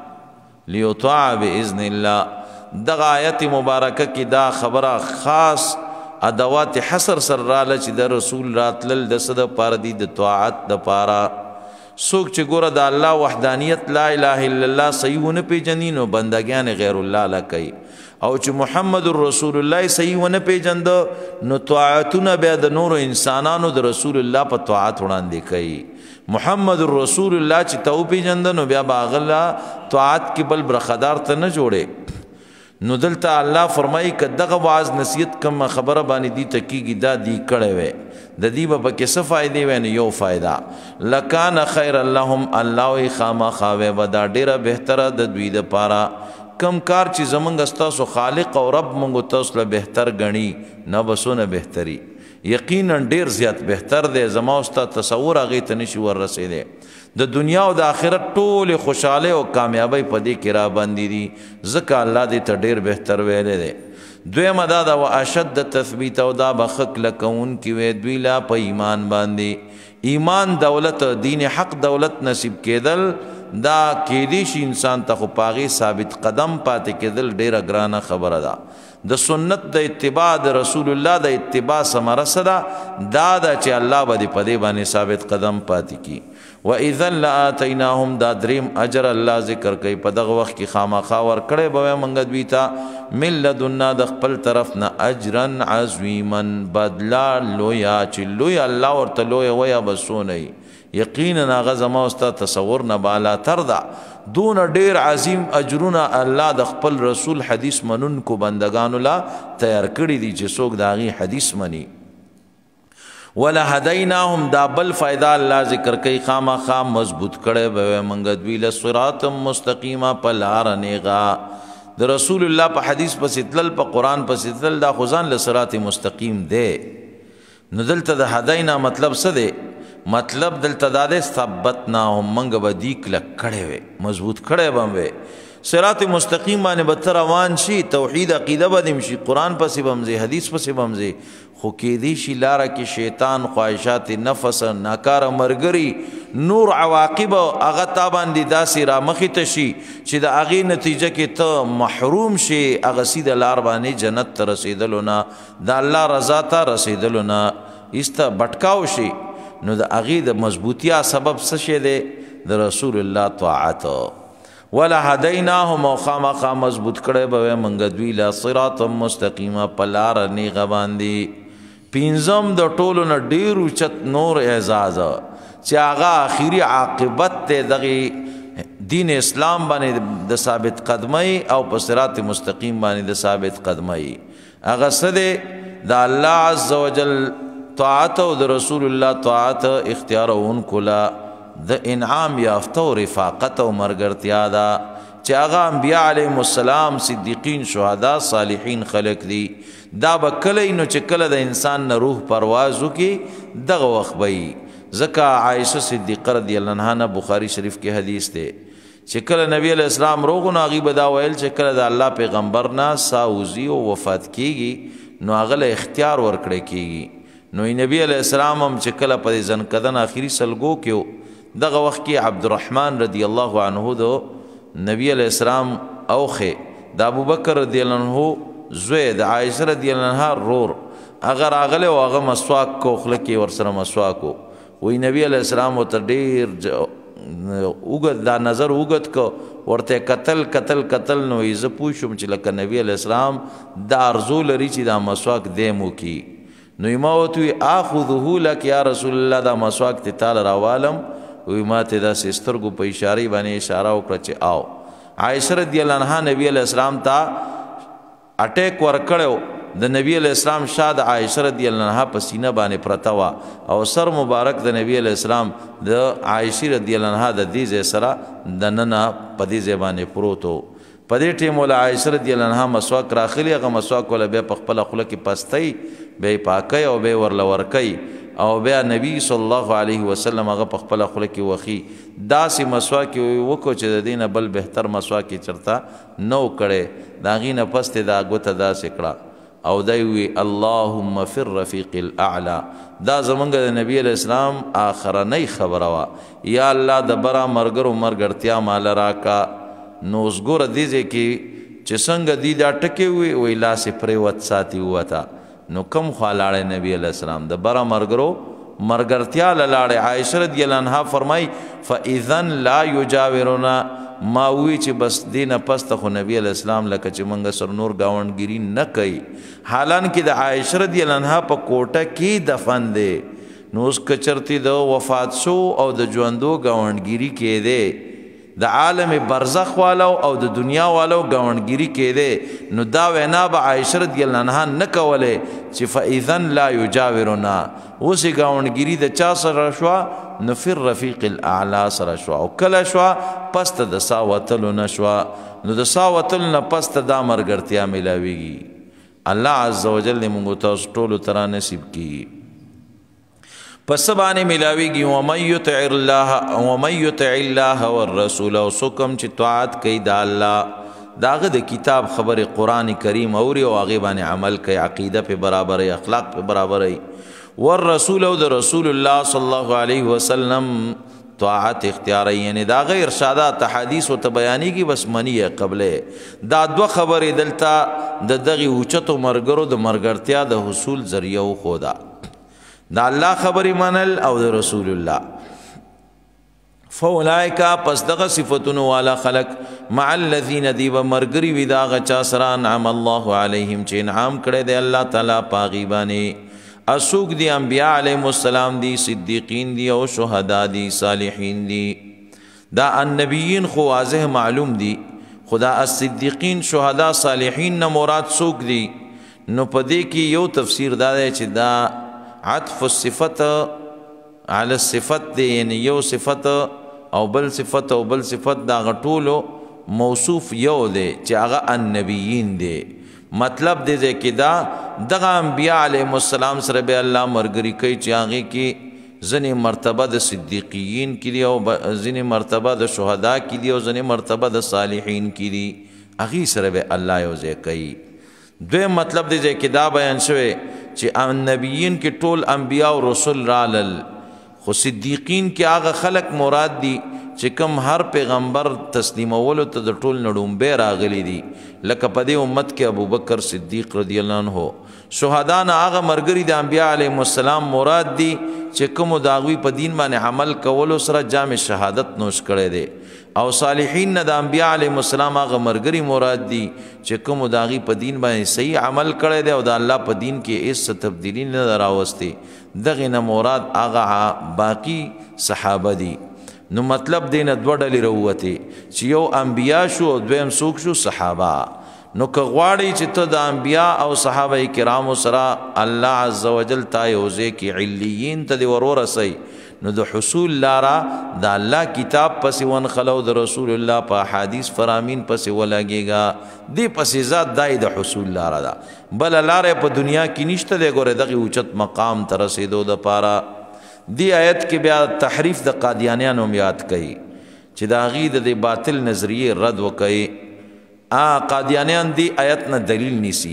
[SPEAKER 1] لیطاع باذن الله دغه آیت مبارکه کی دا خبره خاص ادوات حصر سر راله چې د رسول راتلل د صد پاره دی د طاعت د پاره سوک چې ګوره د الله وحدانیت لا اله الا الله صحیح ونه پیژني نو بندګان غیر الله لا کوي او چې محمد رسول الله صحیح ونه پیژند نو طاعتونه بیا د نور انسانانو د رسول الله په طاعت وړاندې کوي محمد رسول الله چې تو پیژند نو بیا باغلا طاعت کې بل برخدار ته نه جوړي نو دلته الله فرمایي ک دغه واعظ نصیحت کم خبره باندې دی تکیږي دا دی کړه وې د دې به کې څه فائدې وې یو فائدہ لکان خیر لهم الله خامہ خاوه ودا ډیره بهتره د دوی د پاره کم کار چې زمونږ استاسو خالق او رب مونږ تاسو له بهتر غني نه بسونه بهتري یقینا ډیر زیات بهتر دی زما استا تصور هغه ته نشي ور رسیدي د دنیا او د آخرت ټول خوشاله او کامیابی په دې کې را باندې دي ځکه الله دې ته ډیر بهتر ویلې دی دویمه دا د اشد تثبیت او دا بخک لکون کې وې دوی لا په ایمان باندې ایمان دولت دین حق دولت نصیب کېدل دا کېدی شي انسان ته خو پاغي ثابت قدم پاتې کېدل ډیره ګرانه خبره ده د سنت د اتباع د رسول الله د اتباع ثمره صدا دا دا چې الله به دې په دې باندې ثابت قدم پاتې کی واذا لاتیناهم دا دریم اجر الله ذکر کوي په دغه وخت کې خامخا ور کړي به منګ دوی ته من لدنا د خپل طرف نه اجرا عظیما بدلا لویا چې لوی الله ورته لوی ویا بسونه یقینا هغه زما استا تصور نه بالا تر دا دون ډیر عظیم اجرونه الله د خپل رسول حدیث منون کو بندگانو لا تیار کړی دي چې څوک داغي حدیث منی ولا هدیناهم دا بل فائدہ الله ذکر کوي خامخا مضبوط کړي به منګ دوی له صراط مستقیمه په لار نیغا د رسول الله په حدیث پسې تلل په قران پسې تلل دا خدان له صراط مستقیم دی نو دلته د هدینا مطلب څه دی مطلب دلته دا ده ثبتنا هم منګ به دی کلک کړي وي مضبوط کړي به وي صراط مستقیم باندې به روان شي توحید عقیده به دیم شي قران پسې بمزي حدیث پسې بمزي خو کې دی شي لاره کې شیطان خواهشات نفس ناکار مرګري نور عواقب هغه تابان دي داسې را مخې ته شي چې د هغې نتیجه کې ته محروم شي هغه سیده لار باندې جنت ته رسېدلو نه د الله رضا ته رسېدلو نه ایسته بټکاو شي نو د هغې د مضبوطیا سبب څه شی دی د رسول الله طاعت ولا هدیناهم او خامخا مضبوط کړی به منګ دوی لا صراط مستقیمه په لاره نیغه باندې پنځم د ټولو نه ډېر اوچت نور اعزاز چې هغه آخري عاقبت دی دغې دین اسلام باندې د ثابت قدمۍ او په صراط مستقیم باندې د ثابت قدمۍ هغه څه دی د الله عز وجل طاعت او د رسول الله طاعت اختیار اونکو لا د انعام یافته او رفاقت او مرګرتیا دا چې هغه انبیاء علیهم السلام صدیقین شهدا صالحین خلق دي دا به کله نو چې کله د انسان نه روح پرواز وکي دغه وخت به ځکه عایشه صدیقه رضی الله عنها بخاری شریف کې حدیث دی چې کله نبی علیہ السلام روغ نو هغې به دا ویل چې کله د الله پیغمبر نه ساوزي او وفات کیږي نو هغه له اختیار ورکړی کیږي نو نبی علیہ السلام هم چې کله په ځنکدن آخري سلګو کې دغه وخت کې عبدالرحمن رضی الله عنه دو نبی علیہ السلام اوخه د ابوبکر رضی الله عنه زوی د عایشه رضی الله عنها رور هغه راغله او هغه مسواک کو خله کې ورسره مسواکو وی نبی علیہ السلام ورته ډېر اوږد دا نظر اوږد کو ورته قتل قتل قتل نو یې زه پوه شوم چې لکه نبی علیہ السلام دا ارزو لري چې دا مسواک دیمو کی نو ما وتوی اخذه لك یا رسول الله دا مسواک ته تعالی راوالم وی ما ته دا سترګو په اشاره باندې اشاره وکړه چې آو عائشہ رضی الله عنها نبی علیہ السلام ته اٹیک ورکړو د نبی علیہ السلام شاد عائشہ رضی الله عنها په سینه باندې پرتا وا او سر مبارک د نبی علیہ السلام د عائشہ رضی الله عنها د دې سره د ننا په دې زبانه پروتو په دې ټیم ول عائشہ رضی الله عنها مسواک راخلی هغه مسواک ول به په خپل خله کې پستای به پاکي او به ورل ورکي او بیا نبی صلی الله علیه وسلم هغه په خپل خله کې وخی داسې مسواک وکړو چې د دینه بل بهتر مسواک چرتا نو کړي دا غینه پسته دا غوته داسې کړه او دی وی اللهم فی الرفیق الاعلی. دا زمونږ د نبی علیہ السلام آخرنۍ خبره وه. یا الله د بره مرګرو مرګرتیا مال راکا. نو اوس ګوره دې ځای کې چې څنګه دی دا ټکې وي وی لاسې پرېوت ساتي ووته. نو کم خوا لاړی نبی علیہ السلام؟ د بره مرګرو مرګرتیا له لاړې. عایشه رضی الله عنها فرمایي فاذن لا یجاورنا، ما وی چې بس دینه پسته خو نبی علیہ السلام لکه چې منګه سر نور گاونډګیری نه کوي. حالانکه د عایشه رضی الله عنها په کوټه کې دفن دی. نو اوس که چرته د وفات شو او د ژوندو گاونډګیری کې دی، د عالم برزخ والو او د دنیا والو گاونډګیری کې دی، نو دا وینا به عایشه رضی الله عنها نه کوله چې فاذن لا یجاورنا. اوس گاونډګیری د چا سره شوه؟ نو فی الرفیق الاعلی سره شوه. او کله شوه؟ پس ته د سا وتلو نه شوه. نو د سا وتلو نه پس ته دا مرګرتیا میلاویږي. الله عز وجل دې موږ تاسو ټولو ته را نصیب کړي. پس باندې ملاویږي ومن یطع الله ومن یطع الله والرسول، او څوک چې طاعت کوي د الله، داغه د کتاب خبر قرآن کریم اوري او هغې باندې عمل کوي، عقیده په برابرۍ، اخلاق په برابرۍ. والرسول، او د رسول الله صلی الله علیه وسلم طاعت اختیاری، یعنی داغه ارشادات حدیث او ته بیانېږي بس منی قبله. دا دوه خبرې دلته د دغې اوچتو مرګرو د مرګرتیا د حصول ذریعه وښوده، دا الله خبرې منل او د رسول الله. فاولئک، پس دغه صفتونو والا خلق، مع الذین، دی به مرګري وي د هغه چا سره انعم الله علیهم چې انعام کړی دی الله تعالی په هغې باندې. اسوک دی انبیاء علیهم السلام دی، صدیقین دی او شهدا دی، صالحین دی. دا النبیین خو واضح معلوم دی، خدا الصدیقین شهدا صالحین نه مراد سوک دی. نو په دې کې یو تفسیر دا دی چې دا عطف الصفت علی الصفت دی، یعنی یو صفت او بل صفت او بل صفت دا غټولو موصوف یو دی چې هغه النبیین دی. مطلب دی چې دا دغه انبیاء علیهم السلام سره به الله مرګري کوي چې هغې کې ځینې مرتبه د صدیقیین کې دي او ځینې مرتبه د شهدا کې دي او ځینې مرتبه د صالحین کې دي، هغې سره به الله یو ځای کوي. دویم مطلب دی چې دا بیان شوی چې نبیین کې ټول انبیاء او رسول رالل، خو صدیقین کې هغه خلق مراد دي چې کوم هر پیغمبر تسلیمولو ته د ټول نړومبی راغلی دي، لکه په دې امت کې ابوبکر صدیق رضی الله عنه. شهدا نه هغه مرګري د انبیاء علیهم السلام مراد دي چې کومو د هغوی په دین باندې عمل کولو سره جام شهادت نوش کړی دی. او صالحین نه د انبیاء علیهم السلام هغه مرګري مراد دي چې کومو د هغوی په دین باندې صحیح عمل کړی دی او د الله په دین کې هېڅ تبدیلي نه ده راوستې. دغې نه مراد هغه باقي صحابه دي. نو مطلب دی نه دوه ډلې راووتې چې یو انبیا شو او دویم څوک شو؟ صحابه. نو که غواړئ چې ته د انبیا او صحابه کرامو سره الله عز وجل تا یو ځای کې علیین ته دې ور ورسئ، نو د حصول لاره د الله کتاب پسې ونخلو، د رسول الله په احادیث فرامین پسې ولګېږه، دې پسې ذات دای د حصول لاره ده. بله لاره په دنیا کې نشته دی. ګوره دغې اوچت مقام ته رسېدو دپاره دی آیت کې بیا تحریف د قادیانیانو هم یاد کوي چې د هغې د دې باطل نظریې رد وکوي. قادیانیان دی آیت نه دلیل نیسي.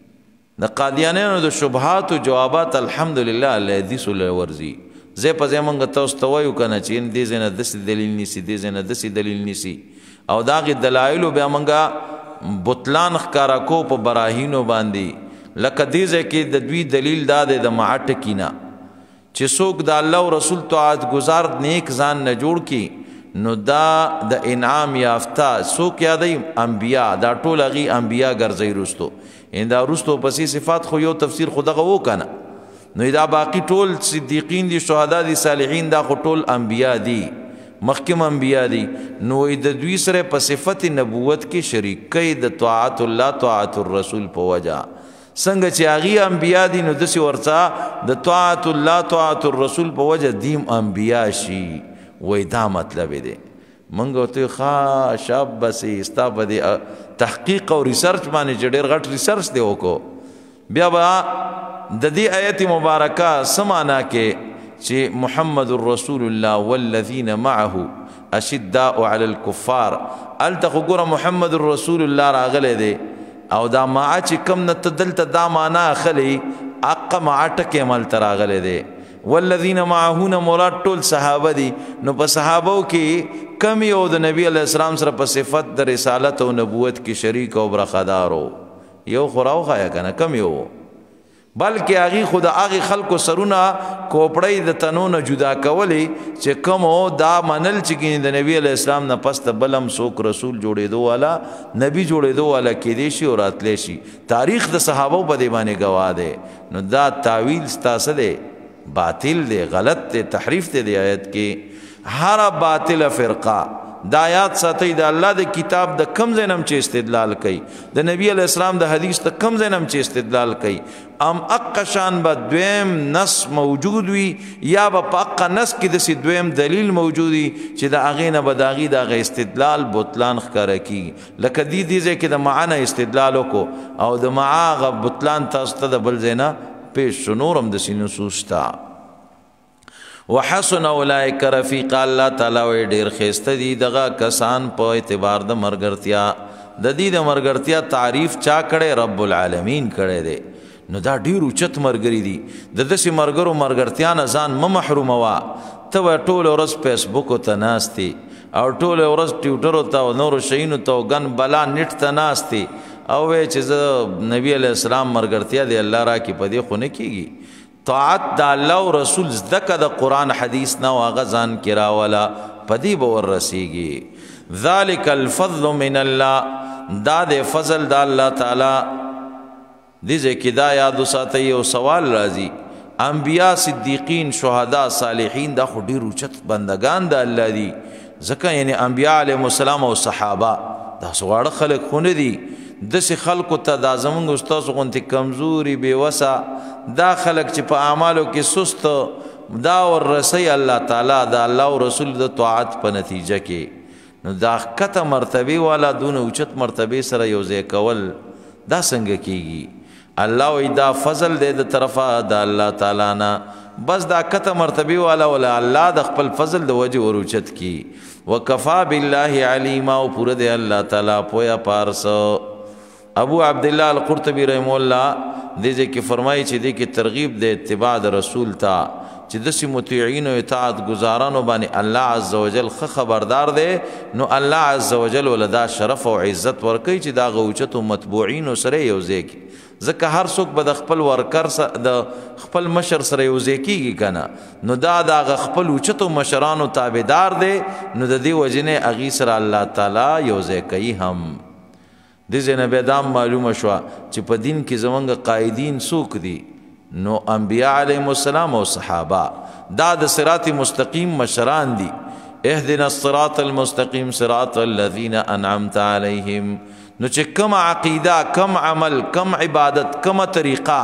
[SPEAKER 1] د قادیانیانو د شبهاتو جوابات الحمدلله الله حدیثو له ورځي. ځای په ځای موږ تاسو ته وایو که نه چې دې ځای نه داسې دلیل نیسي، دې ځای نه داسې دلیل نیسي، او د هغې دلایلو بیا موږ بطلان ښکاره کو په براهینو باندې. لکه دې ځای کې د دوی دلیل دا دی د مع ټکي نه چې څوک د الله او رسول طاعت گزار نیک ځان نه جوړ کړي، نو دا د انعام یافته څوک یادوي؟ انبیا. دا ټول هغې انبیا ګرځوي رستو. ان دا رستو پسې صفات خو یو تفسیر خو دغه و که نه، نو دا باقي ټول صدیقین دي، شهدا دي، صالحین، دا خو ټول انبیا دي، مخکم انبیا دي. نو د دوی سره په صفت نبوت کې شریک کوي د طاعت الله طاعت الرسول په وجه. څنګه چې هغې انبیا دي نو داسې ورڅه د طاعت الله طاعت الرسول په وجه دیم انبیا شي. وای دا مطلب دی. موږ ورته ښه شاب بسې ستا په دې تحقیق او ریسرچ باندې چې ډېر غټ ریسرچ دی وکړو، بیا به د دې آیت مبارکه څه معنا کې چې محمد رسول الله والذین معه اشداء علی الکفار، هلته خو ګوره محمد رسول الله راغلی دی، او دا معا چې کم نه ته دلته دا معنا اخلي اقا معا ټکې عمل ته راغلی دی والذین معه نه مراد ټول صحابه دي نو په صحابو کې کم یو د نبی علیه السلام سره په صفت د رسالت او نبوت کې شریک او برخدارو یو خراو خایا کنه کم یو بلکې هغه خود هغه خلکو سرونه کوپړی د تنونه جدا کولی چې کوم دا منل چې د نبی علیه السلام نه پس ته بلم څوک رسول جوړېدو والا نبی جوړېدو والا کېدی شي او راتلی شي تاریخ د صحابو په دې باندې گواه دی نو دا تعویل ستاسو دی باطل دی غلط دی تحریف دی دی آیت کې هر باطل فرقه دا آیات ساتي د الله د کتاب د کم زینم چې استدلال کوي د نبی علیہ السلام د حدیث د کم زینم چې استدلال کوي ام اقشان به دویم نص موجود وي یا به په اق نص کې د سی دویم دلیل موجودي چې د اغه نه بداغي د اغه استدلال بوتلان ښکارا کی لکه دی دی چې د معنا استدلال وکړو او د معاغه بوتلان تاسو ته د بل زینا پیش نورم د سینو سوستا وحسن اولئک رفیق الله تعالی وی ډیر خسته دي دغه کسان په اعتبار د مرګرتیا د دې د مرګرتیا تعریف چا کړي رب العالمین کړي دي نو دا ډیر اوچت مرګری دي د دسي مرګرو مرګرتیا نه ځان م محروم وا ته ټول ورځ فیسبوک ته ناشتي او ټول ورځ ټویټر ته نور شینو ته ګن بلا نت ته ناشتي او چې نبی علیہ السلام مرګرتیا دی الله را کې پدې خو نه کیږي طاعت د الله او رسول زدکه د قران حدیث نه واغزان کرا ولا پدی بور رسیږي ذالک الفضل من الله دا د فضل د الله تعالی دې کې دا یاد ساتي او سوال راځي انبیاء صدیقین شهدا صالحین دا خو ډیر اوچت بندگان د الله دي ځکه یعنی انبیاء علیهم السلام او صحابه دا سواړه خلق خونه دي دسې خلکو ته دا زمونږ استاد غونتې کمزوري بېوسه دا خلک چې په اعمالو کې سست دا وررسي الله تعالی دا الله او رسول د طاعت په نتیجه کې نو دا ښکته مرتبې والا دونه اوچت مرتبې سره یو ځای کول دا څنګه کېږي الله وایي دا فضل دی د طرفه د الله تعالی نه بس دا ښکته مرتبې والا ولا الله د خپل فضل د وجې ور اوچت کړي وکفا بالله علیما او پوره دی الله تعالی پویا پارس ابو عبدالله القرطبی رحم الله دې کې فرمایي چې دې کې ترغیب د اتباع د رسول ته چې د سی مطیعین او اطاعت گزارانو باندې الله عزوجل خ خبردار دی نو الله عزوجل ولدا شرف او عزت ورکي چې دا غوچت متبوعین سره یو ځای ځکه هر څوک به د خپل ورکر د خپل مشر سره یو ځای کیږي کنه نو دا د خپل اوچتو مشرانو تابعدار دی نو د دې وجنه اغي سره الله تعالی یو ځای کوي هم د زنه بدام معلومه شو چې په دین کې زمونږ قائدین څوک دي نو انبیاء علیهم السلام او صحابه دا د صراط مستقیم مشران دي اهدنا الصراط المستقیم صراط الذين انعمت عليهم نو چې کوم عقیده کم عمل کم عبادت کم طریقه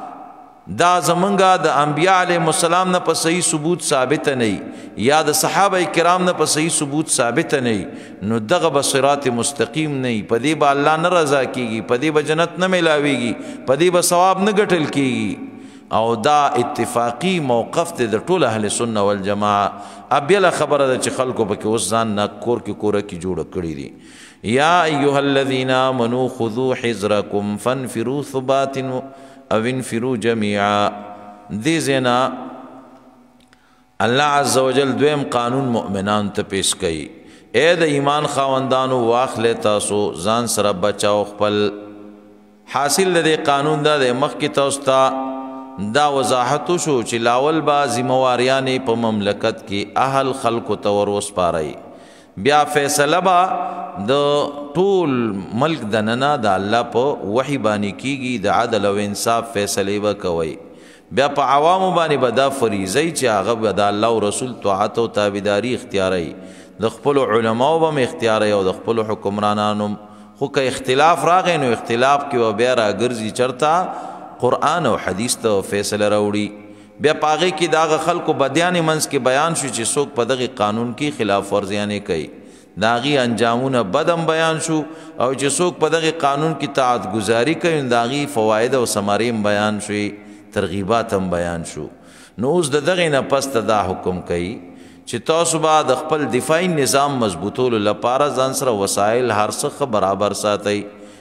[SPEAKER 1] دا زمونږه د انبیاء علیهم السلام نه په صحیح ثبوت ثابت نه یا د صحابه کرام نه په صحیح ثبوت ثابت نه نو دغه به صراط مستقیم نه په دې به الله نه رضا کیږي په دې به جنت نه ملاويږي په دې به ثواب نه ګټل کیږي او دا اتفاقی موقف ته د ټول اهل سنت والجماعه ابيله خبره ده چې خلکو په کې اوس ځان نه کور کې کوره کې جوړ کړی دي یا ایها الذين امنوا خذوا حذركم فانفروا ثبات او انفروا جميعا دې زنا الله عزوجل دویم قانون مؤمنان ته پیش کړي اے د ایمان خاوندانو واخله تاسو ځان سره بچاو خپل حاصل دې قانون دا د مخ کې تاسو ته دا وضاحت شو چې لاول با ذمہواریانې په مملکت کې اهل خلق تور وسپارای بیا فیصله با د ټول ملک د ننا د الله په وحی باندې کیږي د عدل او انصاف فیصله وکوي بیا په عوامو باندې بدا فریضه چې هغه د الله او رسول طاعت او تابعداري اختیاري د خپل علماو به اختیاري او د خپل حکمرانانو خو که اختلاف راغی نو اختلاف کې و بیا راګرځي چرته قرآن او حدیث ته فیصله راوړي بیا پاغه کې داغه خلکو بدیان منس کې بیان شو چې څوک په دغه قانون کې خلاف ورزیانه کوي داغي انجامونه بدم بیان شو او چې څوک په دغه قانون کې طاعت گزاري کوي داغي فواید او ثمریم بیان شوي ترغیبات هم بیان شو نو اوس دغه نه پس ته دا حکم کوي چې تاسو به د خپل دفاعي نظام مضبوطولو لپاره ځان سره وسایل هر څه برابر ساتئ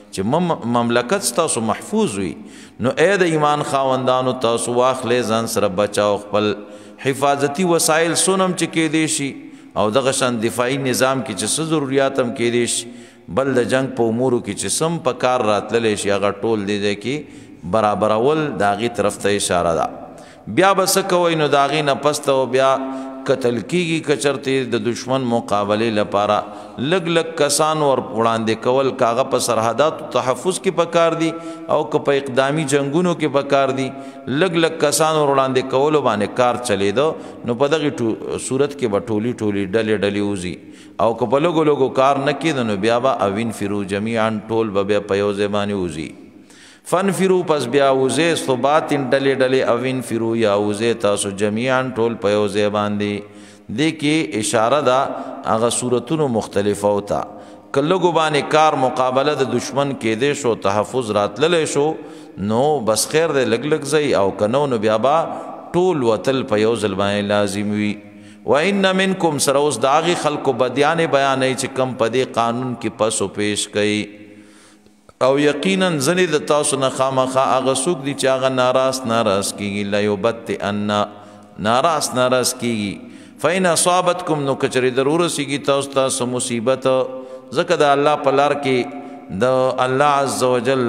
[SPEAKER 1] چې مملکت ستاسو محفوظ وي. نو اے د ایمان خاوندانو تاسو واخلې ځان سره بچاو خپل حفاظتي وسایل سونم چې کېدی شي او دغه شان دفاعي نظام کې چې څه ضرورت هم کېدی شي، بل د جنگ په امورو کې چې سم په کار راتللی شي هغه ټول دی دی کې برابرول د هغې طرف ته اشاره ده. بیا به څه کوئ نو د هغې نه پس ته بیا قتل کیږي که چرته د دشمن مقابلې لپاره لږ لږ کسان ور وړاندې کول که هغه په سرحداتو تحفظ کې پکار دي او که په اقدامي جنگونو کې پکار دي لږ لږ کسان ور وړاندې کولو باندې کار چلیده نو په دغې صورت کې به ټولي ټولي ډلې ډلې وځي او که په لږو لږو کار نه کېده نو بیا به اوین فرو جمیعا ټول به بیا په یو ځای باندې وځي. فن فرو پس بیا وزه ثباتن ډلې ډلې اوین فرو یا وزه تاسو جميعا ټول په یو ځای باندې. دې کې اشاره ده هغه صورتونو مختلفه وتا کلهګو باندې کار مقابله د دشمن کېدې شو تحفظ راتللی شو نو بس خیر دی لږ لږ ځئ او که نو نو بیا به ټول وتل په یو ځل باندې لازم وي. وان منکم سره اوس د هغې خلکو بدیانې بیانوي چې کم په دې قانون کې پس و پیش کوي او یقینا ځنې د تاسو نه خامخا هغه څوک دي چې هغه ناراست ناراست کېږي لیبطئن ناراست ناراست کېږي. فإن اصابتکم نو کچرې در ورسېږي تاسو ته څه مصیبت ځکه د الله په لار کې د الله عز وجل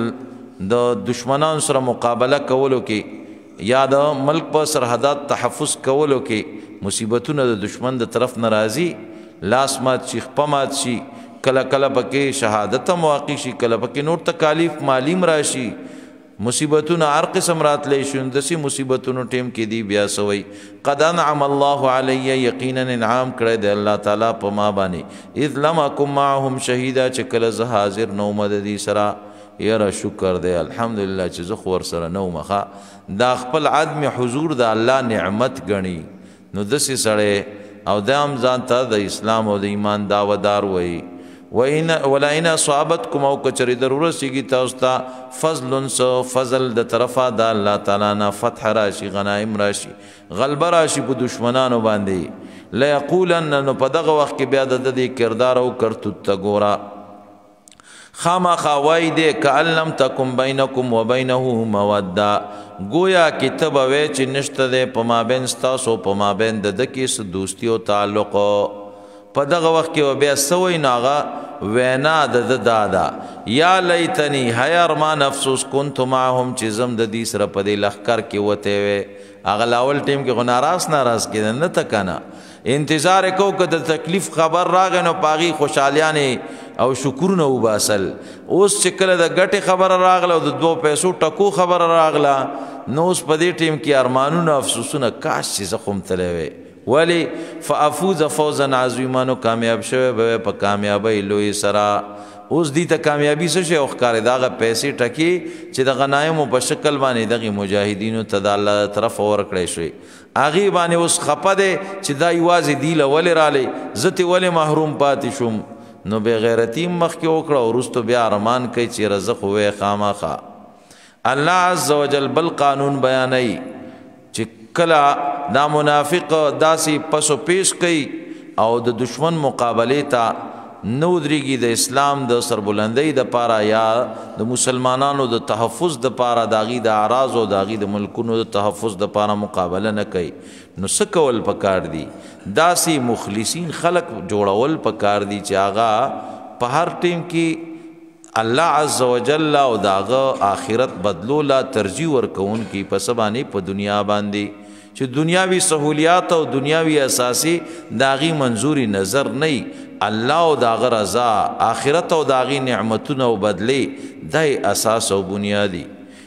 [SPEAKER 1] د دشمنانو سره مقابله کولو کې یا د ملک په سرحدات تحفظ کولو کې مصیبتونه د دشمن د طرف نه راځي لاس مات شي خپه مات شي کله کله پکې شهادت هم واقع شي کله پکې نور تکالیف مالیم راشي مصیبتونه هر قسم راتلی شي داسې مصیبتونو ټیم کې دی بیا سوی قد انعم الله علی یقینا انعام کړی دی الله تعالی په ما باندې اذ لم اکن معهم شهیدا چې کله زه حاضر نه وم د دې سره یاره شکر دی الحمدلله چې زه خو ورسره نه وم دا خپل عدم حضور د الله نعمت ګڼي نو داسې سړی او دا هم ځان ته د اسلام او د ایمان دعوتدار وایي. ولئن اصابتکم او کچری ضرورت سیږي تاسو ته فضل سو فضل د طرفه د الله تعالی نه فتح راشي غنایم راشي غلبه راشي په دشمنانو باندې ليقولن نو په دغه وخت کې بیا د دې کردار او کرتوت ته ګورا خامخا وای دې کأن لم تکن بینکم وبینه موده گویا کتاب وی چې نشته ده په مابین ستاسو په مابین د دې کې دوستی او تعلق په دغه وخت کې بیا سوی ناغه وینا د دادا یا لیتنی هی ارمان افسوس کنت معهم چې زم د دې سره په دې لښکر کې وته وې هغه لاول ټیم کې خو ناراض ناراض کېده نه تکنه انتظار کو که د تکلیف خبر راغی نو په هغې خوشحالیانې او شکرونه وباسل اوس چې کله د ګټې خبره راغله او د دوو پیسو ټکو خبره راغله نو اوس په دې ټیم کې ارمانونه افسوسونه کاش چې زه خو م تلی وی ولی فافوز فوزا عظیما نو کامیاب شوی به په کامیابی لوی سره اوس دې ته کامیابی څه شی او ښکارې د هغه پیسې ټکې چې د غنایمو په شکل باندې دغې مجاهدینو ته د الله طرفه ورکړی شوی هغې باندې اوس خفه دی چې دا یوازې دی له ولې رالی زه ترې ولې محروم پاتې شوم نو بې غیرتي مخکې وکړه وروستو بیا ارمان کوي چې رزه خو وی خامخا. الله عز وجل بل قانون بیانوي چې کله دا منافق داسې پسو پیش کوي او د دشمن مقابلې ته نه ودرېږي د اسلام د سربلندۍ دپاره یا د مسلمانانو د تحفظ دپاره د هغې د اعراض او د هغې د ملکونو د تحفظ دپاره مقابله نه کوي نو څه کول پکار دي داسې مخلصین خلق جوړول پکار دي چې هغه په هر ټیم کې الله عز وجل او د هغه آخرت بدلو لا ترجیح ورکوونکي په څه باندې په دنیا باندې چې دنیاوي سہولیات او دنیاوي اساسي د هغې منظوري نظر نه الله او د هغه رضا آخرت او د هغې نعمتونه او بدلې دی اساس او بنیادي.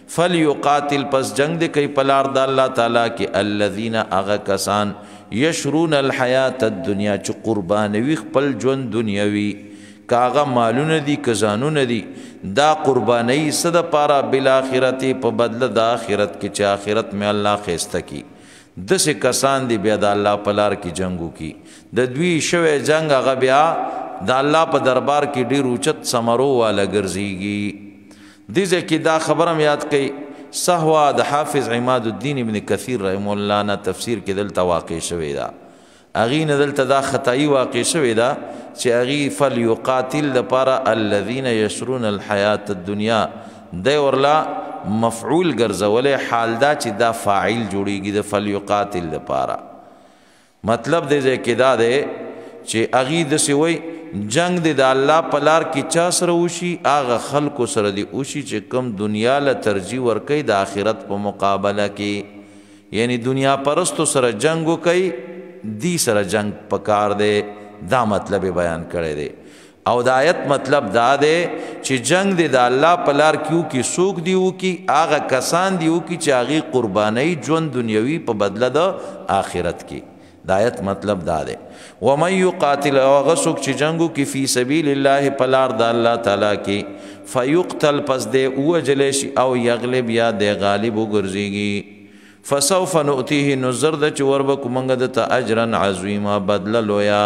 [SPEAKER 1] فلیقاتل پس جنگ دی کوي په لار د الله تعالی کې الذین هغه کسان یشرون الحیات الدنیا چې قربانوي خپل ژوند دنیاوي کاغه مالونه دي کزانونه دي دا قرباني څه دپاره بالآخرت په بدله د آخرت کې چې آخرت مې الله ښایسته کي داسې کسان دي بیا د الله په لار کې جنګ وکړي د دوی شوی جنګ هغه بیا د الله په دربار کې ډېر اوچت ثمرو والا ګرځېږي. دې ځای کې دا خبره م یاد کوي صحوه د حافظ عماد الدین ابن کثیر رحم الله نه تفسیر کې دلته واقع شوې ده هغې نه دلته دا خطایي واقع شوې ده چې هغې فلیقاتل دپاره الذین یشرون الحیات الدنیا دی ورلا مفعول ګرځولی حال دا چې دا فاعل جوړیږي د فلیقاتل دپاره مطلب دی ځای کې دا دی چې هغې داسې وی جنگ دی د الله په لار کې چا سره وشي هغه خلکو سره دی وشي چې کوم دنیا له ترجیح ورکوي د آخرت په مقابله کې یعنی دنیا پرستو سره جنگ وکوي دی سره جنگ پکار دی دا مطلب بیان کړی دی او د آیت مطلب دا دی چې جنگ دی د الله په لار کې وکړي څوک دی وکړي هغه کسان دی وکړي چې هغې قربانۍ ژوند دنیوي په بدله د آخرت کې د آیت مطلب دا دی ومن یقاتل او هغه څوک چې جنګ وکړي فی سبیل الله په لار د الله تعالی کې فیقتل پس دی ووژلی شي او یغلب یا دی غالب وګرځېږي فسوف نؤتیه نزر د چې وربکو منګه دته اجرا عظیما بدله لویا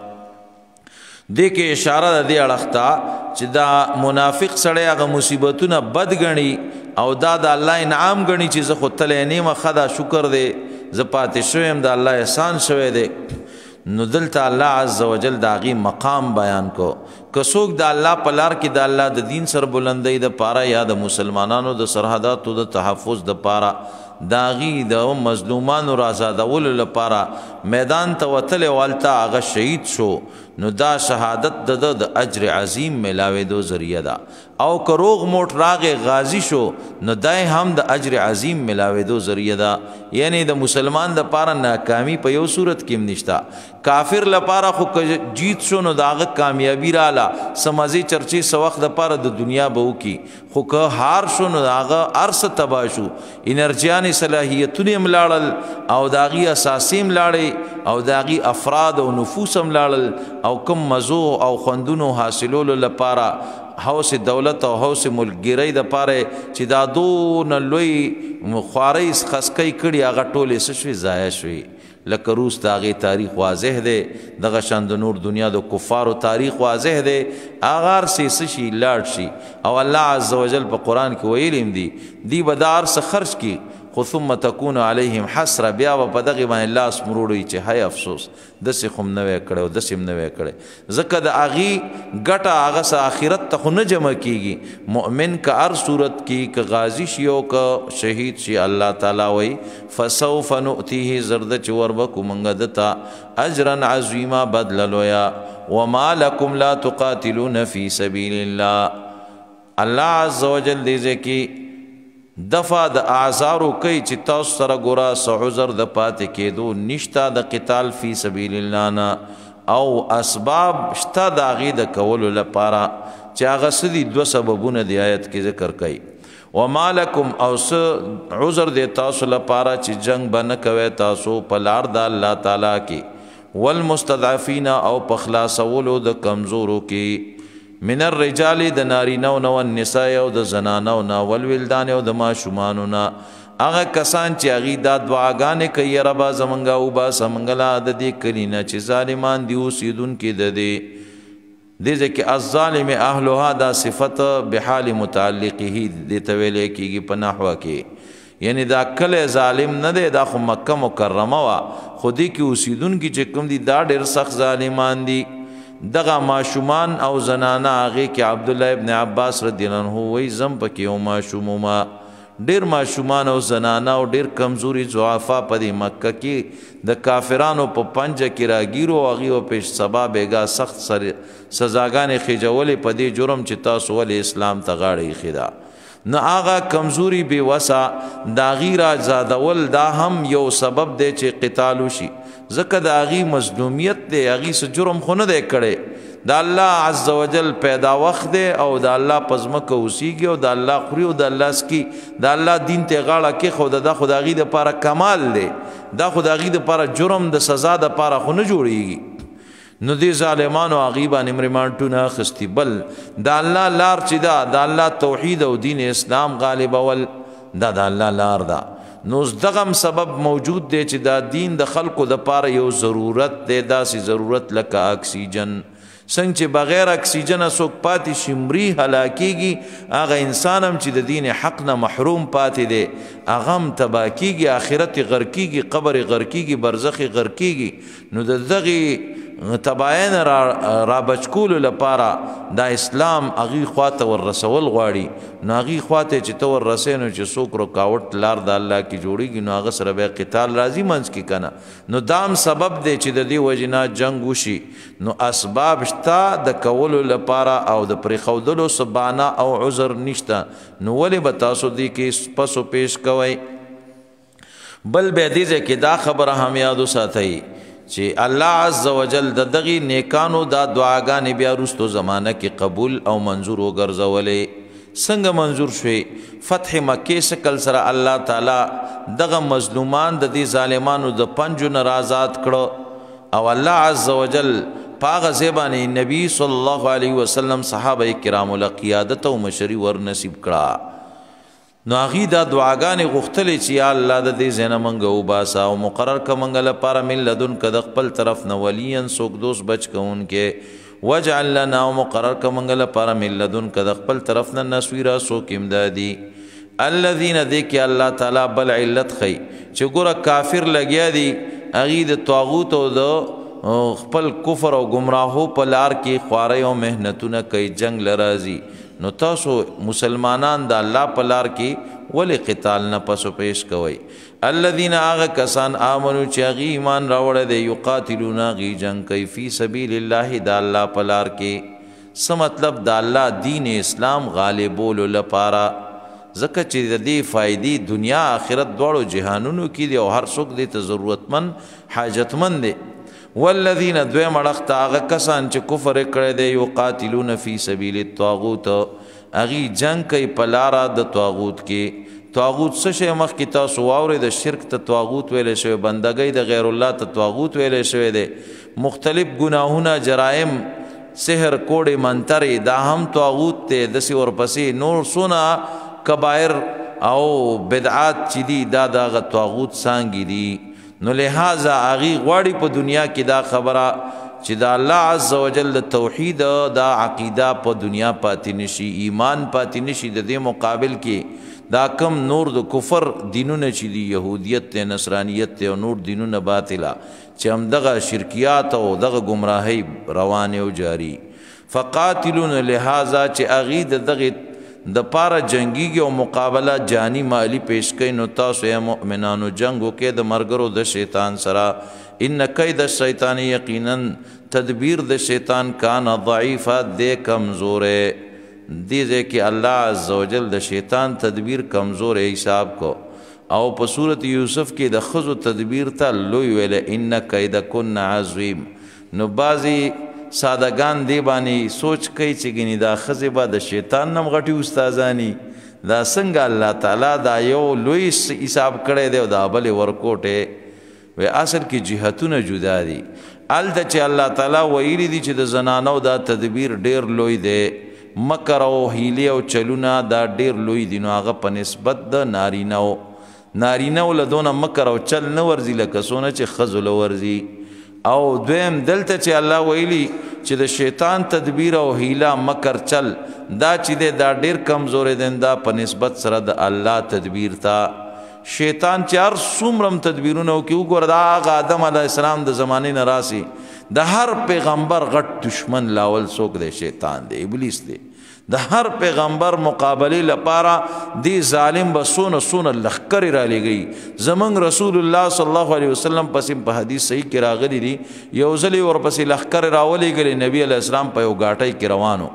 [SPEAKER 1] دې کې اشاره ده دې اړخ ته چې دا منافق سړی هغه مصیبتونه بد ګڼي او دا د الله انعام ګڼي چې زه خو تلی نیمه ښه ده شکر دی زه پاتې شوی یم د الله احسان شوی دی نو دلته الله عز وجل د هغې مقام بیان کو که څوک د الله په لار کې د الله د دین سر بلندۍ دپاره یا د مسلمانانو د سرحداتو د تحفظ دپاره د هغې د مظلومانو رازادولو لپاره میدان ته وتلی والته هغه شهید شو نو دا شهادت د ده د اجر عظیم میلاوېدو ذریعه ده او که روغ موټ راغې غازی شو نو دی هم د اجر عظیم میلاوېدو ذریعه ده یعنی د مسلمان دپاره ناکامي په یو صورت کې هم نشته کافر لپاره خو که جیت شو نو د هغه کامیابي راله څه مزې چرچې څه وخت دپاره د دنیا به وکړي خو که هار شو نو د هغه هر څه تباه شو انرجیانې صلاحیتونه هم لاړل او د هغې اساسې هم لاړې او د هغې افراد او نفوس هم لاړل او کم مزو او خوندونو حاصلولو لپاره حوث دولت او حوث ملکګیرۍ دپاره چې دا دونه لوی خوارۍ خسکۍ کړي هغه ټولې څه شوې ضایع شوې لکه روس د هغې تاریخ واضح دی دغه شان د نور دنیا د کفارو تاریخ واضح دی هغه هر څه څه شي لاړ شي او الله عز وجل په قرآن کې ویلي هم دي دی به دا هر څه خرج کړي خو ثم تكون عليهم حسره بیا به په دغې باندې لاس مروړوي چې هی افسوس داسې خو م نوی کړی او داسې م نوی کړی ځکه د هغې ګټه هغه څه آخرت ته خو نه جمع کېږي مؤمن که هر صورت کې که غازي شي او که شهید شي الله تعالی وایي فسوف نؤتیه زرده چې وربکو منګه دته اجرا عظیما بدله لویا وما لکم لا تقاتلون فی سبیل الله الله عز وجل دې ځای کې دفع د اعذارو کوي چې تاسو سره ګوره څه عذر د پاتې کېدو نشته د قتال فی سبیل الله نه او اسباب شته د هغې د کولو لپاره چې هغه څه دي دوه سببونه د آیت کې ذکر کوي وما لکم او څه عذر دی تاسو لپاره چې جنگ به نه کوئ تاسو په لار د الله تعالی کې والمستضعفین او په خلاصولو د کمزورو کې من الرجال د نارینو نه والنساء او د زنانو نه والولدان او د ماشومانو نه هغه کسان چې هغې دا دعاګانې کوي ربه زمونږه وباسه موږ له د دې کلي نه چې ظالمان دي اوسېدونکي د دې دې ځای کې الظالم اهلها دا صفت بحال متعلقه دې ته ویلی کېږي په نحوه کې یعنی دا کلی ظالم نه دی دا خو مکه مکرمه وه خو دې کې اوسېدونکي چې کوم دي دا ډېر سخت ظالمان دي دغه ماشومان او زنانه هغې کې عبدالله ابن عباس رضی الله عنه وایي زم پکې یو ماشوم وم ډېر ماشومان او زنانه او ډېر کمزوري ضعفا په دې مکه کې د کافرانو په پنجه کې راګیرو او هغې و پیش سبا بېګا سخت سزاګانې خېجولې په دې جرم چې تاسو ولې اسلام ته غاړه ایښې ده نو هغه کمزوري بې وسه د هغې رازادول دا هم یو سبب دی چې قتال وشي ځکه د هغې مظلومیت دی هغې څه جرم خو نه دی کړی د الله عز وجل پیدا وخت دی او د الله په ځمکه اوسیږي او د الله خوري او د الله سکي د الله دین ته غاړه کېښوده دا خو د هغې دپاره کمال دی دا خو د هغې دپاره جرم د سزا دپاره خو نه جوړیږي نو دې ظالمانو هغې باندې ریمانډونه اخیستي بل د الله لار چې ده د الله توحید او دین اسلام غالبول دا د الله لار ده نو دغم سبب موجود دی چې دا دین د خلکو دپاره یو ضرورت دی داسې ضرورت لکه اکسیجن څنګه چې بغیر اکسیجنه څوک پاتې شي مري هلاکیږي هغه انسان هم چې د دین حق نه محروم پاتې دی هغه هم تباه کیږي آخرت غر کیږي قبر غر کیږي برزخ غر کیږي نو د دغې تباین را, را بچکولو لپاره دا اسلام اغي خواته ور رسول غواړي نو اغي خواته چې تو ور رسینو چې څوک رکاوټ لار د الله کی جوړیږي نو هغه سره به قتال راځي منځ کې کنه نو دام سبب دی چې د دې وجنا جنگ وشي نو اسباب شتا د کولو لپاره او د پرخودلو سبانا او عذر نشتا نو ولې به تاسو دې کې پسو پیش کوي بل به دې کې دا خبره هم یاد وساتئ چې الله عز وجل د دغه نیکانو دا دعاګانې بیا وروستو زمانه کې قبول او منظور وګرځولې څنګه منظور شوي فتح مکه شکل سره الله تعالی دغه مظلومان د دې ظالمانو د پنجو نه آزاد کړو او الله عز وجل پاغه زبانی نبی صلی الله علیه وسلم صحابه کرام له قیادت او مشري ور نصیب کړه نو هغه دا دعاګانې غوښتلې چې یا الله د دې زنه منګه وباسا او مقرر ک منګه لپاره من لدن کد خپل طرف نه ولین سوک دوست بچ کون کې وجعل لنا او مقرر ک منګه لپاره من لدن کد خپل طرف نه نسویرا سوک امدادي الذين ذيك الله تعالی بل علت خي چې ګوره کافر لګیا دي هغه د طاغوت او د خپل کفر او گمراهو په لار کې خواري او مهنتونه کوي جنگ لرازي نو تاسو مسلمانان د الله په لار کې ولې قتال نه پسو پیش کوي الذين اغه کسان امنو چې هغه ایمان راوړل دي یقاتلون غي جنگ کوي فی سبیل الله د الله په لار کې څه مطلب د الله دین اسلام غالبول لپاره زکه چې د دې فائدې دنیا آخرت دواړو جهانونو کې دي او هر څوک دې ته ضرورتمن حاجتمند دي والذین دوی مړخت هغه کسان چې کفر کړی دی یقاتلون فی سبیل الطاغوت اغي جنگ کوي په لاره د طاغوت کې طاغوت څه شی مخکې تاسو واورئ د شرک ته طاغوت ویلی شوی بندګۍ د غیر الله ته طاغوت ویلی شوی دی مختلف گناهونه جرایم سحر کوډې منترې دا هم طاغوت دی داسې ورپسې نور څونه کبایر او بدعات چې دي دا دغه طاغوت څانګې دي نو لہذا اغي غواړي په دنیا کې دا خبره چې دا الله عز وجل د توحید دا عقیده په دنیا پاتې نشي ایمان پاتې نشي د دې مقابل کې دا کم نور د کفر دینونه چې دي يهودیت ته نصرانیت ته او نور دینونه باطله چې هم دغه شرکیات او دغه گمراهي روانه او جاری فقاتلون لهذا چې اغي دغه د پاره جنگیږي او مقابله جانی مالی پیش کوي نو تاسو یې مؤمنانو جنگو کې د مرګرو د شیطان سره ان کید الشیطان یقینا تدبیر د شیطان کان ضعیف د کمزور دی ځکه الله عزوجل د شیطان تدبیر کمزور حساب کو او په صورت یوسف کې د خزو تدبیر ته لوی ویل ان کید کن عظیم نو بازی سادهګان دی باندې سوچ کوي چې ګنې دا خزه به د شیطان نم غټي استادانی دا څنګه الله تعالی دا یو لوی حساب کړی دی او دا بل ورکوټه و اصل کې جهتونه جدا دي الته چې الله تعالی ویلي دي چې د زنانو دا تدبیر ډیر لوی دی مکر او هیله او چلونه دا ډیر لوی دي نو هغه په نسبت د نارینه نارینه ولدون مکر او چل نه ورزي لکه سونه چې خزل ورزي او دویم دلته چې الله ویلی چې د شیطان تدبیر او هیله مکر چل دا چې دا ډیر کمزور دي دا په نسبت سره د الله تدبیر تا شیطان چار څومره تدبیرونه کوي وګوره دا آدم علی السلام د زمانه نه راسي د هر پیغمبر غټ دشمن لاول څوک دی شیطان دی ابلیس دی د هر پیغمبر مقابله لپاره دی ظالم بسونه سونه لخر را لګي زمنګ رسول الله صلی الله علیه وسلم پسې په حدیث صحیح کې راغلی دی یو ځلی ور پسې لخر راولې غلي نبی علی السلام په یو غاټي کې روانو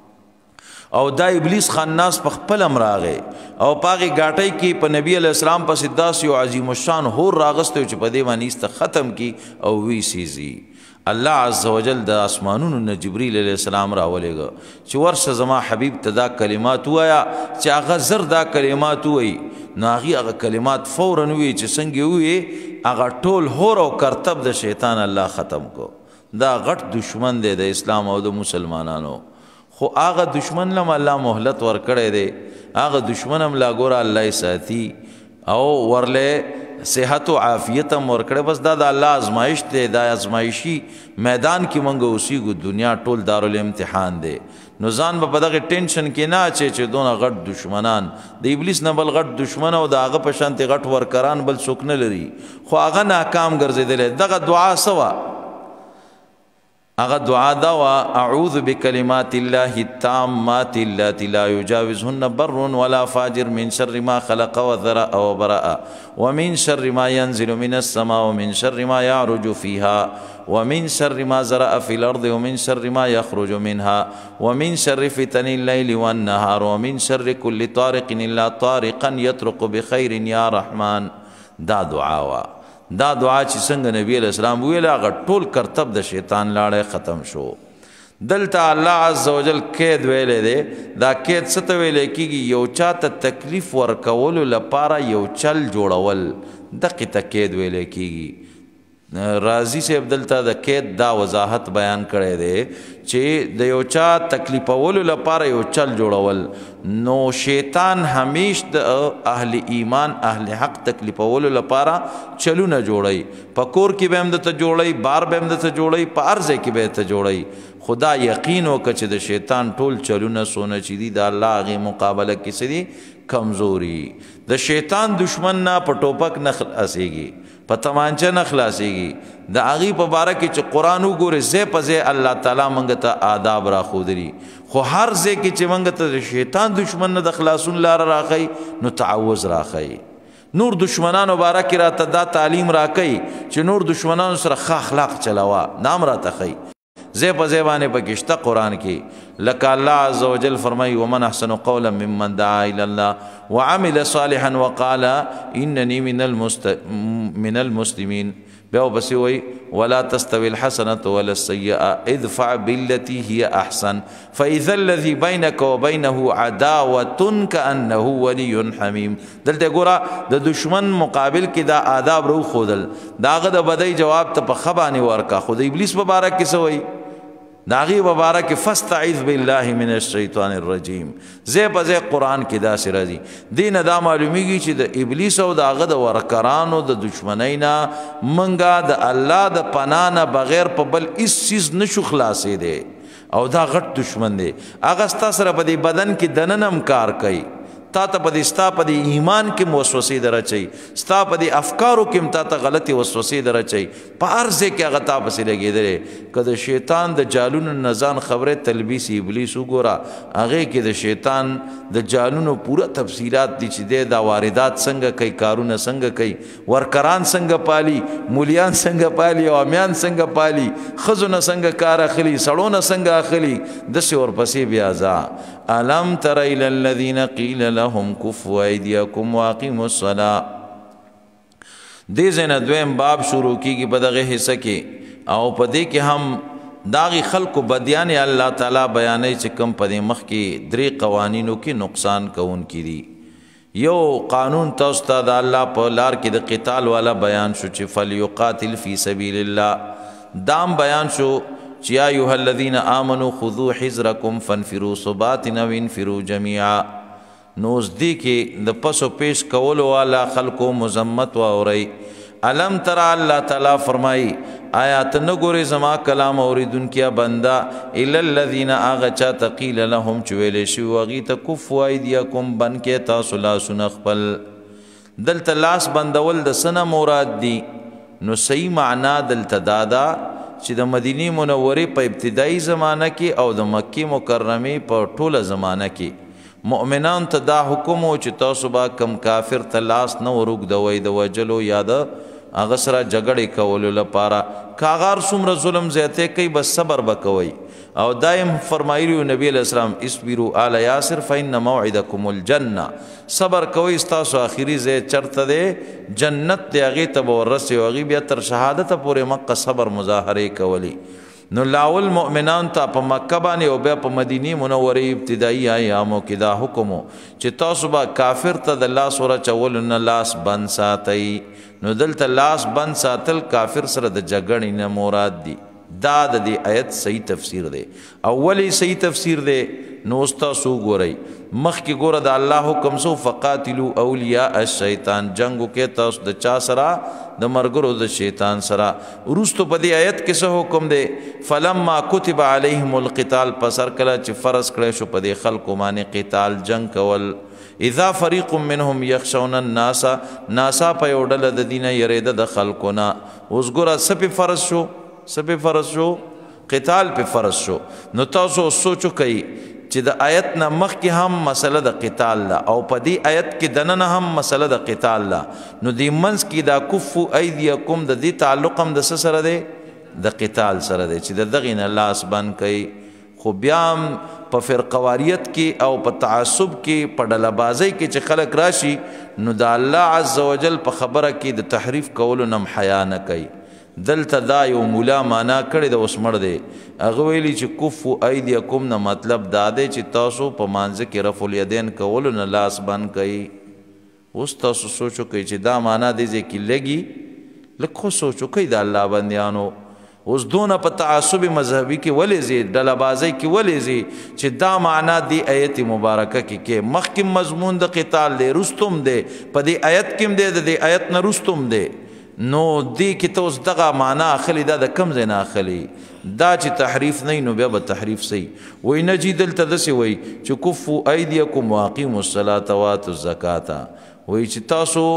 [SPEAKER 1] او دا ابلیس خناس په خپل امراغه او پاغي غاټي کې په نبی علی السلام پسې داس یو عظیم الشان هور راغسته چې په دې باندې است ختم کی او وی سیزي الله عز وجل د اسمانونو نه جبرئیل علیہ السلام راولېګو چې ورشه زما حبیب تدا کلمات وایا چې هغه زر دا کلمات وای نو هغه کلمات فورا وی چې څنګه وی هغه ټول هور او کرتب د شیطان الله ختم کو دا غټ دشمن دی د اسلام او د مسلمانانو خو هغه دشمن لم الله مهلت ور کړی دی هغه دشمن هم لا ګور الله ساتي او ورله صحت و عافیت هم ورکړه بس دا د الله ازمایش دی دا ازمایشي میدان کې مونږ اوسېږو دنیا ټول دارالامتحان دی نو ځان به په دغه ټینشن کې نه اچي چې دونه غټ دشمنان د ابلیس نه بل غټ دشمن او د هغه په شانتې غټ ورکران بل څوک نه لري خو هغه ناکام ګرځېدلی دغه دعا سوه اغا دعا دا وا اعوذ بکلمات الله التامات اللاتي لا يجاوزهن بر ولا فاجر من شر ما خلق وذرأ وبرأ ومن شر ما ينزل من السماء ومن شر ما يعرج فيها ومن شر ما زرأ في الأرض ومن شر ما يخرج منها ومن شر فتن الليل والنهار ومن شر كل طارق إلا طارقا يطرق بخير يا رحمن. دا دعا وا دا دعا چې څنګه نبی علیہ السلام ویلا غ ټول کرتب د شیطان لاړې ختم شو. دلته الله عز وجل قید ویلې دی. دا قید څه ته ویلې کېږي؟ یو چاته تکلیف ورکولو لپاره یو چل جوړول، دقې ته قید ویلې کېږي. راضی صاحب دلته د قید دا وضاحت بیان کړی دی چې د یو چا تکلیفولو لپاره یو چل جوړول. نو شیطان همیش د اهل ایمان اهل حق تکلیفولو لپاره چلونه جوړی. په کور کې به هم درته جوړی، بار به هم درته جوړی، په هر ځای کې به درته جوړی. خدا یقین وکړه چې د شیطان ټول چلونه سونه چې دي د الله هغې مقابله کې څه دي؟ کمزوري. د شیطان دشمن نه په ټوپک نه خلاصېږي، په تمانچه نه خلاصېږي. د هغې په باره کې چې قرآن وګورې ځای په ځای الله تعالی موږ ته آداب راښودلي. خو هر ځای کې چې موږ ته د شیطان دشمن نه د خلاصون لاره راښیي نو تعوذ راښیي. نور دشمنانو باره کې راته دا تعلیم راکوي چې نور دشمنانو سره ښه اخلاق چلوه، دا هم راته ښیي. زی په زی باندې پکې شته قرآن کې. لکه الله عز وجل فرمایي ومن احسن قولا ممن دعا الى الله وعمل صالحا وقال انني من المست من المسلمين. بیا پسې وایي ولا تستوي الحسنة ولا السيئة ادفع بالتي هي احسن فاذا الذي بينك وبينه عداوة كأنه ولي حميم. دلته ګوره د دشمن مقابل کې دا آداب رو خودل، دا هغه د بدۍ جواب ته په ښه باندې ورکه. خو د ابلیس په باره کې څه وایي؟ د هغې په باره کې فاستعذ بالله من الشیطان الرجیم. ځای په ځای قرآن کې داسې راځي. دې نه دا معلومیږي چې د ابلیس او د هغه د ورکرانو د دشمنۍ نه موږ د الله د پناه نه بغیر په بل هېڅ څیز نشو خلاصېدی، او دا غټ دشمن دی. هغه ستا سره په دې بدن کې دننه هم کار کوي، تا ته په دې ستا په دې ایمان کې وسوسې در اچوي، ستا په دې افکارو کې هم تا ته غلطې وسوسې در اچوي. په هر ځای کې هغه تا پسې لګېدلی. که د شیطان د جالونو نه ځان خبرې تلبیس ابلیس وګوره، هغې کې د شیطان د جالونو پوره تفصیلات دي چې دی دا واردات څنګه کوي، کارونه څنګه کوي، ورکران څنګه پالي، مولیان څنګه پالي، عوامیان څنګه پالي، ښځو نه څنګه کار اخلي، سړو نه څنګه اخلي. داسې ورپسې بیا ځه. الم تر الى الذين قيل لهم كفوا ايديكم واقيموا الصلاه. دې ځای نه دویم باب شروع کیږي په دغه حصه کې، او په دې کې هم داغي خلقو بدیان الله تعالی بیانوي چې کوم په دې مخ کې درې قوانینو کې نقصان کوونکي دي. یو قانون تاسو ته د الله په لار کې د قتال والا بیان شو چې فليقاتل فی سبیل الله. دام بیان شو چې یا ایها الذین آمنوا خذوا حذرکم فانفروا ثبات او انفروا جميعا. نوزدې کې د پسو پیش کولو والا خلقو مذمت واورئ. علم ترى الله تعالی فرمائی آیات نګوري زما کلام اوریدونکیا بندا الا الذين اغا چا تقیل لهم چویل شي وغی تکف ایدیکم بن کې تاسو لاسونه خپل. دلته لاس بندول د سنه مراد دی. نو صحیح معنا دلته دادا چې د مدینه منورې په ابتدایي زمانہ کې او د مکی مکرمه په ټوله زمانہ کې مؤمنان ته دا حکم و چې تاسو با کم کافر ته لاس نه ورږدوئ د وجلو یا د هغه سره جګړې کولو لپاره. کاغار څومره ظلم زیاتې کوي بس صبر به کوئ. او دایم فرمایلی نبی علیہ السلام اصبروا آل یاسر فإن موعدکم الجنه. صبر کوئ ستاسو آخري ځای چرته دی جنت دی، هغې ته به ورسئ او هغې بیا تر شهادته پورې مکه صبر مظاهرې کولی. نو لاول مؤمنان ته په مکه باندې او بیا په مدینه منورې ابتدایي ایامو کې دا حکم چې تاسو به کافر ته د لاس ورچولو نه لاس بند ساتئ. نو دلته لاس بند ساتل کافر سره د جګړې نه مراد دي. دا د دې آیت صحیح تفسیر دی. اولی صحیح تفسیر دی. نو تاسو ګورئ مخکې ګوره د الله حکم سو فقاتلوا اولیاء الشیطان، جنګ وکړئ تاسو د چا سره؟ د مرګرو د شیطان سره. وروستو په دې آیت کې څه حکم دی؟ فلما کتب علیهم القتال، پس هر کله چې فرض کړی شو په دې خلکو باندې قتال جنګ کول. اذا فریق منهم یخشون الناس، ناسا په یو ډله د دینه یریده د خلکو نه. اوس ګوره څه پې فرض شو؟ څه پې فرض شو؟ قتال په فرض شو. نو تاسو سوچو کوي چې د آیت نه مخکې هم مسله د قتال ده او په دې آیت کې دننه هم مسله د قتال ده، نو دې منځ کې دا کفو ایدیکم د دې تعلق هم د څه سره دی؟ د قتال سره دی چې د دغې نه لاس بند کوي. خو بیا هم په فرقواریت کې او په تعصب کې په ډلهبازۍ کې چې خلک راشي نو د الله عز وجل په خبره کې د تحریف کولو نه هم حیا نه کوي. دلته دا یو مولا معنا کړی د اوس مړ دی، هغه ویلي چې کفو ایدیکم نه مطلب دا دی چې تاسو په مانځه کې رفع الیدین کولو نه لاس بند کوي. اوس تاسو سوچو کوئ چې دا معنا دې ځای کې لګي، لږ خو سوچو کوئ د الله بندیانو. اوس دونه په تعصب مذهبي کې ولې ځي، ډلهبازۍ کې ولې ځي چې دا معنا دی آیت مبارکه کې کې مخکې مضمون د قتال دی، رستم دی، په دې آیت کې هم دی، د دې آیت نه رستم دی. نو دې کې ته اوس دغه معنا اخلي، دا د کوم ځای نه اخلي؟ دا چې تحریف نه نو بیا به تحریف صحیح وایي نه جي. دلته داسې وایي چې کفو ایدیکم واقیموا الصلاة واتوا الزکاة، وایي چې تاسو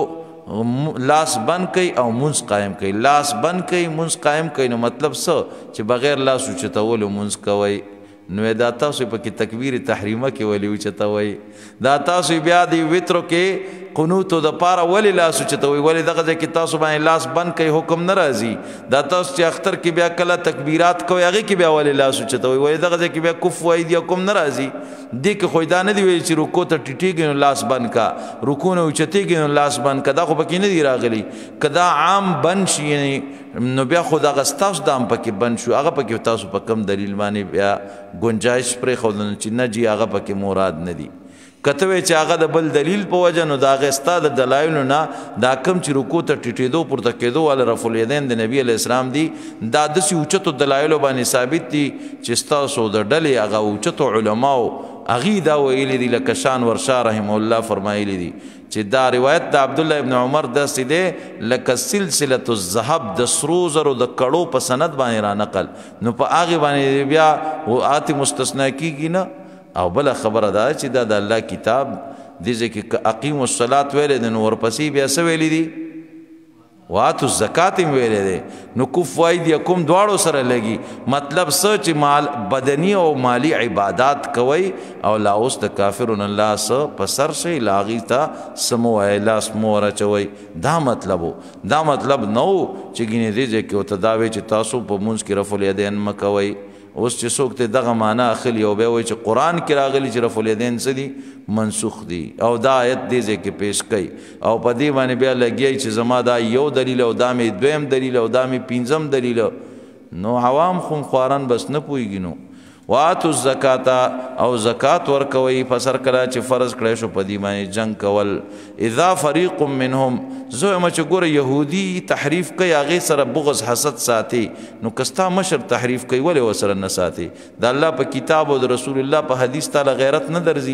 [SPEAKER 1] لاس بند کوي او منځ قایم کوي. لاس بند کوي منځ قایم کوي نو مطلب څه؟ چې بغیر لاس اوچتولو منځ کوئ. نو دا تاسو پکې تکبیر تحریمه کې ولې اوچتوئ؟ دا تاسو بیا د وترو کې قنوتو د پاره ولې لاس اوچتوئ؟ ولې دغه ځای کې تاسو باندې لاس بند کوي حکم نه راځي؟ دا تاسو چې اختر کې بیا کله تکبیرات کوئ هغې کې بیا ولې لاس اوچتوئ؟ ولې دغه ځای کې بیا کفو ایدیکم نه راځي؟ دې کې خو دا نه دی ویلي چې رکو ته ټیټېږي نو لاس بند کا، رکو نه اوچتېږي نو لاس بند کا، دا خو پکې نه دی راغلی. که دا عام بند شي یعنې نو بیا خو دغه ستاسو دا هم پکې بند شو، هغه پکې تاسو په کم دلیل باندې بیا گنجایش پرېښودل چې نه جي هغه پکې مراد نه دي. که ته وایې چې هغه د بل دلیل په وجه نو د هغې ستا د دلایلو نه دا کم چې رکو ته ټیټېدو پورته کېدو والا رفع الیدین د نبي علیه السلام دي، دا داسې اوچتو دلایلو باندې ثابت دي چې ستاسو د ډلې هغه اوچتو علماو هغې دا ویلي دي، لکه شان ورشاه رحمه الله فرمایلی دي چې دا روایت د عبدالله ابن عمر داسې دی لکه سلسلة الذهب د سرو زرو د کړو په سند باندې را نقل. نو په هغې باندې بیا آت مستثنا کېږي نه. او بله خبره دا چې دا د الله کتاب دې ځای کې اقیموا الصلاة ویلی دی نو ورپسې بیا څه ویلی دي؟ واتو الزکات هم ویلی دی. نو کفو ایدیکم دواړو سره لګي. مطلب څه چې مال بدني او مالی عبادات کوئ او لا اوس د کافرو نه لا څه په سر شئ، لا هغې ته څه مه وایئ، لاس مه ورچوئ. دا مطلب و. دا مطلب نه و چې ګینې دې ځای کې ورته دا وایي چې تاسو په مونځ کې رفع الیدین مه کوئ. اوس چې څوک ته دغه معنا اخلي او بیا وایي چې قرآن کې راغلي چې رفع الیدین څه دي؟ منسوخ دي، او دا آیت دې ځای کې پیش کوي او په دې باندې بیا لګیایي چې زما دا یو دلیل او دا مې دویم دلیل او دا مې پنځم دلیل. نو عوام خو خواران بس نه پوهېږي. نو واتو الزکاة او زکات ورکوي فسر کله چې فرض کړی شو په دې باندې جنگ کول. اذا فریق منهم، زه وایم چې ګوره یهودي تحریف کوي هغې سره بغض حسد ساتي، نو که ستا مشر تحریف کوي ولې ورسره نه ساتي؟ د الله په کتاب او د رسول الله په حدیث تاله غیرت نه درځي؟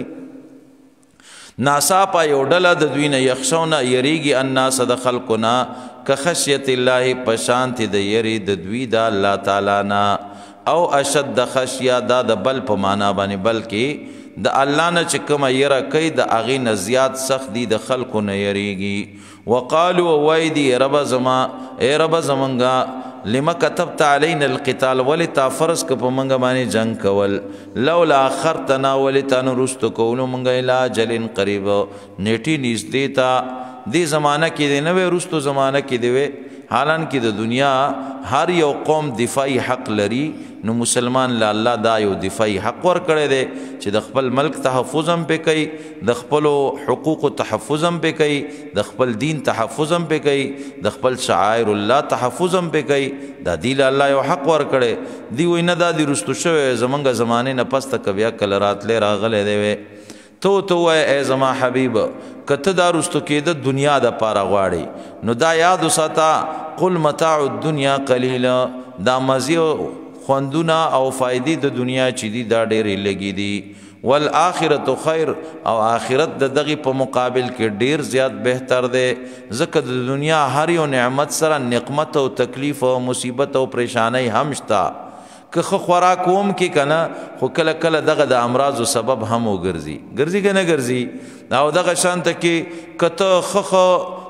[SPEAKER 1] ناڅاپه یو ډله د دوی نه یخشونه یریږي الناس د خلقو نه که خشیت الله په شانتې د یرې د دوی د الله تعالی نه، او اشد خشیه دا د بل په معنا باندې بلکې د الله نه چې کومه یره کوي د هغې نه زیات سخت دي د خلکو نه یریږي. وقالو وایي دي ربه زما ای ربه زمونږه لما كتبت علينا القتال ولې تا فرض که په موږ باندې جنګ کول، لولا اخرتنا ولې تا نه رستو کولو موږ الی اجل قریب نیټې نږدې ته. دې زمانه کې دی نه وی رستو زمانه کې دی وی، حالانکه د دنیا هر یو قوم دفاعي حق لري. نو مسلمان له الله دا یو دفاعي حق ورکړی دی چې د خپل ملک تحفظ هم پې کوي، د خپلو حقوقو تحفظ هم پې کوي، د خپل دین تحفظ هم پې کوي، د خپل شعائر الله تحفظ هم پې کوي. دا دی له الله یو حق ورکړی دی. وایي نه دا دی رستو شوی زمونږ زمانې نه پس ته که بیا کله راتلی راغلی دی وی تو تو وای ای زما حبیب کته دا رستو کېده دنیا د پاره غواړي نو دا یاد وساته قل متاع الدنیا قلیل، دا مزي خوندونه او فائدې د دنیا چې دي دا ډېرې لګي دي. والآخرت خیر، او آخرت د دغې په مقابل کې ډېر زیات بهتر دی، ځکه د دنیا هر یو نعمت سره نقمت او تکلیف او مصیبت او پریشانی هم شته. که خو خوراک هم کې کنه خو کله کله دغه د امراضو سبب هم وګرځي ګرځي که نه ګرځي. او دغه شانته کې که ته ښه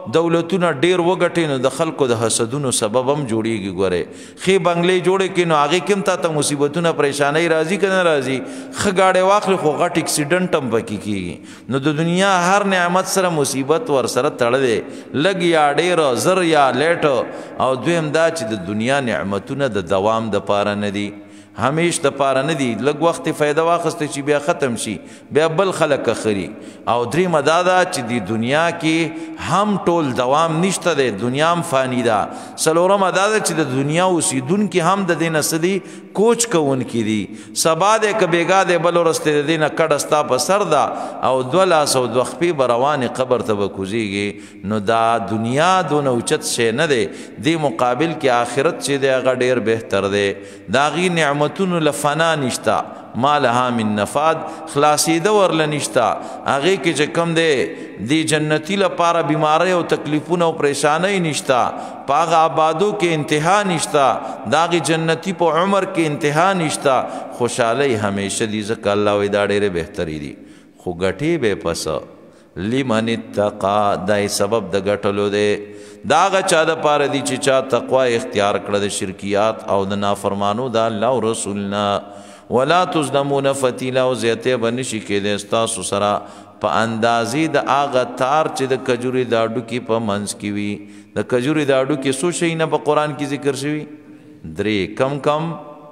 [SPEAKER 1] دولتونه ډیر وګټي نو د خلکو د حسدونو سبب هم جوړیږي. ګوره خې بنگلې جوړې کړي نو هغې کې هم تا ته مصیبتونه پریشانۍ راځي که نه راځي؟ ښه گاډی واخلي خو غټ اکسیډنټ هم پکې کېږي. نو د دنیا هر نعمت سره مصیبت ورسره تړلی، لږ یا ډېر، زر یا لیټ. او دویم دا چې د دنیا نعمتونه د دوام دپاره نه دي، همیش د پاره نه دي. لږ وخت فایده واخسته چې بیا ختم شي، بیا بل خلک اخري. او دریمه دا ده چې د دنیا کې هم ټول دوام نشته دی، دنیا هم فانی ده. څلورمه دا ده چې د دنیا اوسیدونکي هم د دې نه څه دي؟ کوچ کوونکي دي. سبا دی که بیګا دی بل ورځ ته د دې نه کډه ستا په سر ده او دوه لاس او دوه خپې به روانې قبر ته به کوزیږي. نو دا دنیا دونه اوچت شی نه دی، دې مقابل کې آخرت چې دی هغه ډېر بهتر دی. د هغې نعمتونو له فنا نشته، ما لها من نفاد، خلاصېده ورله نشته. هغې کې چې کوم دی دی جنتي لپاره بیماری او تکلیفونه او پریشانۍ نشته، په هغه آبادو کې انتها نشته، د هغې جنتي په عمر کې انتها نشته. خوشحالۍ همیشه دي، ځکه الله وایي دا ډېرې بهتري دي. خو ګټې به پس لمن اتقا، دا سبب د ګټلو دی. دا هغه چا دپاره دي چې چا تقوا اختیار کړه د شرکیات او د نافرمانو د الله او رسولنا. ولا تظلمون فتیلا، او زیاتې به نشي کېدی ستاسو سره په اندازې د هغه تار چې د کجورې د هډوکي په منځ کې وي. د کجورې د هډوکي څو شیونه په قرآن کې ذکر شوي؟ درې. کم کم؟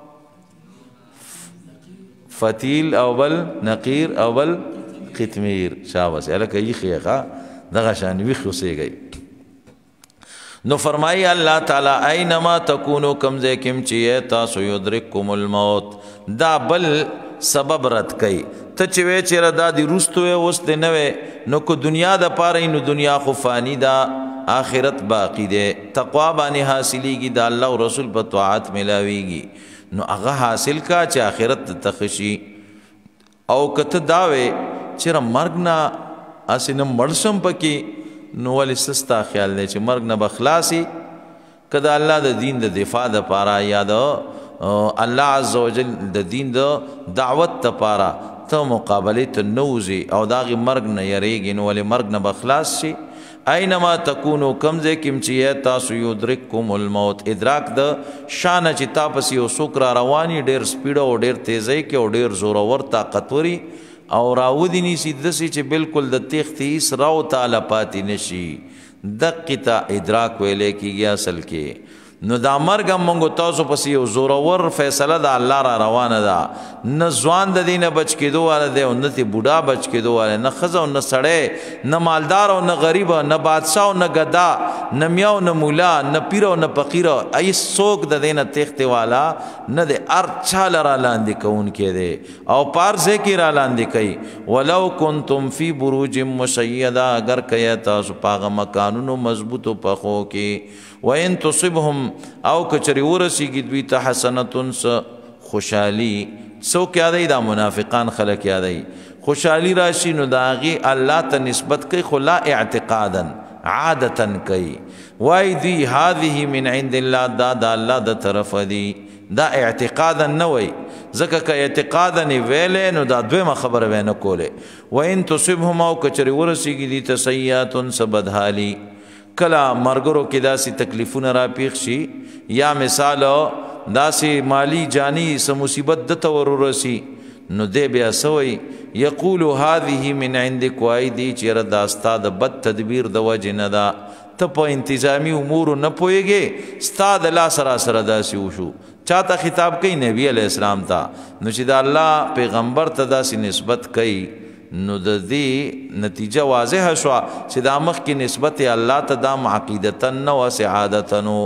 [SPEAKER 1] فتیل او بل نقیر او بل قطمیر. شاباس هلکه ایښې ښه دغه شان ویښ اوسېږئ. نو فرمائی اللہ تعالی اینما تکونو کمزے کم چیئے تاسو یدرککم الموت. دا بل سبب رد کئی ته چې وی چېره دا دی روستو وی اوس دی نه وی، نو که دنیا د پاره نو دنیا خو فانی ده، آخرت باقی دی. تقوا باندې حاصلیږي، د الله او رسول په طاعت ملاویږي. نو هغه حاصل کا چې آخرت ته تخشي. او که ته دا وی چېره مرګ نه هسې نه مړ شم پکې، نو ولې سستا خیال دی چې مرګ نه به خلاصي؟ که د الله د دین د دفاع دپاره یا د الله عز وجل د دین د دعوت دپاره ته مقابلې ته نه وځې او د هغې مرګ نه یریږي، نو ولې مرګ نه به خلاص شي؟ اینما تکونو کم ځای کې چې تاسو یدرککم الموت، ادراک د شانه چې تا پسې یو څوک را رواني ډېر سپیډه او ډېر تیزۍ کې او ډېر زورور طاقتوري او راودی نیسی دسی چې بالکل د تیختی ایس راو تعالی پاتی نشي. دقی تا ادراک ویلے کی گیا اصل کې. نو دا مرګ هم مونږ تاسو پسې یو زورور فیصله د الله را روانه ده. نه ځوان د دې نه بچ کېدو والا دی او نه تې بوډا بچ کېدو والا، نه ښځه او نه سړی، نه مالدار او نه غریب، نه بادشاه او نه ګدا، نه میا او نه مولا، نه پیر او نه فقیر، هیڅ څوک د دې نه تېښتې والا نه دی. هر چا له را لاندې کوونکی دی او په هر ځای کې را لاندې کوي. ولو کنتم فی بروج مشیده، اگر که تاسو په هغه مکانونو مضبوطو پخو کې، وَإِن تُصِبْهُمْ او کچری ورسیږي دوی ته حسنتون څه خوشحالي. څوک یادوي؟ دا منافقان خلک یادوي. خوشحالي راشي نو د هغې الله ته نسبت کوي، خو لا اعتقادا، عادتا کوي. وایي دوی هذه من عند الله، دا د الله د طرفه دي. دا اعتقادا نه وایي، ځکه که اعتقادا یې ویلی نو دا دویمه خبره به یې نه کولی. وَإِن تُصِبْهُمْ او کچری ورسیږي دوی ته سیئاتٌ څه بدحالي، کله مرګرو کې داسې تکلیفونه را پیښ شي، یا مثال داسې مالی جانی څه مصیبت دته ور ورسي، نو دی بیا څه وایي؟ یقولو هذه من عندک، وایي دی چېره دا ستا د بد تدبیر د وجې نه ده، ته په انتظامي امورو نه پوهېږې، ستا د لاس را سره داسې وشو. چا ته خطاب کوي؟ نبی علیہ السلام ته. نو چې د الله پیغمبر ته داسې نسبت کوي نو د دې نتیجه واضحه شوه چې دا مخکې نسبت الله ته دا عقیدتا نه و سعادتا نو.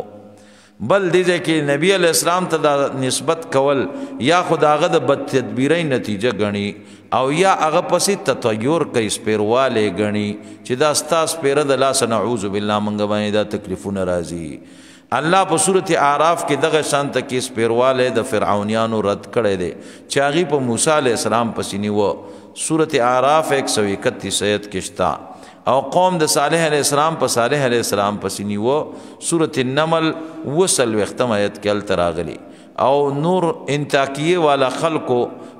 [SPEAKER 1] بل دې ځای کې نبی علیہ السلام ته دا نسبت کول یا خو د هغه د بد تدبیرۍ نتیجه ګڼي او یا هغه پسې تطیر کوي، سپیروالی ګڼي چې دا ستا سپیره د لاسه نعوذ بالله موږ باندې دا تکلیفونه راځي. الله په صورت اعراف کې دغه شانته کې سپیروالی د فرعونیانو رد کړی دی چې هغې په موسی علیہ السلام پسې نیوه. صورت اعراف ایک سو اکتیس آیت کې شته. او قوم د صالح علیہ السلام په صالح علیہ السلام پسې نیوه. صورت النمل اوه څلوېښتم آیت کې هلته راغلي. او نور انطاکیې والا خلکو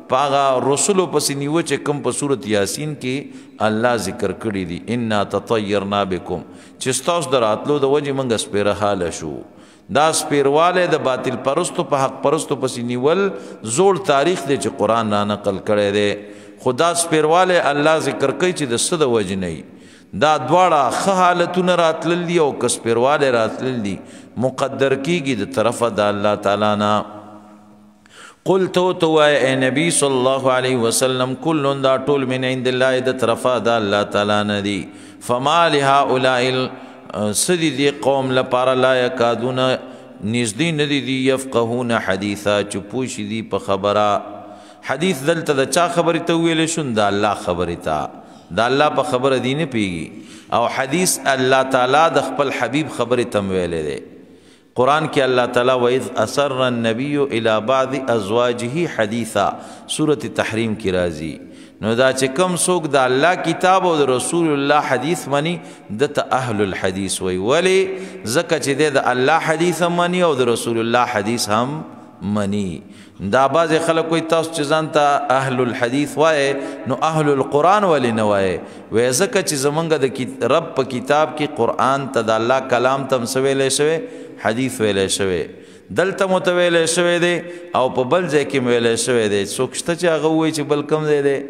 [SPEAKER 1] پاغا رسولو پس نیو چې کم په سورت یاسین کې الله ذکر کړی دی انا تطیرنا بكم چې ستاسو دراتلو د وجه منګ سپیره حال شو دا سپیرواله د باطل پرستو په حق پرستو پس نیول زوړ تاریخ دی چې قران را نقل کړی دی خدا سپیرواله الله ذکر کوي چې د صد وجه نه دا دواړه خ حالتونه راتلل دي او کسپیرواله راتلل دي مقدر کیږي د طرفه د الله تعالی نه قل تو تو اے نبی صلی اللہ علیہ وسلم کل دا ټول من عند الله د طرفا د الله تعالی نه دی فما لهؤلاء سدی دی قوم لپاره لا یکادون نزدې ندی دی یفقهون حدیثا چپوش دی په خبره حدیث دلته د چا خبره ته ویل شون د الله خبره تا د الله په خبره دی نه پیږي او حدیث الله تعالی د خپل حبیب خبره تم ویلې دی قرآن کې الله تعالی وَإِذْ أَسَرَّ النَّبِيُّ إِلَى بَعْضِ أَزْوَاجِهِ حَدِيثًا سورۃ تحریم کی راضی نو دا چې کم څوک د الله کتاب او د رسول الله حدیث منی دته اهل الحدیث وی ولی زکه چې د الله حدیث منی او د رسول الله حدیث هم منی دا باز خلک کوئی تاسو چې ځان ته اهل الحدیث وای نو اهل القرآن ولی نه وای وې زکه چې زمونږ د رب په کتاب کې قرآن ته د الله کلام تم سویلې شوی حدیث ویلې شوی دلته متویلې شوی دی او په بل ځای کې ویلې شوی دی څوک شته چې هغه وایي چې بل کم دی دی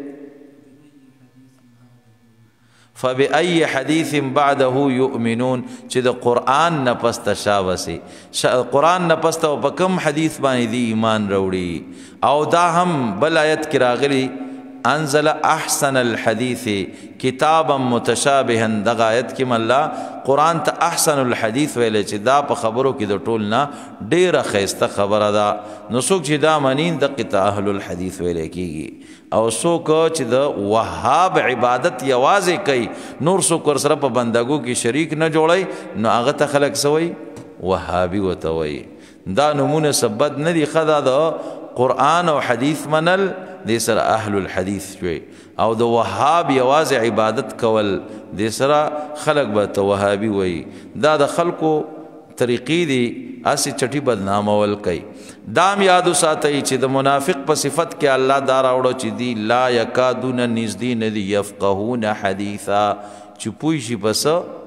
[SPEAKER 1] فبأي حديث بعده يؤمنون چې د قرآن نه پس تشاوسي قرآن نه پس ته په کوم حدیث باندې دی ایمان راوړي او دا هم بل آیت کې راغلی انزل احسن الحديث کتابا متشابها دغه آیت کې الله قرآن ته احسن الحديث ویل چې دا په خبرو کې د ټول نه ډیره خیسته خبره ده نو څوک چې دا منین د قطع اهل الحديث ویل کېږي او څوک چې د وهاب عبادت یوازې کوي نور څوک ور سره په بندګو کې شریک نه جوړي نو هغه ته خلک سوی وهابي وته وي دا نمونه سبد نه دی خدا د قرآن او حدیث منل دې سره اهل الحديث شوي او د وهاب یواز عبادت کول دې سره خلق به ته وهابي وي دا د خلقو طریقې دي اسی چټي بدنامول کوي دام یاد ساتي چې د منافق په صفت کې الله دا راوړو چې دی لا یکادون نزدې ندی یفقهون حدیثا چې پوي شي بس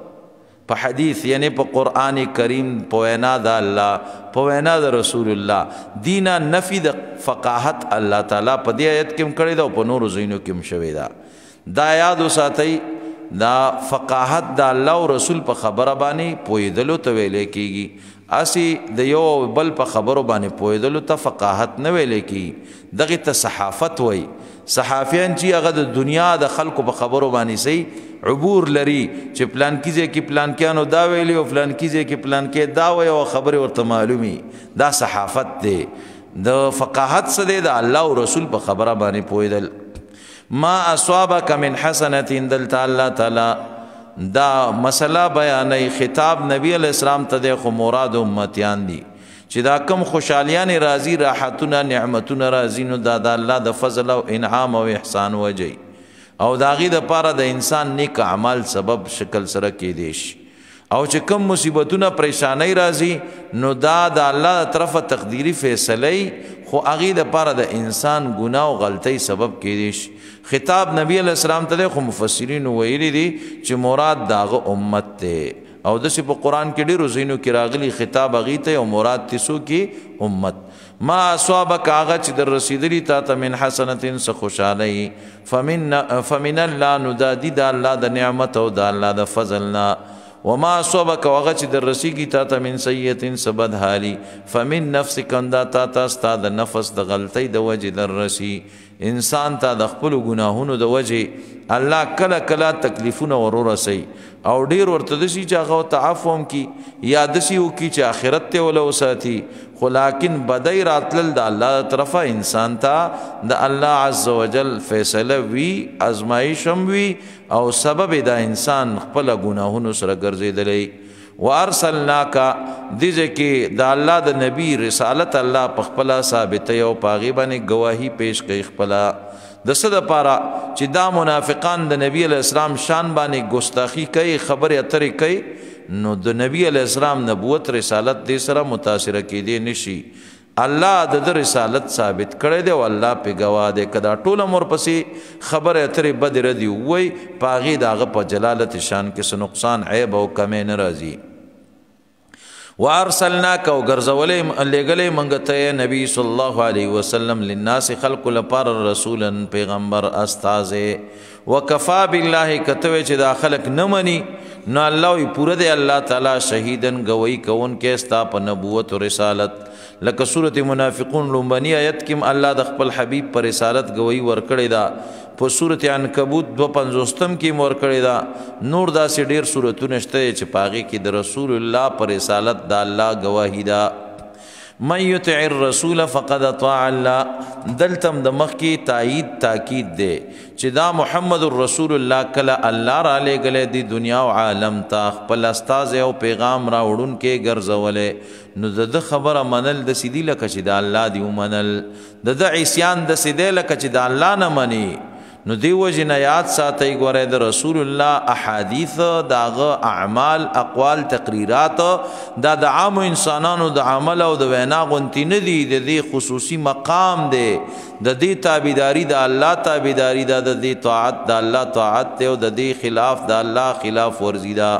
[SPEAKER 1] په حدیث یعنی په قرآن کریم په وینا د الله په وینا د رسول الله دینا نفی د فقاهت الله تعالی په دې آیت کې کړی دا او په نورو ځینو کې شوی دا دا یاد ساتي دا فقاهت د الله او رسول په خبره باندې پویدلو ته ویلې کیږي اسی د یو بل په خبرو باندې پویدلو ته فقاهت نه ویلې کیږي دغه ته صحافت وای صحافیان چې هغه د دنیا د خلکو په خبرو باندې سي عبور لري چې پلان کیږي کې پلان کانو دا ویلی او پلان کیږي کې پلان کې دا وی او خبره ورته معلومي دا صحافت دی د فقاهت څه دی د الله او رسول په خبره باندې پویدل ما اصابک من حسنه دل تعالی تعالی دا مسله بیانې خطاب نبی علیہ السلام ته د خو مراد امتیان دي چې دا کم خوشالیان راضی راحتونه نعمتونه راضی نو دا د الله د فضل او انعام او احسان وجي او داغي د پاره د انسان نیک اعمال سبب شکل سره کې دیش او چې کم مصیبتونه پریشانی راځي نو دا د الله طرفه تقدیری فیصله خو اغي د پاره د انسان ګناه او غلطي سبب کې دیش خطاب نبی علیہ السلام ته خو مفسرین ویلي دي چې مراد داغه امت ته او د سی په قران کې ډیرو زینو کې راغلي خطاب اغي ته او مراد تاسو کې امت ما اصابك اغه چې در رسیدلی تا ته من حسنه س خوشالي فمن فمن الله ندادي د الله د نعمت او د الله د فضلنا وما اصابك اغه چې در رسیږي تا ته من سیئه سبد حالي فمن نفسك اندا تا ته استاد نفس د غلطي د وجه در رسی انسان ته د خپل ګناهونو د وجه الله کله کله تکلیفونه ورور سي او ډیر ورته د شي چې هغه تعفوم کی یا د شي او کی چې اخرت ته ولو ساتي خو لکن بدای راتل د الله طرفه انسان ته د الله عز وجل فیصله وی ازمایشم وی او سبب د انسان خپل ګناهونو سره ګرځیدلی وارسلناک دځه کې د الله د نبی رسالت الله په خپل ثابت او پاغي باندې گواہی پیش کوي خپل د صد پاره چې دا منافقان د نبی علی السلام شان باندې ګستاخی کوي خبره اترې کوي نو د نبی علی السلام نبوت رسالت دې سره متاثر کېدی نشي الله د رسالت ثابت کړی دی او الله په گواه دی. کدا ټول عمر پسې خبره اترې بد ردی وای پاغي داغه په جلالت شان کې څه نقصان عیب او کمې نه راځي. وارسلناک او ګرځولې لېږلې منګ ته نبی صلی الله علیه وسلم للناس خلق لپاره رسولا پیغمبر استاذ وکفا بالله کته چې دا خلق نه مني نو الله پوره دی الله تعالی شهیدن گوی کون کې استا په نبوت او رسالت. لکه سورۃ منافقون لومبنی آیت کې الله د خپل حبیب پر رسالت گوی ورکړی دا. په سورۃ عنکبوت دو پنځوستم کې مور کړی دا. نور داسې ډیر سورتونه شته چې پاغي کې د رسول الله پر رسالت د الله گواهی دا. من یطع الرسول فقد اطاع الله دلتم د مخ کې تایید تاکید دی چې دا محمد رسول الله کله الله را لېږلی دی دنیا او عالم ته خپل استاذ او پیغام را وړون کې ګرځولې نو د خبره منل د سیدی لکه چې د الله دی ومنل د د عصیان د سیدی لکه چې د الله نه مني. نو دی وجه نه یاد ساتئ ګوره د رسول الله احادیث داغه اعمال اقوال تقریرات دا د عام انسانانو د عمل او د وینا غونتی نه دي د دې خصوصي مقام دی د دې تابعداري د الله تابعداري دا د دې طاعت د الله طاعت ته او د دې خلاف د الله خلاف ورزي دا.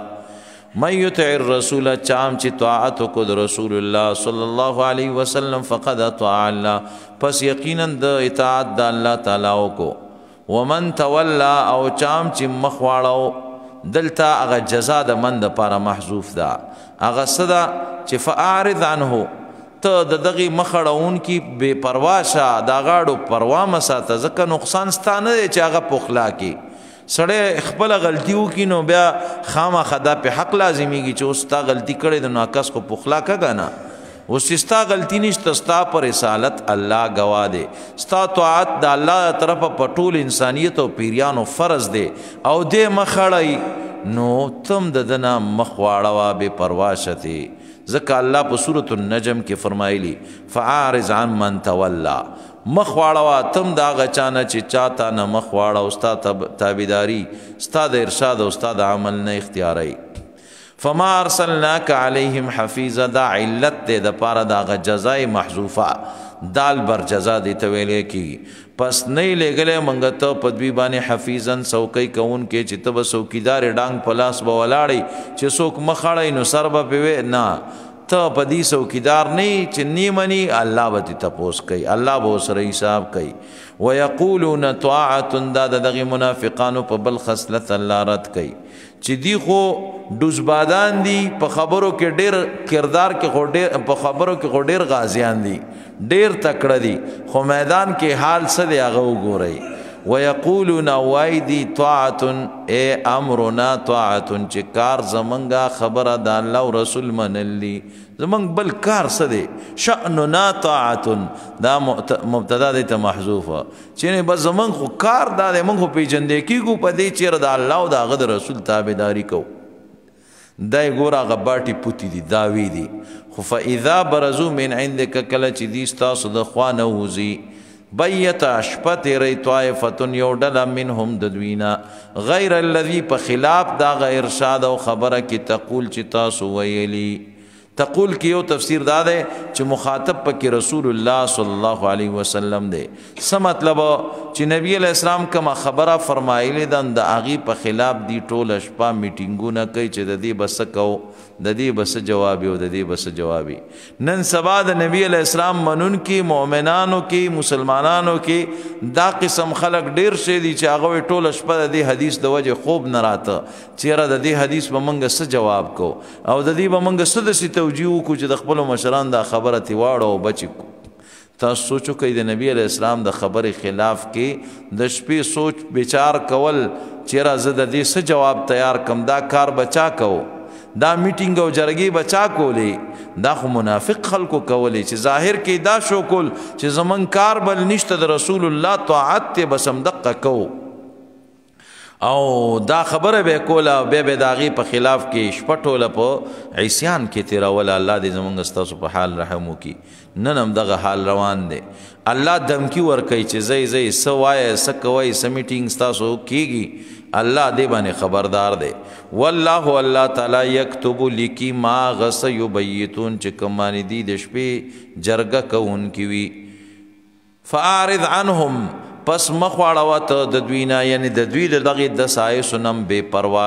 [SPEAKER 1] من یطع الرسول چام چې طاعت کو د رسول الله صلی الله علیه وسلم فقد اطاع الله پس یقینا د اطاعت د الله تعالی کو. ومن تولا او چام چې مخ واړو دلته هغه جزا د من د پاره محذوف ده هغه صدا چې فاعرض عنه ته د دغه مخړون کی بے پروا شه دا غاړو پروا مساته ځکه نقصان ستانه چې هغه پخلا کی سړی خپل غلطي وکي نو بیا خامہ خدا په حق لازمیږي چې اوس تا غلطي کړې د ناقص کو پخلا کګانا اوس ستا غلطی نشته ستا پر رسالت الله گواه دی ستا طاعت د الله طرفه په ټول انسانیت او پیریانو فرض دی او دې مخړی نو تم د دنا مخ واړه به پروا شته ځکه الله په سورۃ النجم کې فرمایلی فاعرض عن من تولا مخ واړه تم دا غچانه چې چاته نه مخ واړه او ستا تابعداري ستا د ارشاد او ستا د عمل نه اختیاري. فما ارسلناک علیہم حفیظا دا علت دے دا پارا دا جزای محذوفہ دال بر جزا دیتا ویلے کی پس نئی لے گلے منگتا پدوی بانے حفیظن سوکی کون کے چی تب سوکیدار ڈانگ پلاس بولاڑی چی سوک مخاڑی نو سر با پیوے نا تا پدی سوکیدار نہیں چی نیمانی اللہ باتی تپوس کئی اللہ بوس رئی صاحب کئی ویقولون طاعتن دا دا دغی منافقانو پا بل خصلت اللہ رد کئی چې دی خو دوزبادان دي په خبرو کې ډېر کردار کې خو ډېر په خبرو کې خو ډېر غازیان دي ډېر تکړه دي خو میدان کې حال څه دی هغه وګورئ. ويقولون وایدی طاعت اے امرنا طاعت چې کار زمونږه خبره د الله او رسول منلی زمونږ بل کار څه دی شأننا طاعت دا مبتدا دی ته محذوفه چې نه بس زمونږ خو کار دا دی مونږ خو پیژندې کیږو په دې چیرې د الله او د هغه د رسول تابعداري کوو دای ګوره هغه باټې پوتې دي داوی دي خو فاذا برزو من عندک کله چې دي ستاسو د خوا نه وځي بیت اشپت ری طائفتن یو ډله منهم ددوینا غیر الذی په خلاف دا غیر ارشاد او خبره کی تقول چې تاسو ویلی تقول کی یو تفسیر دا ده چې مخاطب پکې رسول الله صلی الله علیه وسلم دی څه مطلب چې نبی علیہ السلام کما خبره فرمایلی ده د هغې په خلاف دی ټوله شپه میټینګونه کوي چې د دې بس کو د دې بس جوابي او د دې بس جوابي نن سبا د نبی علیہ السلام منون کې مؤمنانو کې مسلمانانو کې دا قسم خلق ډیر شي دي چې هغه ټوله شپه د دې حدیث د وجه خوب نه راته چیرې د دې حدیث به موږ څه جواب کو او د دې به موږ څه داسې توجیه کو چې د خپل مشران دا خبره تی واړو او بچی کو تاسو سوچو کوي د نبی علیہ السلام د خبرې خلاف کې د شپې سوچ بچار کول چیرې زه د دې څه جواب تیار کم دا کار بچا کو دا میټینګ او جرګي بچا کولې دا خو منافق خلکو کولې چې ظاهر کې دا شو کول چې زمون کار بل نشته د رسول الله طاعت ته بسم دقه کو او دا خبره به کوله به به داغي په خلاف کې شپټوله په عصيان کې تیرول الله دې زمونږ ستاسو په حال رحم وکي نن هم دغه حال روان دی الله دمکی ور کوي چې زئی زئی سوای سکوي سمیټینګ ستاسو کیږي الله دې باندې خبردار دی والله الله تعالی یکتب لیکي ما غس یبیتون چې کوم باندې دی د شپې جرګه کوونکي وي فاعرض عنهم پس مخواړه ته د دوی نه یعنی د دوی د دغې دسایسو نه بې پروا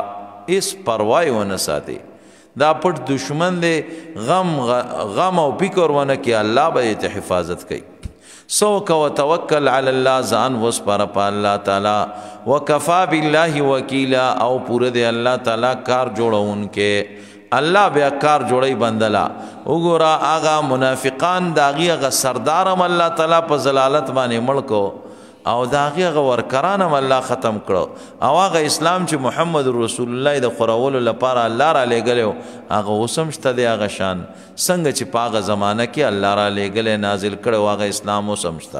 [SPEAKER 1] شه هېڅ پروا یې ونه ساتې دا پټ دشمن دی غم غم او فکر ونه کړي الله به یې حفاظت کوي سوک وتوکل علی الله ځان وسپاره په الله تعالی وکفا بالله وکیلا او پوره دی الله تعالی کار جوړونکی الله بیا کار جوړی بندلا وګوره هغه منافقان د هغې هغه سردار هم الله تعالی په ضلالت باندې مړ کړو او د هغې هغه ورکران هم الله ختم کړو او هغه اسلام چې محمد رسول الله د خورولو لپاره الله را لیږلی و هغه اوس هم شته دی هغه شان څنګه چې په هغه زمانه کې الله را لیږلی نازل کړی و هغه اسلام اوس هم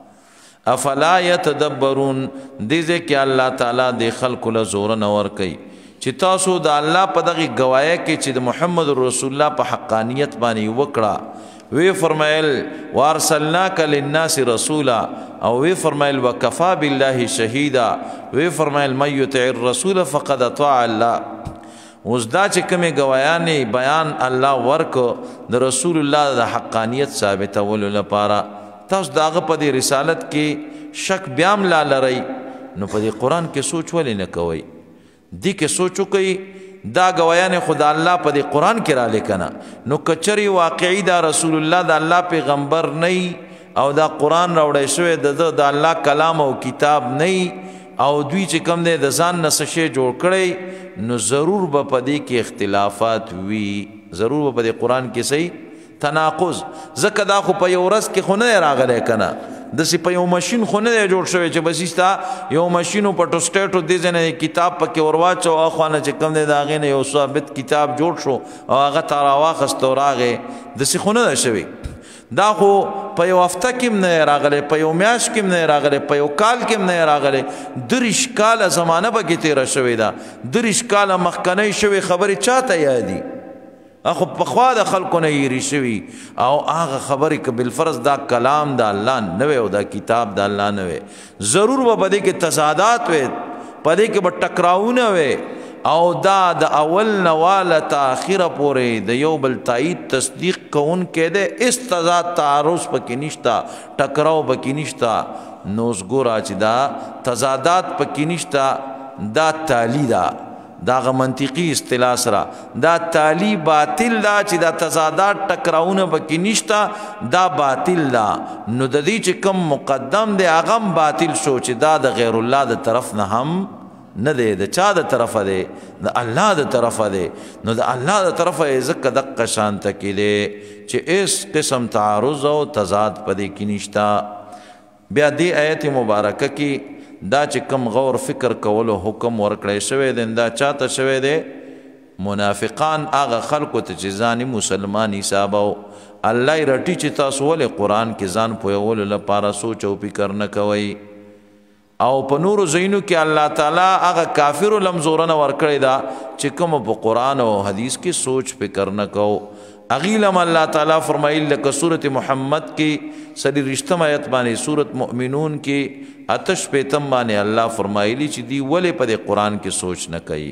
[SPEAKER 1] شته افلا یتدبرون دې ځای کې الله تعالی د خلکو له زوره نه ورکوي چې تاسو د الله په دغه گواهی کې چې د محمد رسول الله په حقانیت باندې وکړه وی فرمایل وارسلناک للناس رسولا او وی فرمایل وکفا بالله شهیدا وی فرمایل من یطع الرسول فقد اطاع الله اوس دا چې کومې گواهیانې بیان الله ورکو د رسول الله د حقانیت ثابتولو لپاره تاسو د هغه په دې رسالت کې شک بیا هم لا لرئ نو په دې قرآن کې سوچ ولې نه کوئ دی که سوچو کوي دا گویان خدا الله په دې قرآن کې را لیکنه نو کچری واقعي دا رسول الله د الله پیغمبر نه او دا قرآن راوړی شوی د الله کلام او کتاب نه او دوی چې کوم دی د ځان نه څه شی جوړ کړی نو ضرور به په دې کې اختلافات وي ضرور به په دې قرآن کې صحیح تناقض ځکه دا خو په یو ورځ کې خو نه راغلی که نه داسې په یو ماشین خو نه دی جوړ شوی چې بس ستا یو ماشین په ټوسټیټو دې ځای نه کتاب پکې ور واچو او خوا نه چې کوم دی د هغې نه یو ثابت کتاب جوړ شو او هغه تا راواخست او راغې داسې خو نه ده شوی دا خو په یو هفته کې هم نه راغلی په یو میاشت کې هم نه راغلی په یو کال کې هم نه راغلی دېرش کاله زمانه پکې تېره شوې ده دېرش کاله مخکنۍ شوې خبرې چا ته یادي اخو پخوا د خلکو نه هیرې شوي او هغه خبرې که بالفرض دا کلام د الله نه وی او دا کتاب د الله نه وی ضرور به په دې کې تضادات وی په دې کې به ټکراونه وی او دا د اول نه واله تر اخره پورې د یو بل تایید تصدیق کوونکی دی هېڅ تضاد تعارض پکې نشته ټکراو پکې نشته نو اوس ګوره چې دا تضادات پکې نشته دا تالی ده دا غ منطقي اصطلاح سره دا تالی باطل دا چې دا تضادات ټکراونه پکې نشته دا باطل دا نو د دې چې کوم مقدم دی هغه هم باطل شو چې دا د غیر الله د طرف نه هم نه دی د چا د طرفه دی د الله د طرفه دی نو د الله د طرفه یې ځکه دقه شانته کې دی چې هېڅ قسم تعارض او تضاد په دې کې نشته بیا دې آیت مبارکه کې دا چې کم غور فکر کولو حکم ورکړی شوی دی دا چاته شوی دی منافقان هغه خلکو ته چې ځان مسلمان حسابو الله یې رټي چې تاسو ولې قرآن کې ځان پوهولو لپاره سوچ او فکر نه کوئ او په نورو ځایونو کې الله تعالی هغه کافرو لمزورنه ورکړې ده چې کوم په قرآن او حدیث کې سوچ فکر نه کوو اغیلم الله تعالی فرمایل لکه سورت محمد کې سلی رشتم آیت باندې سورت مؤمنون کې اتش پیتم باندې الله فرمایلی چې دی ولې په دې قرآن کې سوچ نه کوي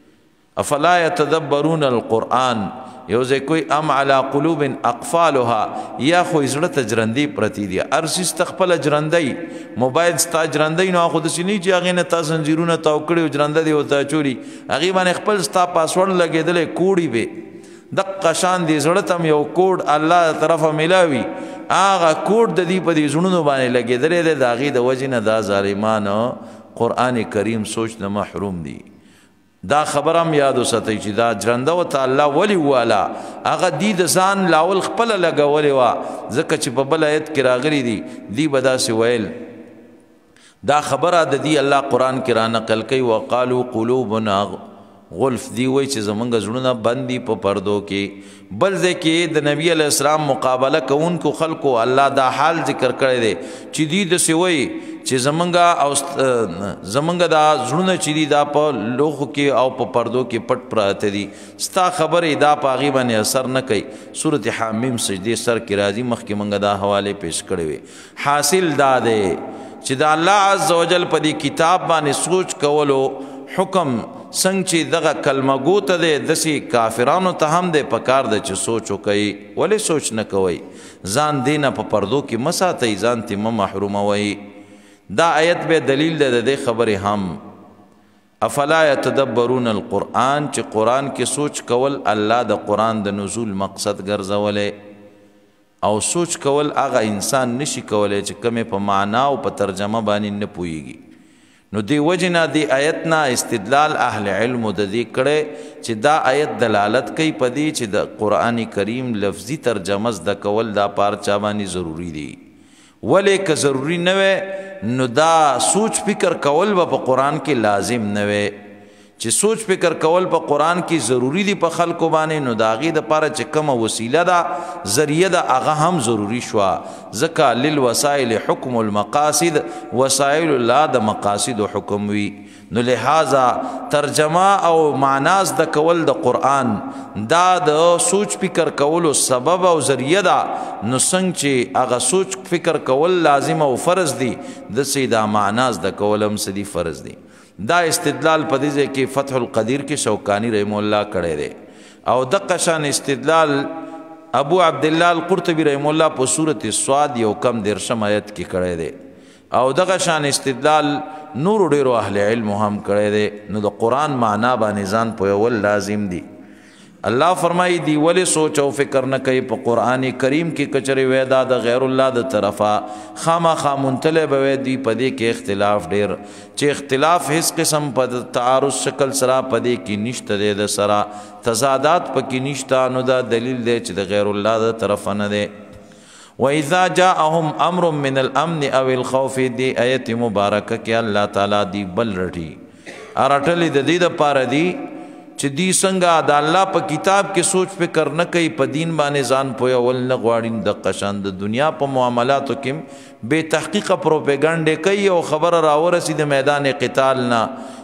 [SPEAKER 1] افلا یتدبرون القرآن یو ځای کوئی ام علی قلوب اقفالها یا خو زړه ته جرندی پرتی دی هر څیز ته خپله جرندی موبایل ستا جرندی نو خو داسې نه چې هغې نه تا زنځیرونه تاو کړي او جرنده دی ورته اچولي هغې باندې خپل ستا پاسورډ لګېدلی کوډي به دقه شان دی زړه ته یو کوډ الله طرفه ملاوي هغه کوډ د دې په دې زړونو باندې لګېدلی دی د هغې د وجې نه دا ظالمان قرآن کریم سوچ نه محروم دي دا خبر هم یاد وساتئ چې دا جرنده ورته الله ولې وواله هغه دی د ځان لاول خپله لګولې وه ځکه چې په بل آیت کې راغلي دي دی به داسې ویل دا خبره د دې الله قرآن کې را نقل کوي وقالو قلوبنا غلف دی وای چې زمونږ زړونه بندي په پردو کې بل ځای کې د نبی علیه السلام مقابله کوونکو خلکو الله دا حال ذکر کړی دی چې دی داسې وایي چې زمونږ او زمونږ دا زړونه چې دي دا په لوښو کې او په پردو کې پټ پراته دي ستا خبرې دا په هغې باندې اثر نه کوي صورت حامیم سجدې سر کې راځي مخکې مونږ دا حوالې پیش کړې وې حاصل دا دی چې د الله عز وجل په دې کتاب باندې سوچ کولو حکم څنګه چې دغه کلمه گو ته دی داسې کافرانو ته هم دی پکار ده چې سوچ وکوي. ولې سوچ نه کوئ؟ ځان دې نه په پردو کې مه ساتئ، ځان ترې مه محروموئ. دا آیت به دلیل دی د دې خبرې هم. افلا یتدبرون القرآن، چې قرآن کې سوچ کول الله د قرآن د نزول مقصد ګرځولی، او سوچ کول هغه انسان نشي کولی چې کمې په معنا او په ترجمه باندې نه پوهیږي. نو دی وجنا دی آیتنا استدلال اهل علم د دې کړي چې دا آیت دلالت کوي په دې چې د قرآن کریم لفظي ترجمه زده کول دا پارچا باندې ضروری دی. ولې که ضروری نه وي نو دا سوچ فکر کول به په قرآن کې لازم نه وي. چې سوچ فکر کول په قرآن کې ضروری دی په خلکو باندې، نو د هغې دپاره چې کومه وسیله ده ذریعه ده هغه هم ضروري شوه. ځکه للوسایل حکم المقاصد، وسایل الله د مقاصد حکم وي. نو لہذا ترجمه او معنا زده کول د قرآن دا د سوچ فکر کولو سبب او ذریعه ده. نو څنګه چې هغه سوچ فکر کول لازم او فرض دي، داسې دا معنا زده کول هم څه دي فرض دي. دا استدلال په دې ځای کې فتح القدیر کې شوکانی رحم الله کړی دی، او دقه شان استدلال ابو عبدالله القرطبي رحم الله په سورت الصاد یو کم دیرشم آیت کې کړی دی، او دغه شان استدلال نور ډیرو اهل علم هم کړی دی. نو د قرآن معنا باندې ځان پوهول لازم دی. الله فرمایي دی ولې سوچ او فکر نه کوي په قرآن کریم کې کچرې وی دا د غیر الله د طرفه خامخا منتلی به وی دی په دې کې اختلاف ډیر، چې اختلاف هیڅ قسم په تعارض شکل سره په دې کې نشته دی، د سره تضادات پکې نشته. نو دا دلیل دی چې د غیر الله د طرفه نه دی. وَإِذَا جَاءَهُمْ أَمْرٌ مِّنَ الْأَمْنِ أَوِ الْخَوْفِ دی آیت مبارکه کې الله تعالی دی بل رټي ارټلې د دې دپاره دی چې دی څنګه د الله په کتاب کې سوچ فکر نه کوي، په دین باندې ځان پوهول نه غواړي، د قشان د دنیا په معاملاتو کې بے تحقیقه پروپیګنډې کوي او خبره راورسي د میدان قتال نه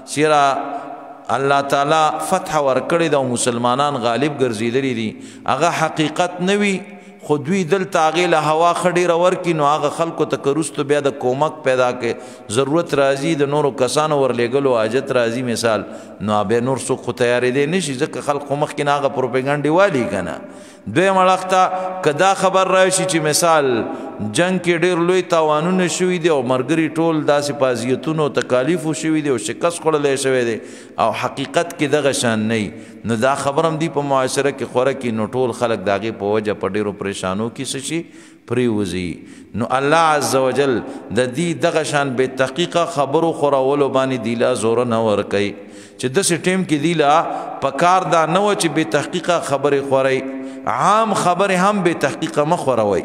[SPEAKER 1] چیرې الله تعالی فتح ورکړی د مسلمانان غالب ګرځېدلي دي، هغه حقیقت نه وي خو دوی دلته هغې له هوا ښه ډېره ورکړي، نو هغه خلکو ته که وروستو بیا د کومک پیدا کې ضرورت راځي، د نورو کسانو ورلېږلو حاجت راځي مثال، نو بیا نور څوک خو تیارېدی نه شي، ځکه خلکو مخکې نه هغه پروپیګنډې والي که نه. دویم اړخ ته که دا خبر راشي چې مثال جنگ کې ډېر لوی تاوانونه شوي دي او ملګري ټول داسې په اذیتونو او تکالیفو شوي دي او شکست خوړلی شوی دی او حقیقت کې دغه شان نه وي، نو دا خبر هم دی په معاشره کې خوره کړي، نو ټول خلک د هغې په وجه په ډېرو پریشانو کې څه شي پرېوځي. نو الله عز وجل د دې دغه شان بې تحقیقه خبرو خورولو باندې دی لا زوره نه ورکوي، چې داسې ټیم کې دی لا په کار دا نه وه چې بې تحقیقه خبرې خورئ، عام خبرې هم بې تحقیقه مه خوروئ.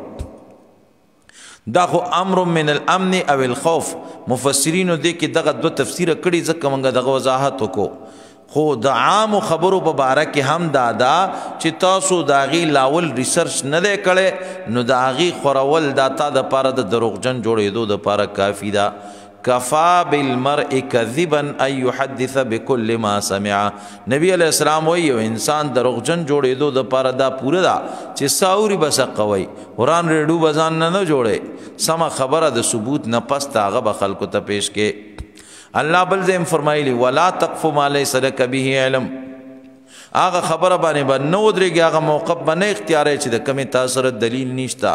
[SPEAKER 1] دا خو امر من الامن او الخوف، مفسرینو دې کې دغه دوه تفسیره کړي ځکه موږ دغه وضاحت وکړو، خو د عامو خبرو په باره کې هم دا ده چې تاسو د هغې لاول ریسرچ نه دی کړی، نو د هغې خورول دا تا دپاره د دروغجن جوړېدو دپاره کافي ده. کفا بالمرء کذبا ان یحدث بكل ما سمع، نبی علیہ السلام وی یو انسان دروغجن جوړېدو دپاره دا پوره ده چې ساوري بس قوي قرآن ریډو بزان نه نه جوړې، سمه خبره د ثبوت نه پس هغه به خلکو ته پیش کې. الله بل ځای فرمایلی ولا تقف ما لیس لک به علم، هغه خبره باندې به نه ودرېږي، هغه موقف به نه اختیاروي چې د کمې تا سره دلیل نشته.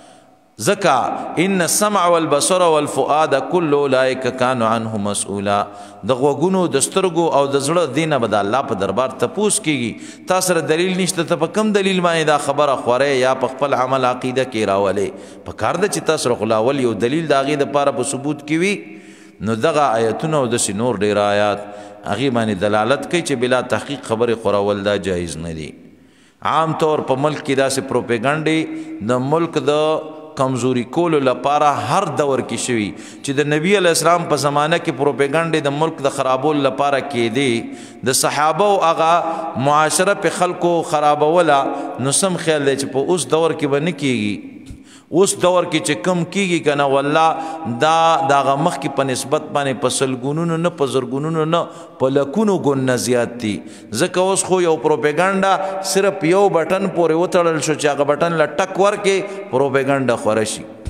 [SPEAKER 1] ځکه ان السمع والبصر والفؤاد كل اولئک کانوا عنه مسؤولا، د غوږونو د سترګو او د زړه دینه به د الله په دربار تپوس کېږي، تا سره دلیل نشته، ته په کوم دلیل باندې دا خبره خورې یا په خپل عمل عقیده کې راولې، په کار ده چې تا سره خو لاول یو دلیل د هغې دپاره په ثبوت کې وي. نو دغه آیتونه او داسې نور ډېر آیات هغې باندې دلالت کوي چې بلا تحقیق خبرې خورول دا جایز نه دي. عام طور په ملک کې داسې پروپیګنډې د ملک د کمزوری کولو لپاره هر دور کې شوي، چې د نبی علیہ السلام په زمانه کې پروپیګنډې د ملک د خرابولو لپاره کېدې، د صحابه او هغه معاشره په خلکو خرابوله، نو سم خیال دی چې په اوس دور کې به نه کېږي. اوس دور کې چې کم کېږي که نه والله دا د هغه مخکې په نسبت باندې په سلګونونو نه په زرګونونو نه په لکونو ګونه زیات دي، ځکه اوس خو یو پروپیګنډه صرف یو بټن پورې وتړل شو چې هغه بټن له ټک ورکې پروپیګنډه خوره شي.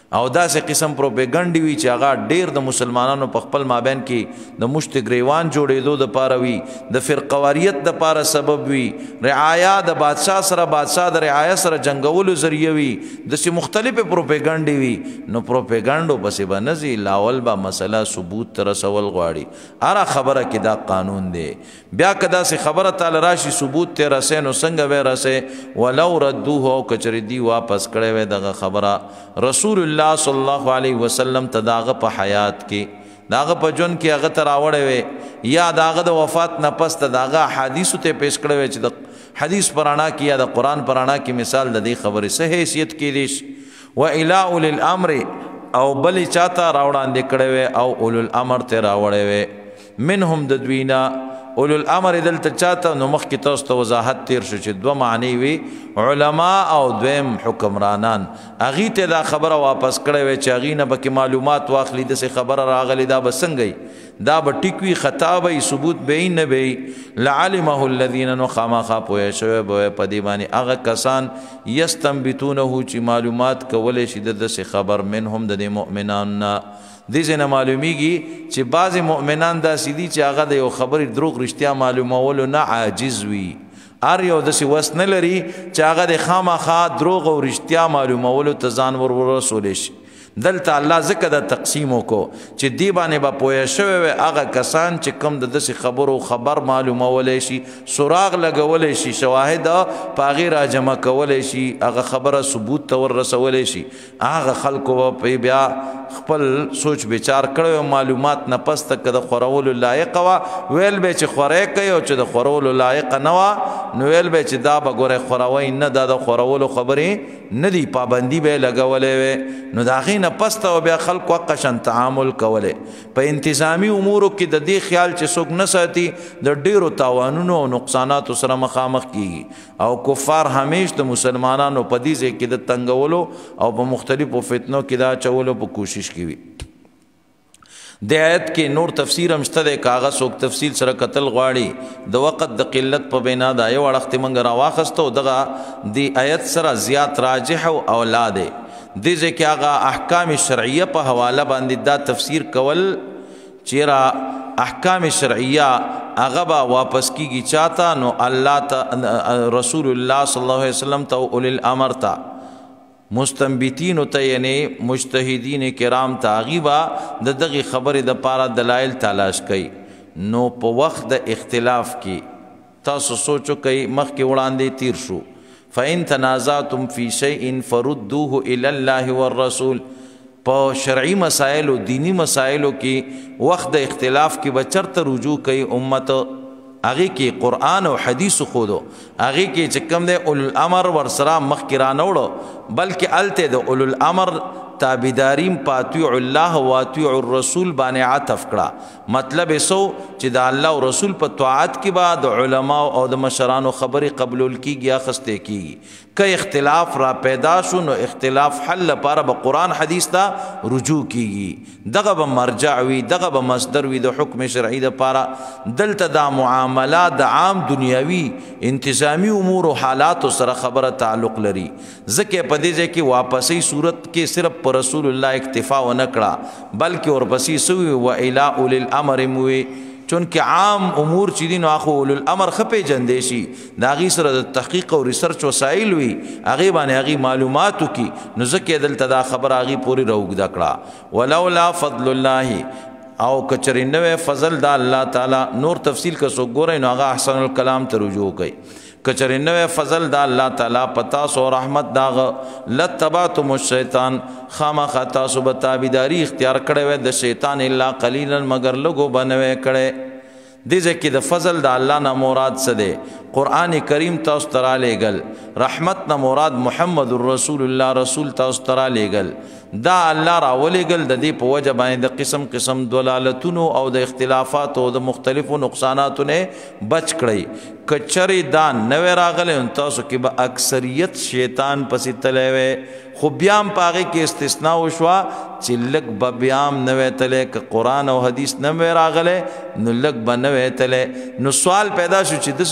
[SPEAKER 1] او داسې قسم پروپیګنډي وي چې هغه ډیر د مسلمانانو په خپل مابین کې د مشت ګریوان جوړېدو د پاره وي، د فرقواریت د پاره سبب وي، رعایا د بادشاه سره بادشاه د رعایا سره جنگولو ذریعہ وي، داسې مختلفې پروپیګنډي وي. نو پروپیګنډو پسې به نه ځي، لاول به مسله ثبوت ته رسول غواړي. هره خبره کې دا قانون دی. بیا که داسې خبره تعالی راشي ثبوت ته رسې نو څنګه به رسې؟ ولو ردوه، او کچرې دی واپس کړی وی دغه خبره رسول الله صلی الله علیه وسلم ته داغه په حیات کې داغه په جون کې هغه ته راوړی وی، یا داغه د وفات نه پس ته داغه حدیث ته پیش کړی وی چې د حدیث پرانا کې یا د قرآن پرانا کې مثال د دې خبرې څه حیثیت کې دیش. و الی اولی الامر، او بلې چاته راوړاندې کړی وی او اولو الامر ته راوړی وی. منهم د دوینا اولو الامر دلته چاته نو مخکې تاسو ته وضاحت تیر شو چې دوه معنی وي، علما او دویم حکمرانان. هغې ته دا خبره واپس کړی وی چې هغې نه به کې معلومات واخلي، داسې خبره راغلې دا به څنګه دا به ټیک وي، خطا به ثبوت به یې نه به. لعلمه الذین، نو خامخا پوهه شوی به په دې باندې هغه کسان یستنبتونه چې معلومات کولی شي د داسې خبر منهم د دې مؤمنانو نه. دې ځای نه معلومیږي چې بعضې مؤمنان داسې دي چې هغه د یو خبرې دروغ رښتیا معلومولو نه عاجز وي. هر یو داسې وس نه لري چې هغه د خامخا دروغ او رښتیا معلومولو ته ځان ور ورسولی شي. دلته الله ځکه د تقسیم وکړو چې دې باندې به پوهه شوی وي هغه کسان چې کوم د داسې خبرو خبر معلومولی شي، سراغ لګولی شي، شواهد په هغې راجمع کولی شي، هغه خبره ثبوت ته ور رسولی شي. هغه خلکو به بیا خپل سوچ بچار کړی معلومات نه پس ته که د خورولو لایقه وه ویل به چې خوری کوي، او چې د خورولو لایقه نه وه نو ویل به چې دا به ګورئ خوروئ نه، دا د خورولو خبرې نه دي، پابندي به یې لګولی وی. نو د هغې نه پس ته بیا خلکو حقشن تعامل کولی. په انتظامي امورو کې د دې خیال چې څوک نه ساتي د ډیرو تاوانونو او نقصاناتو سره مخامخ کیږي، او کفار همیش د مسلمانانو په دې ځای کې د تنګولو او په مختلفو فتنو کې د اچولو په کوشش کی وي. د آیت کې نور تفسیر هم شته دی، که هغه څوک تفصیل سره کتل غواړي. د وخت د قلت په بنا دا یو اړخ موږ راواخیسته او دغه د آیت سره زیات راجح او اولا دی. دې ځای کې هغه احکام شرعیه په حواله باندې دا تفسیر کول چیرې احکام شرعیه هغه به واپس کیږي چاته؟ نو الله ته رسول الله صلی الله علیه وسلم ته اولی الامر ته مستنبتین ته یعنی مجتهدین کرام ته غیبا د دغه خبرې د پاره دلایل تلاش کوي. نو په وخت د اختلاف کې تاسو سوچو کوي مخکې وړاندې تیر شو فإن تنازعتم فی شیء فردوه الی الله والرسول. په شرعي مسائل او دینی مسائلو کې وخت د اختلاف کې بچرته رجوع کوي امت، هغه کې قرآن او حدیث خودو، هغه کې چې کوم دی اولو الامر ورسره مخکې رانوړو، بلکې الته د اولو الامر تابعداریم په اطیع الله و اطیع الرسول باندې عطف کړه. مطلب سو چې د الله او رسول په طاعت کې بعد علما او د مشرانو خبرې قبول کیږي اخسته کیږي. که اختلاف را پیدا شو نو اختلاف حل لپاره به قرآن حدیث ته رجوع کیږي، دغه به مرجع وي، دغه به مصدر وي د حکم شرعي لپاره. دلته دا معاملات د عام دنیاوي انتظامی امور او حالات سره خبره تعلق لري. ځکه په دې ځای کې واپسي صورت کې صرف رسول الله اکتفا و نکړه بلکې ورپسې سوی و الی اولی الامر موي، چونکه عام امور چې دي نو اخو اولو الامر خپې جندې شي، د هغې سره د تحقیق او ریسرچ وسایل وي، هغې باندې هغې معلومات وکړي. نو ځکه دلته دا خبره هغې پورې راوږده کړه. ولولا فضل الله، او کچرې نوی فضل د الله تعالی. نور تفصیل که څوک ګورئ نو هغه احسن الکلام ته رجوع کوي. کچرې نوی فضل د الله تعالی پتا سو رحمت داغه لتبعتم الشیطان، خامخا تاسو به تابعداري اختیار کړی وی د شیطان الا قلیلا مگر لږو به نه وی کړی. دې ځای کې د فضل د الله نه مراد څه دی؟ قرآن کریم تاسو ته رالیږل. رحمت نه مراد محمد رسول الله رسول تاسو ته رالیږل. دا الله راولیږل د دې په وجه باندې د قسم قسم دلالتونو او د اختلافاتو او د مختلفو نقصاناتو نه بچ کړئ. که چرې دا نوی راغلی نو تاسو کې به اکثریت شیطان پسې تلی وی، خو بیا هم په هغې کې استثنا وشوه چې لږ به بیا هم نه وی تلی. که قرآن او حدیث نه وی راغلی نو لږ به نه وی تلی. نو سوال پیدا شو چې داسې څوک خو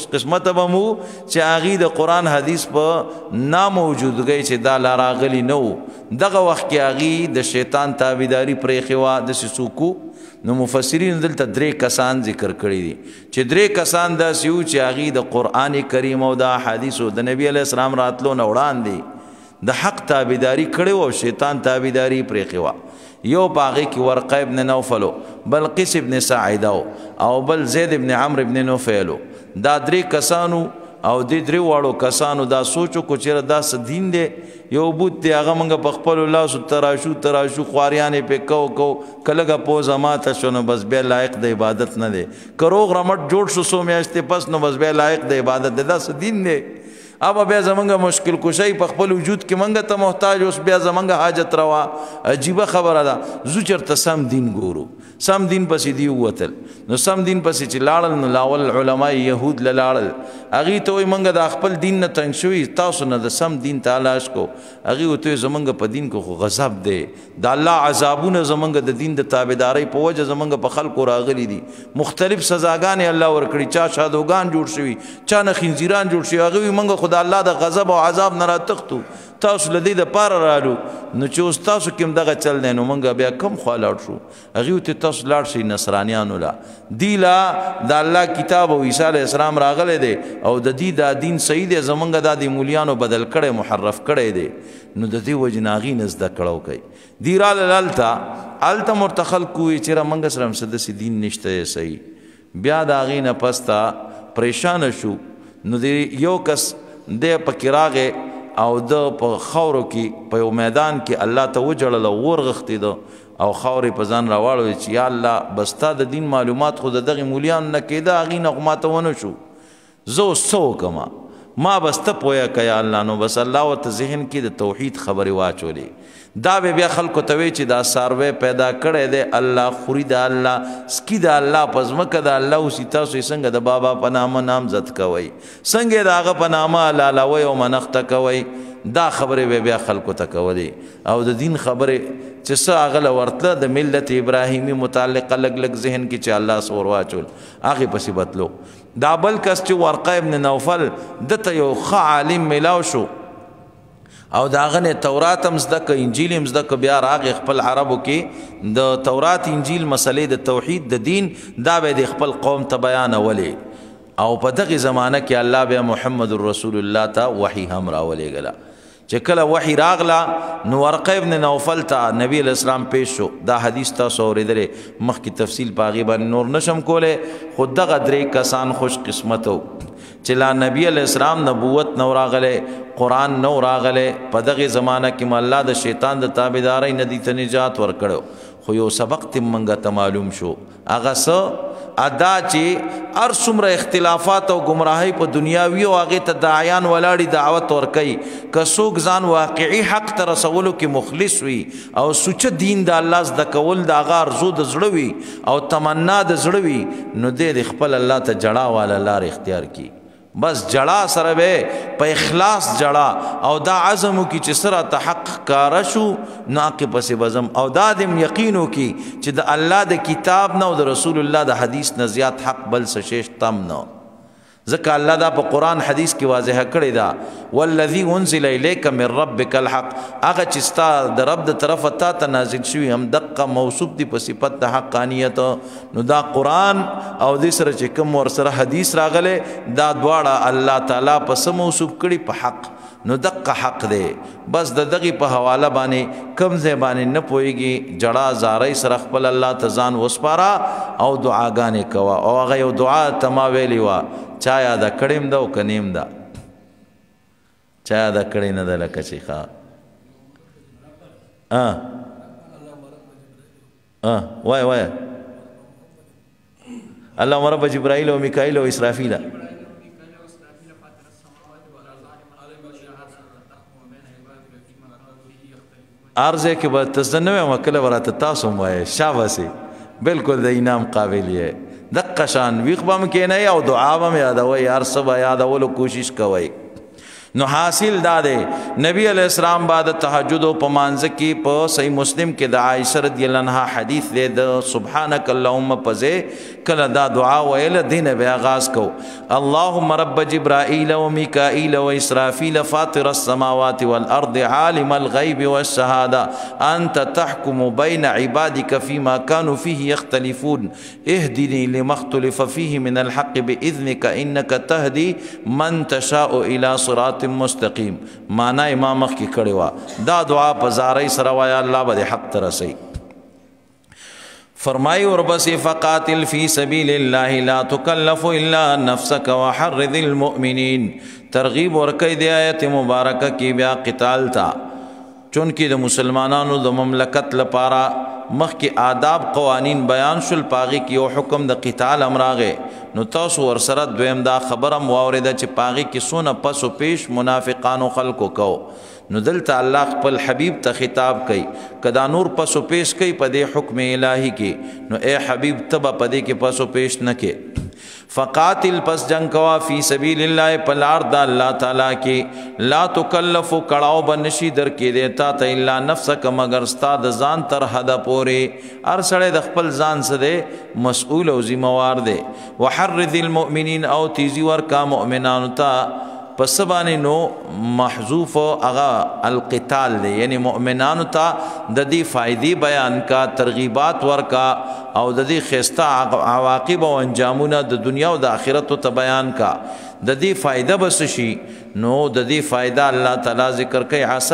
[SPEAKER 1] خوش قسمت به مو چې هغې د قرآن حدیث په ناموجودګۍ چې دا لا راغلي نه و دغه وخت کې هغې د شیطان تابعداري پرېښې وه داسې څوک وو نو مفسرین دلته درې کسان ذکر کړي دي چې درې کسان داسې وو چې هغې د قرآن کریم او د احادیثو د نبي علیه السلام راتلو نه وړاندې د حق تابعداري کړې وه او شیطان تابعداري پرېښې وه یو په هغې کې ورقه ابن نوفل بل قیس ابن ساعده او بل زید ابن عمرو ابن نوفل دا درې کسانو او دې درې واړو کسانو دا سوچ وکړو چېرې دا څه دین دی یو بوت دی هغه موږ په خپلو لاسو تراشو تراشو خواريانې پې کو کو که لږه پوزه ماته شو نو بس بیا لایق د عبادت نه دی که روغ رمټ جوړ شو څو میاشتې پس نو بس بیا لایق د عبادت دی دا څه دین دی اب بیا زمونږ مشکل کشی په خپل وجود کې منګه ته محتاج اوس بیا زمونږ حاجت روا عجیبه خبره ده زو چېرته سم دین ګورو سم دین پسې دی ووتل نو سم دین پسې چې لاړل نو لاول علما یهود له لاړل هغې ته وایي منګه د خپل دین نه تنګ شوي تاسو نه د سم دین تلاش کو هغې ورته وایي زمونږ په دین کې خو غضب دی د الله عذابونه زمونږ د دین د تابعدارۍ په وجه زمونږ په خلکو راغلي دي مختلف سزاګانې الله ورکړي چا شادوګان جوړ شوي چا نه خنزیران جوړ شوي هغه وایي موږ خو د الله د غضب او عذاب نه راتښتو تاسو له دې دپاره رالو نو چې اوس تاسو کې هم دغه چل دی نو موږ بیا کم خوا لاړ شو هغې ورته تاسو لاړ شئ نصرانیانو له دې له د الله کتاب او عیسی علیه السلام راغلی دی او د دې دا دین صحیح دی زمونږ دا د مولیانو بدل کړی محرف کړی دی نو د دې وجې نه هغې نه زده کړه کوي دې راله هلته هلته هم ورته خلک ووایي چېرې موږ سره هم څه داسې دین نشته دی صحیح بیا د هغې نه پس ته پریشانه شو نو د یو کس دی پکې راغی او د په خاورو کې په یو میدان کې الله ته وجړل او ورغښتېده او خاورې په ځان راواړوي چې یا الله بس تا د دین معلومات خو د دغې مولیانو نه کېده هغې نه خو ماته ونه شو زه اوس څه وکړمه ما بس ته پویه که یا الله نو بس الله ورته ذهن کې د توحید خبرې واچولې دا به بیا خلکو ته وایي چې دا څاروی پیدا کړی دی الله خوري د الله سکي د الله په ځمکه د الله اوسي تاسو یې څنګه د بابا په نامه نامزد کوئ څنګه یې د هغه په نامه حلالوئ او منښته کوئ دا خبرې به بیا خلکو ته کولې او د دین خبرې چې څه هغه له ورتله د ملت ابراهیمي متعلقه لږ لږ ذهن کې چې الله څه ور واچول هغې پسې بتلو دا بل کس چې ورقه ابن نوفل دته یو ښه عالم میلاو شو او د هغه نه تورات هم زده که انجیل هم زده که بیا راغی خپل عربو کې د تورات انجیل مسلې د توحید د دین دا به د خپل قوم ته بیانولې او په دغې زمانه کې الله بیا محمد رسول الله ته وحی هم راولېږله چې کله وحی راغله نو ورقه ابن نوفل ته نبی علیه السلام پیش شو دا حدیث تاسو اورېدلی مخکې تفصیل په هغې باندې نور نشم کولی خو دغه درې کسان خوش قسمت و چې لا نبی علیه السلام نبوت نو راغلی قرآن نو راغلی په دغې زمانه کې م الله د شیطان د تابعدارۍ نه دي ته نجات ورکړی خو یو سبق تم منګه ته معلوم شو هغه څه ادا چې هر څومره اختلافات او ګمراهۍ په دنیاوي او هغې ته داعیان ولاړي دعوت ورکوي که څوک ځان واقعي حق ته رسولو کې مخلص وي او سوچه دین د الله زده کول د هغه ارزو د زړه وي او تمنا د زړه وي نو دی د خپل الله ته جړا واله لار اختیار کړي بس جړا سره به په اخلاص جړا او دا عزم کی چې سره ته حق کار شو ناقه پس بزم او دا دم یقینو کی چې د الله د کتاب نه او د رسول الله د حدیث نه زیات حق بل څه شیش تم نه ځکه الله دا په قرآن حدیث کې واضح کړی دا والذي انزل الیک من ربک الحق هغه چې ستا د رب د طرفه تا ته نازل شوي هم دقه موصوف دی په صفت د حقانیت نو دا قرآن او دې سره چې کوم ورسره حدیث راغلی دا دواړه الله تعالی په څه موصوف کړي په حق نو دقه حق دی بس د دغې په حواله باندې کم ځای باندې نه پوهېږي جړا زارۍ سره خپل الله ته ځان وسپاره او دعاګانې کوه او هغه یو دعا ته ما ویلې وه چا یاده کړې م ده او که نیم ده چا یاده کړې نه ده لکه چې ښه وایه وایه اللهم رب جبرائیل و میکائیل و اسرافیل ارزه کې به ته زه نه وایم کله به راته تاسو هم وایې شاباسې بلکل د انعام قابل یې دقه شان ویښ به م کښېنئ او دعا به م یادوئ هر څه به یادولو کوشش کوئ نو حاصل دا دے نبی علیہ السلام بعد تہجد و پمانځ کی په صحیح مسلم کې د عائشہ رضی الله عنها حدیث دے د سبحانك اللهم پزه کله دا دعا ویل دین به آغاز کو اللهم رب جبرائیل و میکائیل و اسرافیل فاطر السماوات والارض عالم الغیب والشهاده انت تحكم بین عبادك فيما كانوا فيه يختلفون اهدني لما اختلف فيه من الحق باذنك انك تهدي من تشاء الى صراط مستقیم. مانا امام مخ کی کړي وا دا دعا په زارای سره وایا الله به حق ترسي. فرمای اور بس فقاتل فی سبیل الله لا تکلف الا نفسك وحرض المؤمنین. ترغیب ورکې دی آیت مبارکه کی بیا قتال تا چونکه د مسلمانانو د مملکت لپاره مخ کی آداب قوانین بیان شل پاغي کی او حکم د قتال امراغه نو تاسو ور سره دویم دا خبرم واورده چې پاغي کی سونه پسو پیش منافقانو خلقو کو نو دلته الله خپل حبیب ته خطاب کوي کدا نور پسو پیش کوي په دې حکم الهی کې نو اے حبیب تبا په دې کې پسو پیش نه کې فقاتل پس جنگ کوا فی سبیل اللہ پلار دا اللہ تعالیٰ کی لا تکلف کڑاو بنشی در کی دیتا تا اللہ نفسک مگر ستا د ځان تر حد پورې ار سړی د خپل ځان څخه دی مسئول او ذمہوار دی وحرض المؤمنین او تیزی ور کا مؤمنانو ته پس باندې نو محذوف اغا القتال دی یعنی مؤمنانو ته د دې فائدې بیان کا ترغیبات ور کا او د دې خسته عواقب او انجامونه د دنیا او د آخرت ته بیان کا د دې فائدہ بس شي نو د دې فائدہ الله تعالی ذکر کوي عسى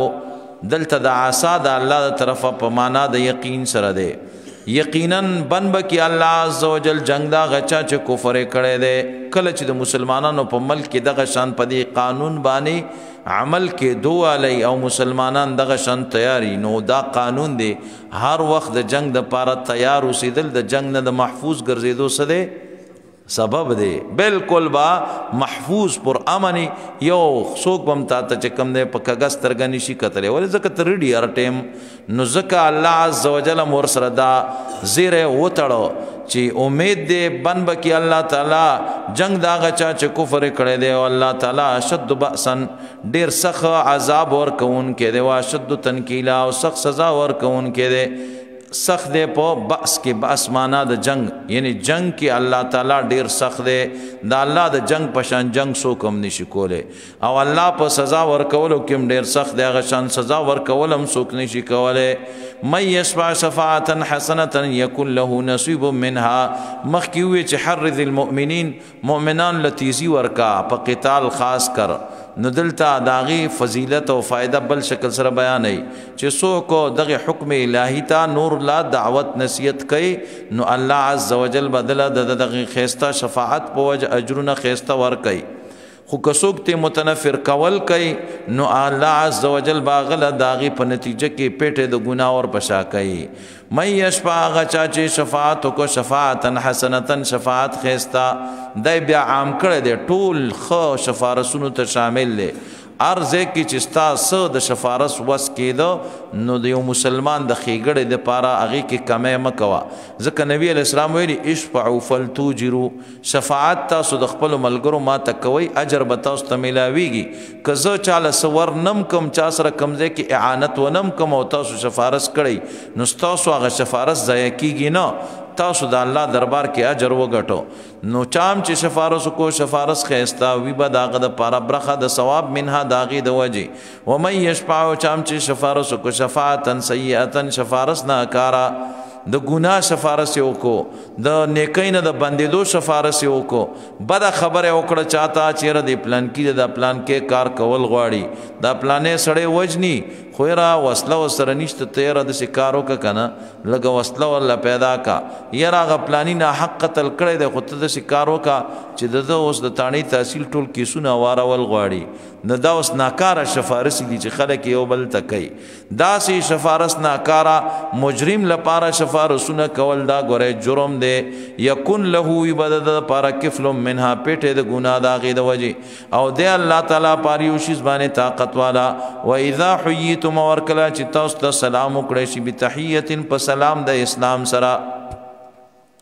[SPEAKER 1] الله دلته د عسى د الله تر طرفه په معنا د یقین سره دی یقینا بن بکی الله عزوجل جنگ دا غچا چې کفر کړي دي کله چې د مسلمانانو په ملک کې دغه شان په دې قانون باندې عمل کې دوه علی او مسلمانان دغه شان تیاری نو دا قانون دی هر وخت د جنگ د پاره تیار اوسېدل د جنگ نه د محفوظ ګرځېدو سره سبب دی بالکل با محفوظ پر امنی یو څوک بم تا ته چې کم دی په کاغذ ترګنی شي کتلې ولې ځکه تر ریډي هر ټیم نو ځکه الله عزوجل مور سره دا زیره وتړو چې امید دی بن بکی الله تعالی جنگ دا غچا چې کفر کړي دی او الله تعالی شد بأسن ډیر سخت عذاب ور کون کې دی وا شد تنکیلا او سخت سزا ور کون کې دی سخت دے پو بأس کے بأس مانا دا جنگ یعنی جنگ کی اللہ تعالیٰ ډیر سخت دے دا اللہ دا جنگ پشان جنگ سو کم نشی کولے او اللہ پا سزا ورکولو کم ډیر سخت دے غشان سزا ورکولم سوک نشی کولے من یشفع شفاعتا حسنتا یکن له نصیب منها مخکیوی چی حرض المؤمنین مؤمنان لتیزی ورکا پا قتال خاص کر نو دلتا داغی فضیلت و فائدہ بل شکل سر بیان ہے چی سو کو دغی حکم الہی تا نور لا دعوت نصیحت کئی نو اللہ عز وجل بدل دغی خیستہ شفاعت پو وجه اجرنا خیستہ ور کئی خو کسوک تی متنفر کول کئی نو اللہ عز وجل باغل داغی پا نتیجہ کی پیٹے دو گناہ اور پشا کئی من یشفع آغا چاچے شفاعتو کو شفاعتا حسنتا شفاعت خیستا دای بیا عام کرے دے طول خو شفارسونو تا شامل لے ارزه کی چستا سو د شفارس وس کېدو نو د یو مسلمان د خېګړې د پاره هغه کې کمه مکوا ځکه نبی علیہ السلام ویلي اشفعوا فلتوجروا شفاعت تاسو د خپل ملګرو ما تکوي اجر به تاسو ته ملاويږي که زه چاله سور نم کم چا سره کمزې کې اعانت ونم کم او تاسو شفارس کړی نو تاسو هغه شفارس ضایع کیږي نه تاسو د الله دربار کې اجر وګټو نو چام چې شفارس کو شفارس خيستا وی به داغه د پاره برخه د ثواب منها داغي د وجه و من يشفع چام چې شفارس کو شفاعتا سیئه شفارس نه کارا د ګناه شفارس یو کو د نیکین د بندیدو شفارس یو کو بد خبره وکړه چاته چیرې د پلان کې د پلان کې کار کول غواړي دا پلانې سړې وجني خویرا وصله وسره نشته تیرا د شکارو کا کنه لګه وصله ولا پیدا کا یرا غ پلانی نه حق قتل کړي د خود د شکارو کا چې د اوس د تانی تحصیل ټول کیسونه واره ول غواړي نه دا اوس ناکاره شفارس دي چې خلک یو بل تکي دا سي شفارس ناکاره مجرم لپاره شفارسونه کول دا ګوره جرم دی یکن له عبادت لپاره کفل منها پیټه د ګناه دا غي د وجه او دی الله تعالی پاریو شیز باندې طاقت والا و اذا حییتم ورکلا چې تاسو ته سلام وکړئ شي بتحیه په سلام د اسلام سره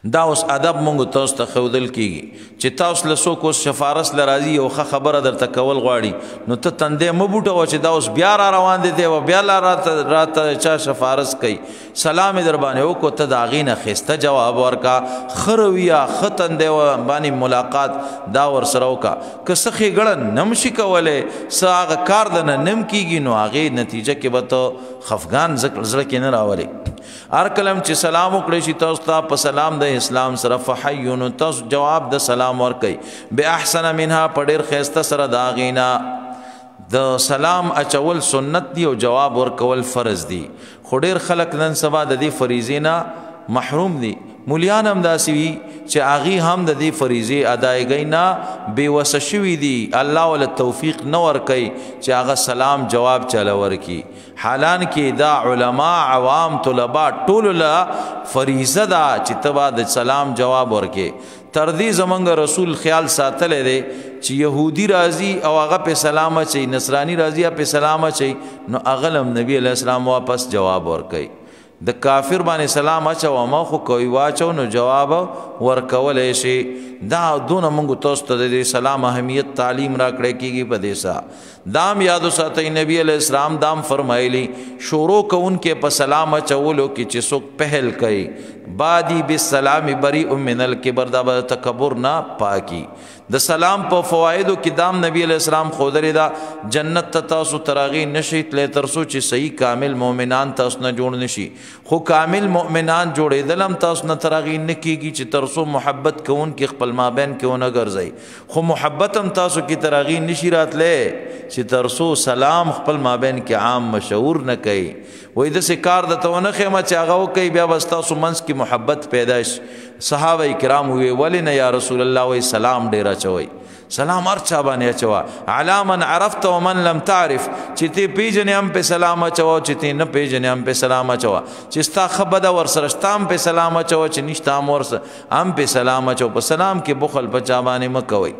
[SPEAKER 1] دا اوس ادب مونږ تاسو ته ښودل کېږي چې تاسو له څوک اوس سفارس له راځي یو ښه خبره درته کول غواړي نو ته تندی مه بوټوه چې دا اوس بیا را روان دی دی او بیا لا راته راته چا سفارس کوي سلام یې در باندې وکړو ته د هغې نه ښایسته جواب ورکړه ښه رویه ښه تندی باندې ملاقات دا ورسره وکړه که څه ښېګړه نه م شي کولی څه هغه کار د نه نم کېږي نو هغې نتیجه کې به ته خفګان زړه کې نه راولي هر کله چې سلام وکړی شي تاسو ته په سلام د اسلام سره فحیو نو تاسو جواب د سلام ورکوئ باحسن منها په ډېر ښایسته سره د هغې نه د سلام اچول سنت دی او جواب ورکول فرض دی خو ډېر خلک نن سبا د دې فریضې نه محروم دي مولیان هم داسې وي چې هغې هم د دې فریضې ادایګۍ نه بېوسه شوي دي الله ول توفیق نه ورکوي چې هغه سلام جواب چاله ورکړي حالان کې دا علما عوام طلبا ټولو له فریضه ده چې ته به د سلام جواب ورکړې تر دې زمونږ رسول خیال ساتلی دی چې یهودي راځي او هغه پې سلام اچوي نصراني راځي هغه پې سلام اچوي نو هغه هم نبي علیه السلام واپس جواب ورکوي د کافر باندې سلام اچوه ما خو کوي واچو نو جواب ورکولی شي دا دونه مونږ تاسو ته د سلام اهمیت تعلیم راکړی کېږي په دې سا دام یادو ساتئ نبی علیہ السلام دام فرمایلی شروع کوونکې په سلام اچولو کې چې څوک پهل کوي بادی بالسلام بریء من الکبر دا به تکبر نه پاکی د سلام په فوایدو کې دام نبی علیہ السلام ښودلې ده جنت ته تاسو تر هغې نشئ تللی تر څو چې صحیح کامل مؤمنان تاسو نه جوړ نشي خو کامل مؤمنان جوړېدل هم تاسو نه تر هغې نه کېږي چې تر څو محبت کوونکي خپل مابین کې ونه ګرځئ خو محبت هم تاسو کې تر هغې نشي راتلی چې تر څو سلام خپل مابین کې عام مشهور نه کوي وایي داسې کار درته ونه ښیمه چې هغه وکوئ بیا به ستاسو منځ کې محبت پیدا شي صحابه کرام وی ولې نه یا رسول الله وی سلام ډیر اچوي سلام هر چا باندې اچوا علی من عرفت ومن لم تعرف چې تی پیژنې هم په سلام اچوا چې تی نه پیژنې هم په سلام اچوا چې ستا خبره ورسره شته هم په سلام اچوا چې نشته هم ورسره هم په سلام اچوا په سلام کې بخل په چا باندې مه کوئ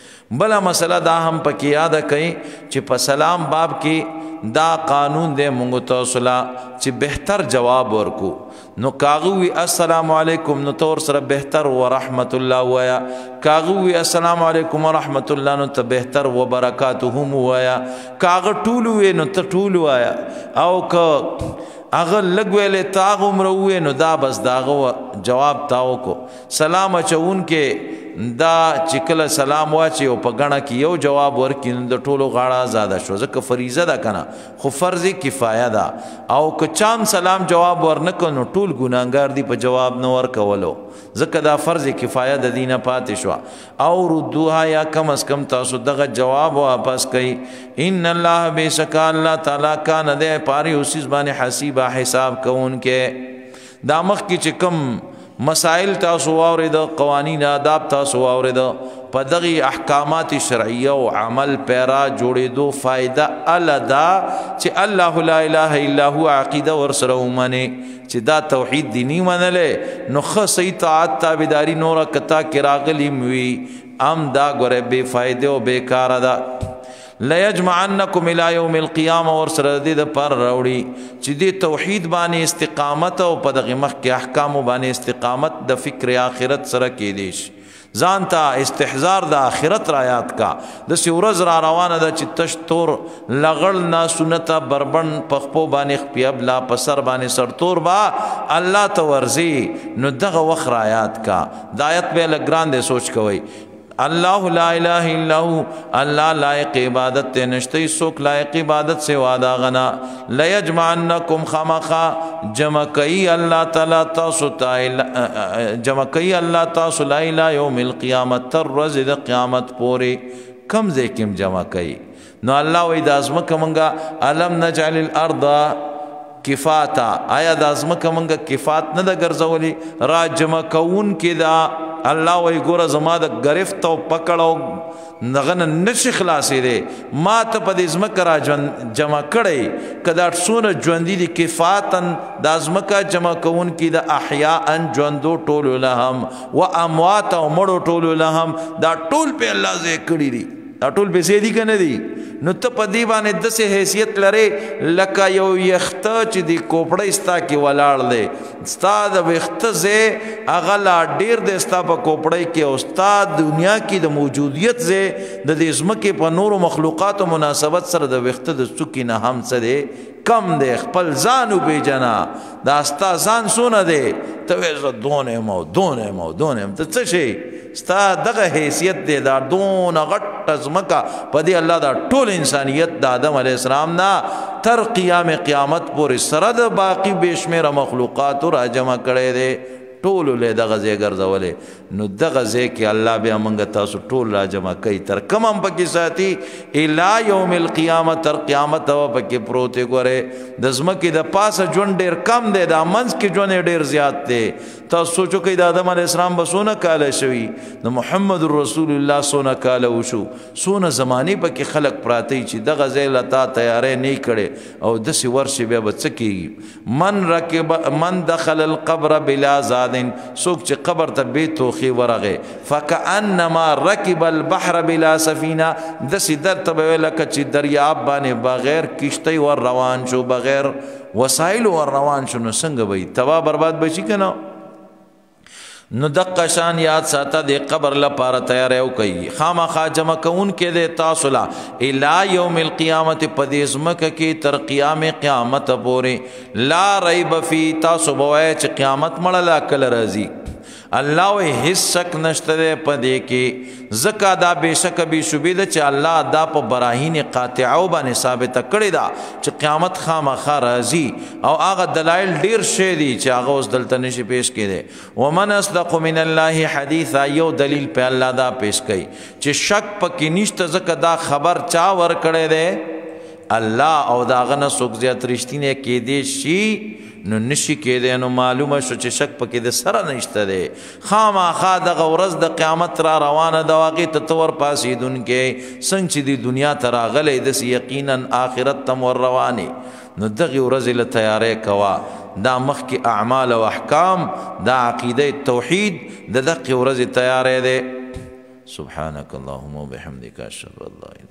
[SPEAKER 1] بله مسله دا هم پکې یاده کوي چې په سلام باب کې دا قانون دی مونږ تاسو له چې بهتر جواب ورکو نو کاغه وی السلام علیکم نو تور سره بهتر ورحمت الله وایا کاغه وی السلام علیکم ورحمت الله نو ته بهتر وبرکاته وایا کاغه ټول وی نو ته ټول وایا او که هغه لږ ویلې تا هغه عمره ووایې نو دا بس د هغه جواب تا وکړو سلام اچوونکې دا چې کله سلام واچي او په ګڼه کې یو جواب ورکړي نو د ټولو غاړه ازاده شو ځکه فریضه ده که نه خو فرض کفایه ده او که چا سلام جواب ورنه کړ نو ټول ګناهګار دي په جواب نه ورکولو ځکه دا فرض کفایه د دې نه پاتې شوه او ردوها یا کم از کم تاسو دغه جواب واپس کوئ ان الله بېشکه الله تعالی کان دی پارې اوس څیز باندې حسیبه حساب کوونکې دا مخکې چې کم مسائل تاسو واورېده قوانین آداب تاسو واورېده په دغې احکامات شرعیه او عمل پیرا جوړېدو فایده اله دا چې الله لا اله الا هو عقیده ورسره ومنې چې دا توحید دینی منلې نو ښه صحیح طاعت تابعداري نوره کتا کې راغلي وي ام دا ګوره بې فایدې او بېکاره ده لیجمعنکم الی یوم القیامه ورسره د دې دپاره راوړي چې دې توحید باندې استقامت او په دغې مخکې احکامو باندې استقامت د فکر آخرت سره کیدی شي ځان ته استحضار د آخرت را یاد کا داسې ورځ را روانه ده چې تش تور لغړ ناسونه ته بربن په خپو باندې خپیه بلا په سر باندې سرتور به الله ته ورځي نو دغه وخت را یاد کا د آیت به لږ ګران دی سوچ کوئ الله لا اله الا هو الله لائق عبادت ته نشته څوک لائق عبادت سوا دا غنا لیجمعنکم خامخا جمع کوي الله تعالی تاسو ته جمع کوي الله تاسو لا اله یوم القیامت تر ورځې د قیامت پورې کم ځای کې جمع کوي نو الله وایي د ازمکه مونږه الم نجعل الارض کفاتا آیا د ازمکه مونږه کفات نه ده ګرځولې را جمع کوونکې دا الله وی ګوره زما د گرفت او پکړ او دغه نه نشي خلاصېدی ما ته په دې ځمکه را جمع کړی که دا څونه ژوندي دي کفاتن دا ځمکه جمع کوونکي د احیاء ژوندو ټولو له هم و اموات او مړو ټولو له هم دا ټول په الله ځای کړي دي دا ټول پیسې دي که نه دي نو ته په دې باندې داسې حیثیت لرې لکه یو یخته چې د کوپړۍ ستا کې ولاړ دی ستا د ویښته ځای هغه لا ډېر دی ستا په کوپړۍ کې او ستا دنیا کې د موجودیت ځای د دې ځمکې په نورو مخلوقاتو مناسبت سره د ویښته د څوکې نه هم څه دی کم دی خپل ځان وپېژنه دا ستا ځان څونه دی ته وایې زه دونه یم او دونه یم او دونه یم ته څه شی ستا دغه حیثیت دی دا دونه غټه ځمکه په دې الله دا ټول انسانیت د آدم علیه السلام نه تر قیام قیامت پورې سره د باقي بې شمېره مخلوقاتو را جمع کړی دی ټولو له دغه ځای ګرځولې نو دغه ځای کې الله بیا موږ تاسو ټول را جمع کوي تر کوم هم پکې ساتي الی یوم القیامه تر قیامت به پکې پروت دی ګورې د ځمکې د پاسه ژوند ډېر کم دی دا منځ کې ژوند یې ډېر زیات دی تاسو سوچو کوئ د آدم علیه السلام به څونه کاله شوي د محمد رسول الله څونه کاله وشو څونه زمانې پکې خلک پراته چې دغه ځای له تا تیاری نه کړې او داسې ورشي بیا به څه کېږي من رکب من دخل القبر بلا زاد سوک چې قبر ته بې توخې ورغې فکأنما رکب البحر بلا سفینه داسې درته به ویل لکه چې دریاب باندې بغیر کشتۍ ور روان شو بغیر وسایلو ور روان شو نو څنګه به تباه برباد به شي که نه نو دقه شان یاد ساته د قبر لپاره تیاری وکړئ خامخا جمع کوونکی دی تاسو له الی یوم القیامت په دې ځمکه کې تر قیام قیامت پورې لا ریب فی تاسو به وایئ چې قیامت مړه لا کله راځي الله وی هیڅ شک نشته دی په دې کې ځکه دا بېشکه بې شبهې ده چې الله دا په براهین قاطعو باندې ثابته کړې ده چې قیامت خامخا راځي او هغه دلایل ډېر شی دي چې هغه اوس دلته نشي پیش کېدی ومن اصدق من الله حدیثا یو دلیل په الله دا پیش کوي چې شک پکې نشته ځکه دا خبر چا ورکړی دی الله او د هغه نه څوک زیات رښتینی کېدی شي نو نشي کېدی نو معلومه شو چې شک پکې د سره نشته دی خامخا دغه ورځ د قیامت را روانه ده هغې ته ته ورپاسېدونکی څنګه چې د دنیا ته راغلی داسې یقینا آخرت ته ور روانې نو دغې ورځې له تیاری کوه دا مخکې اعمال او احکام دا عقیده توحید د دغې ورځې تیاری دی سبحانک اللهم وبحمدک اشهد ان لا اله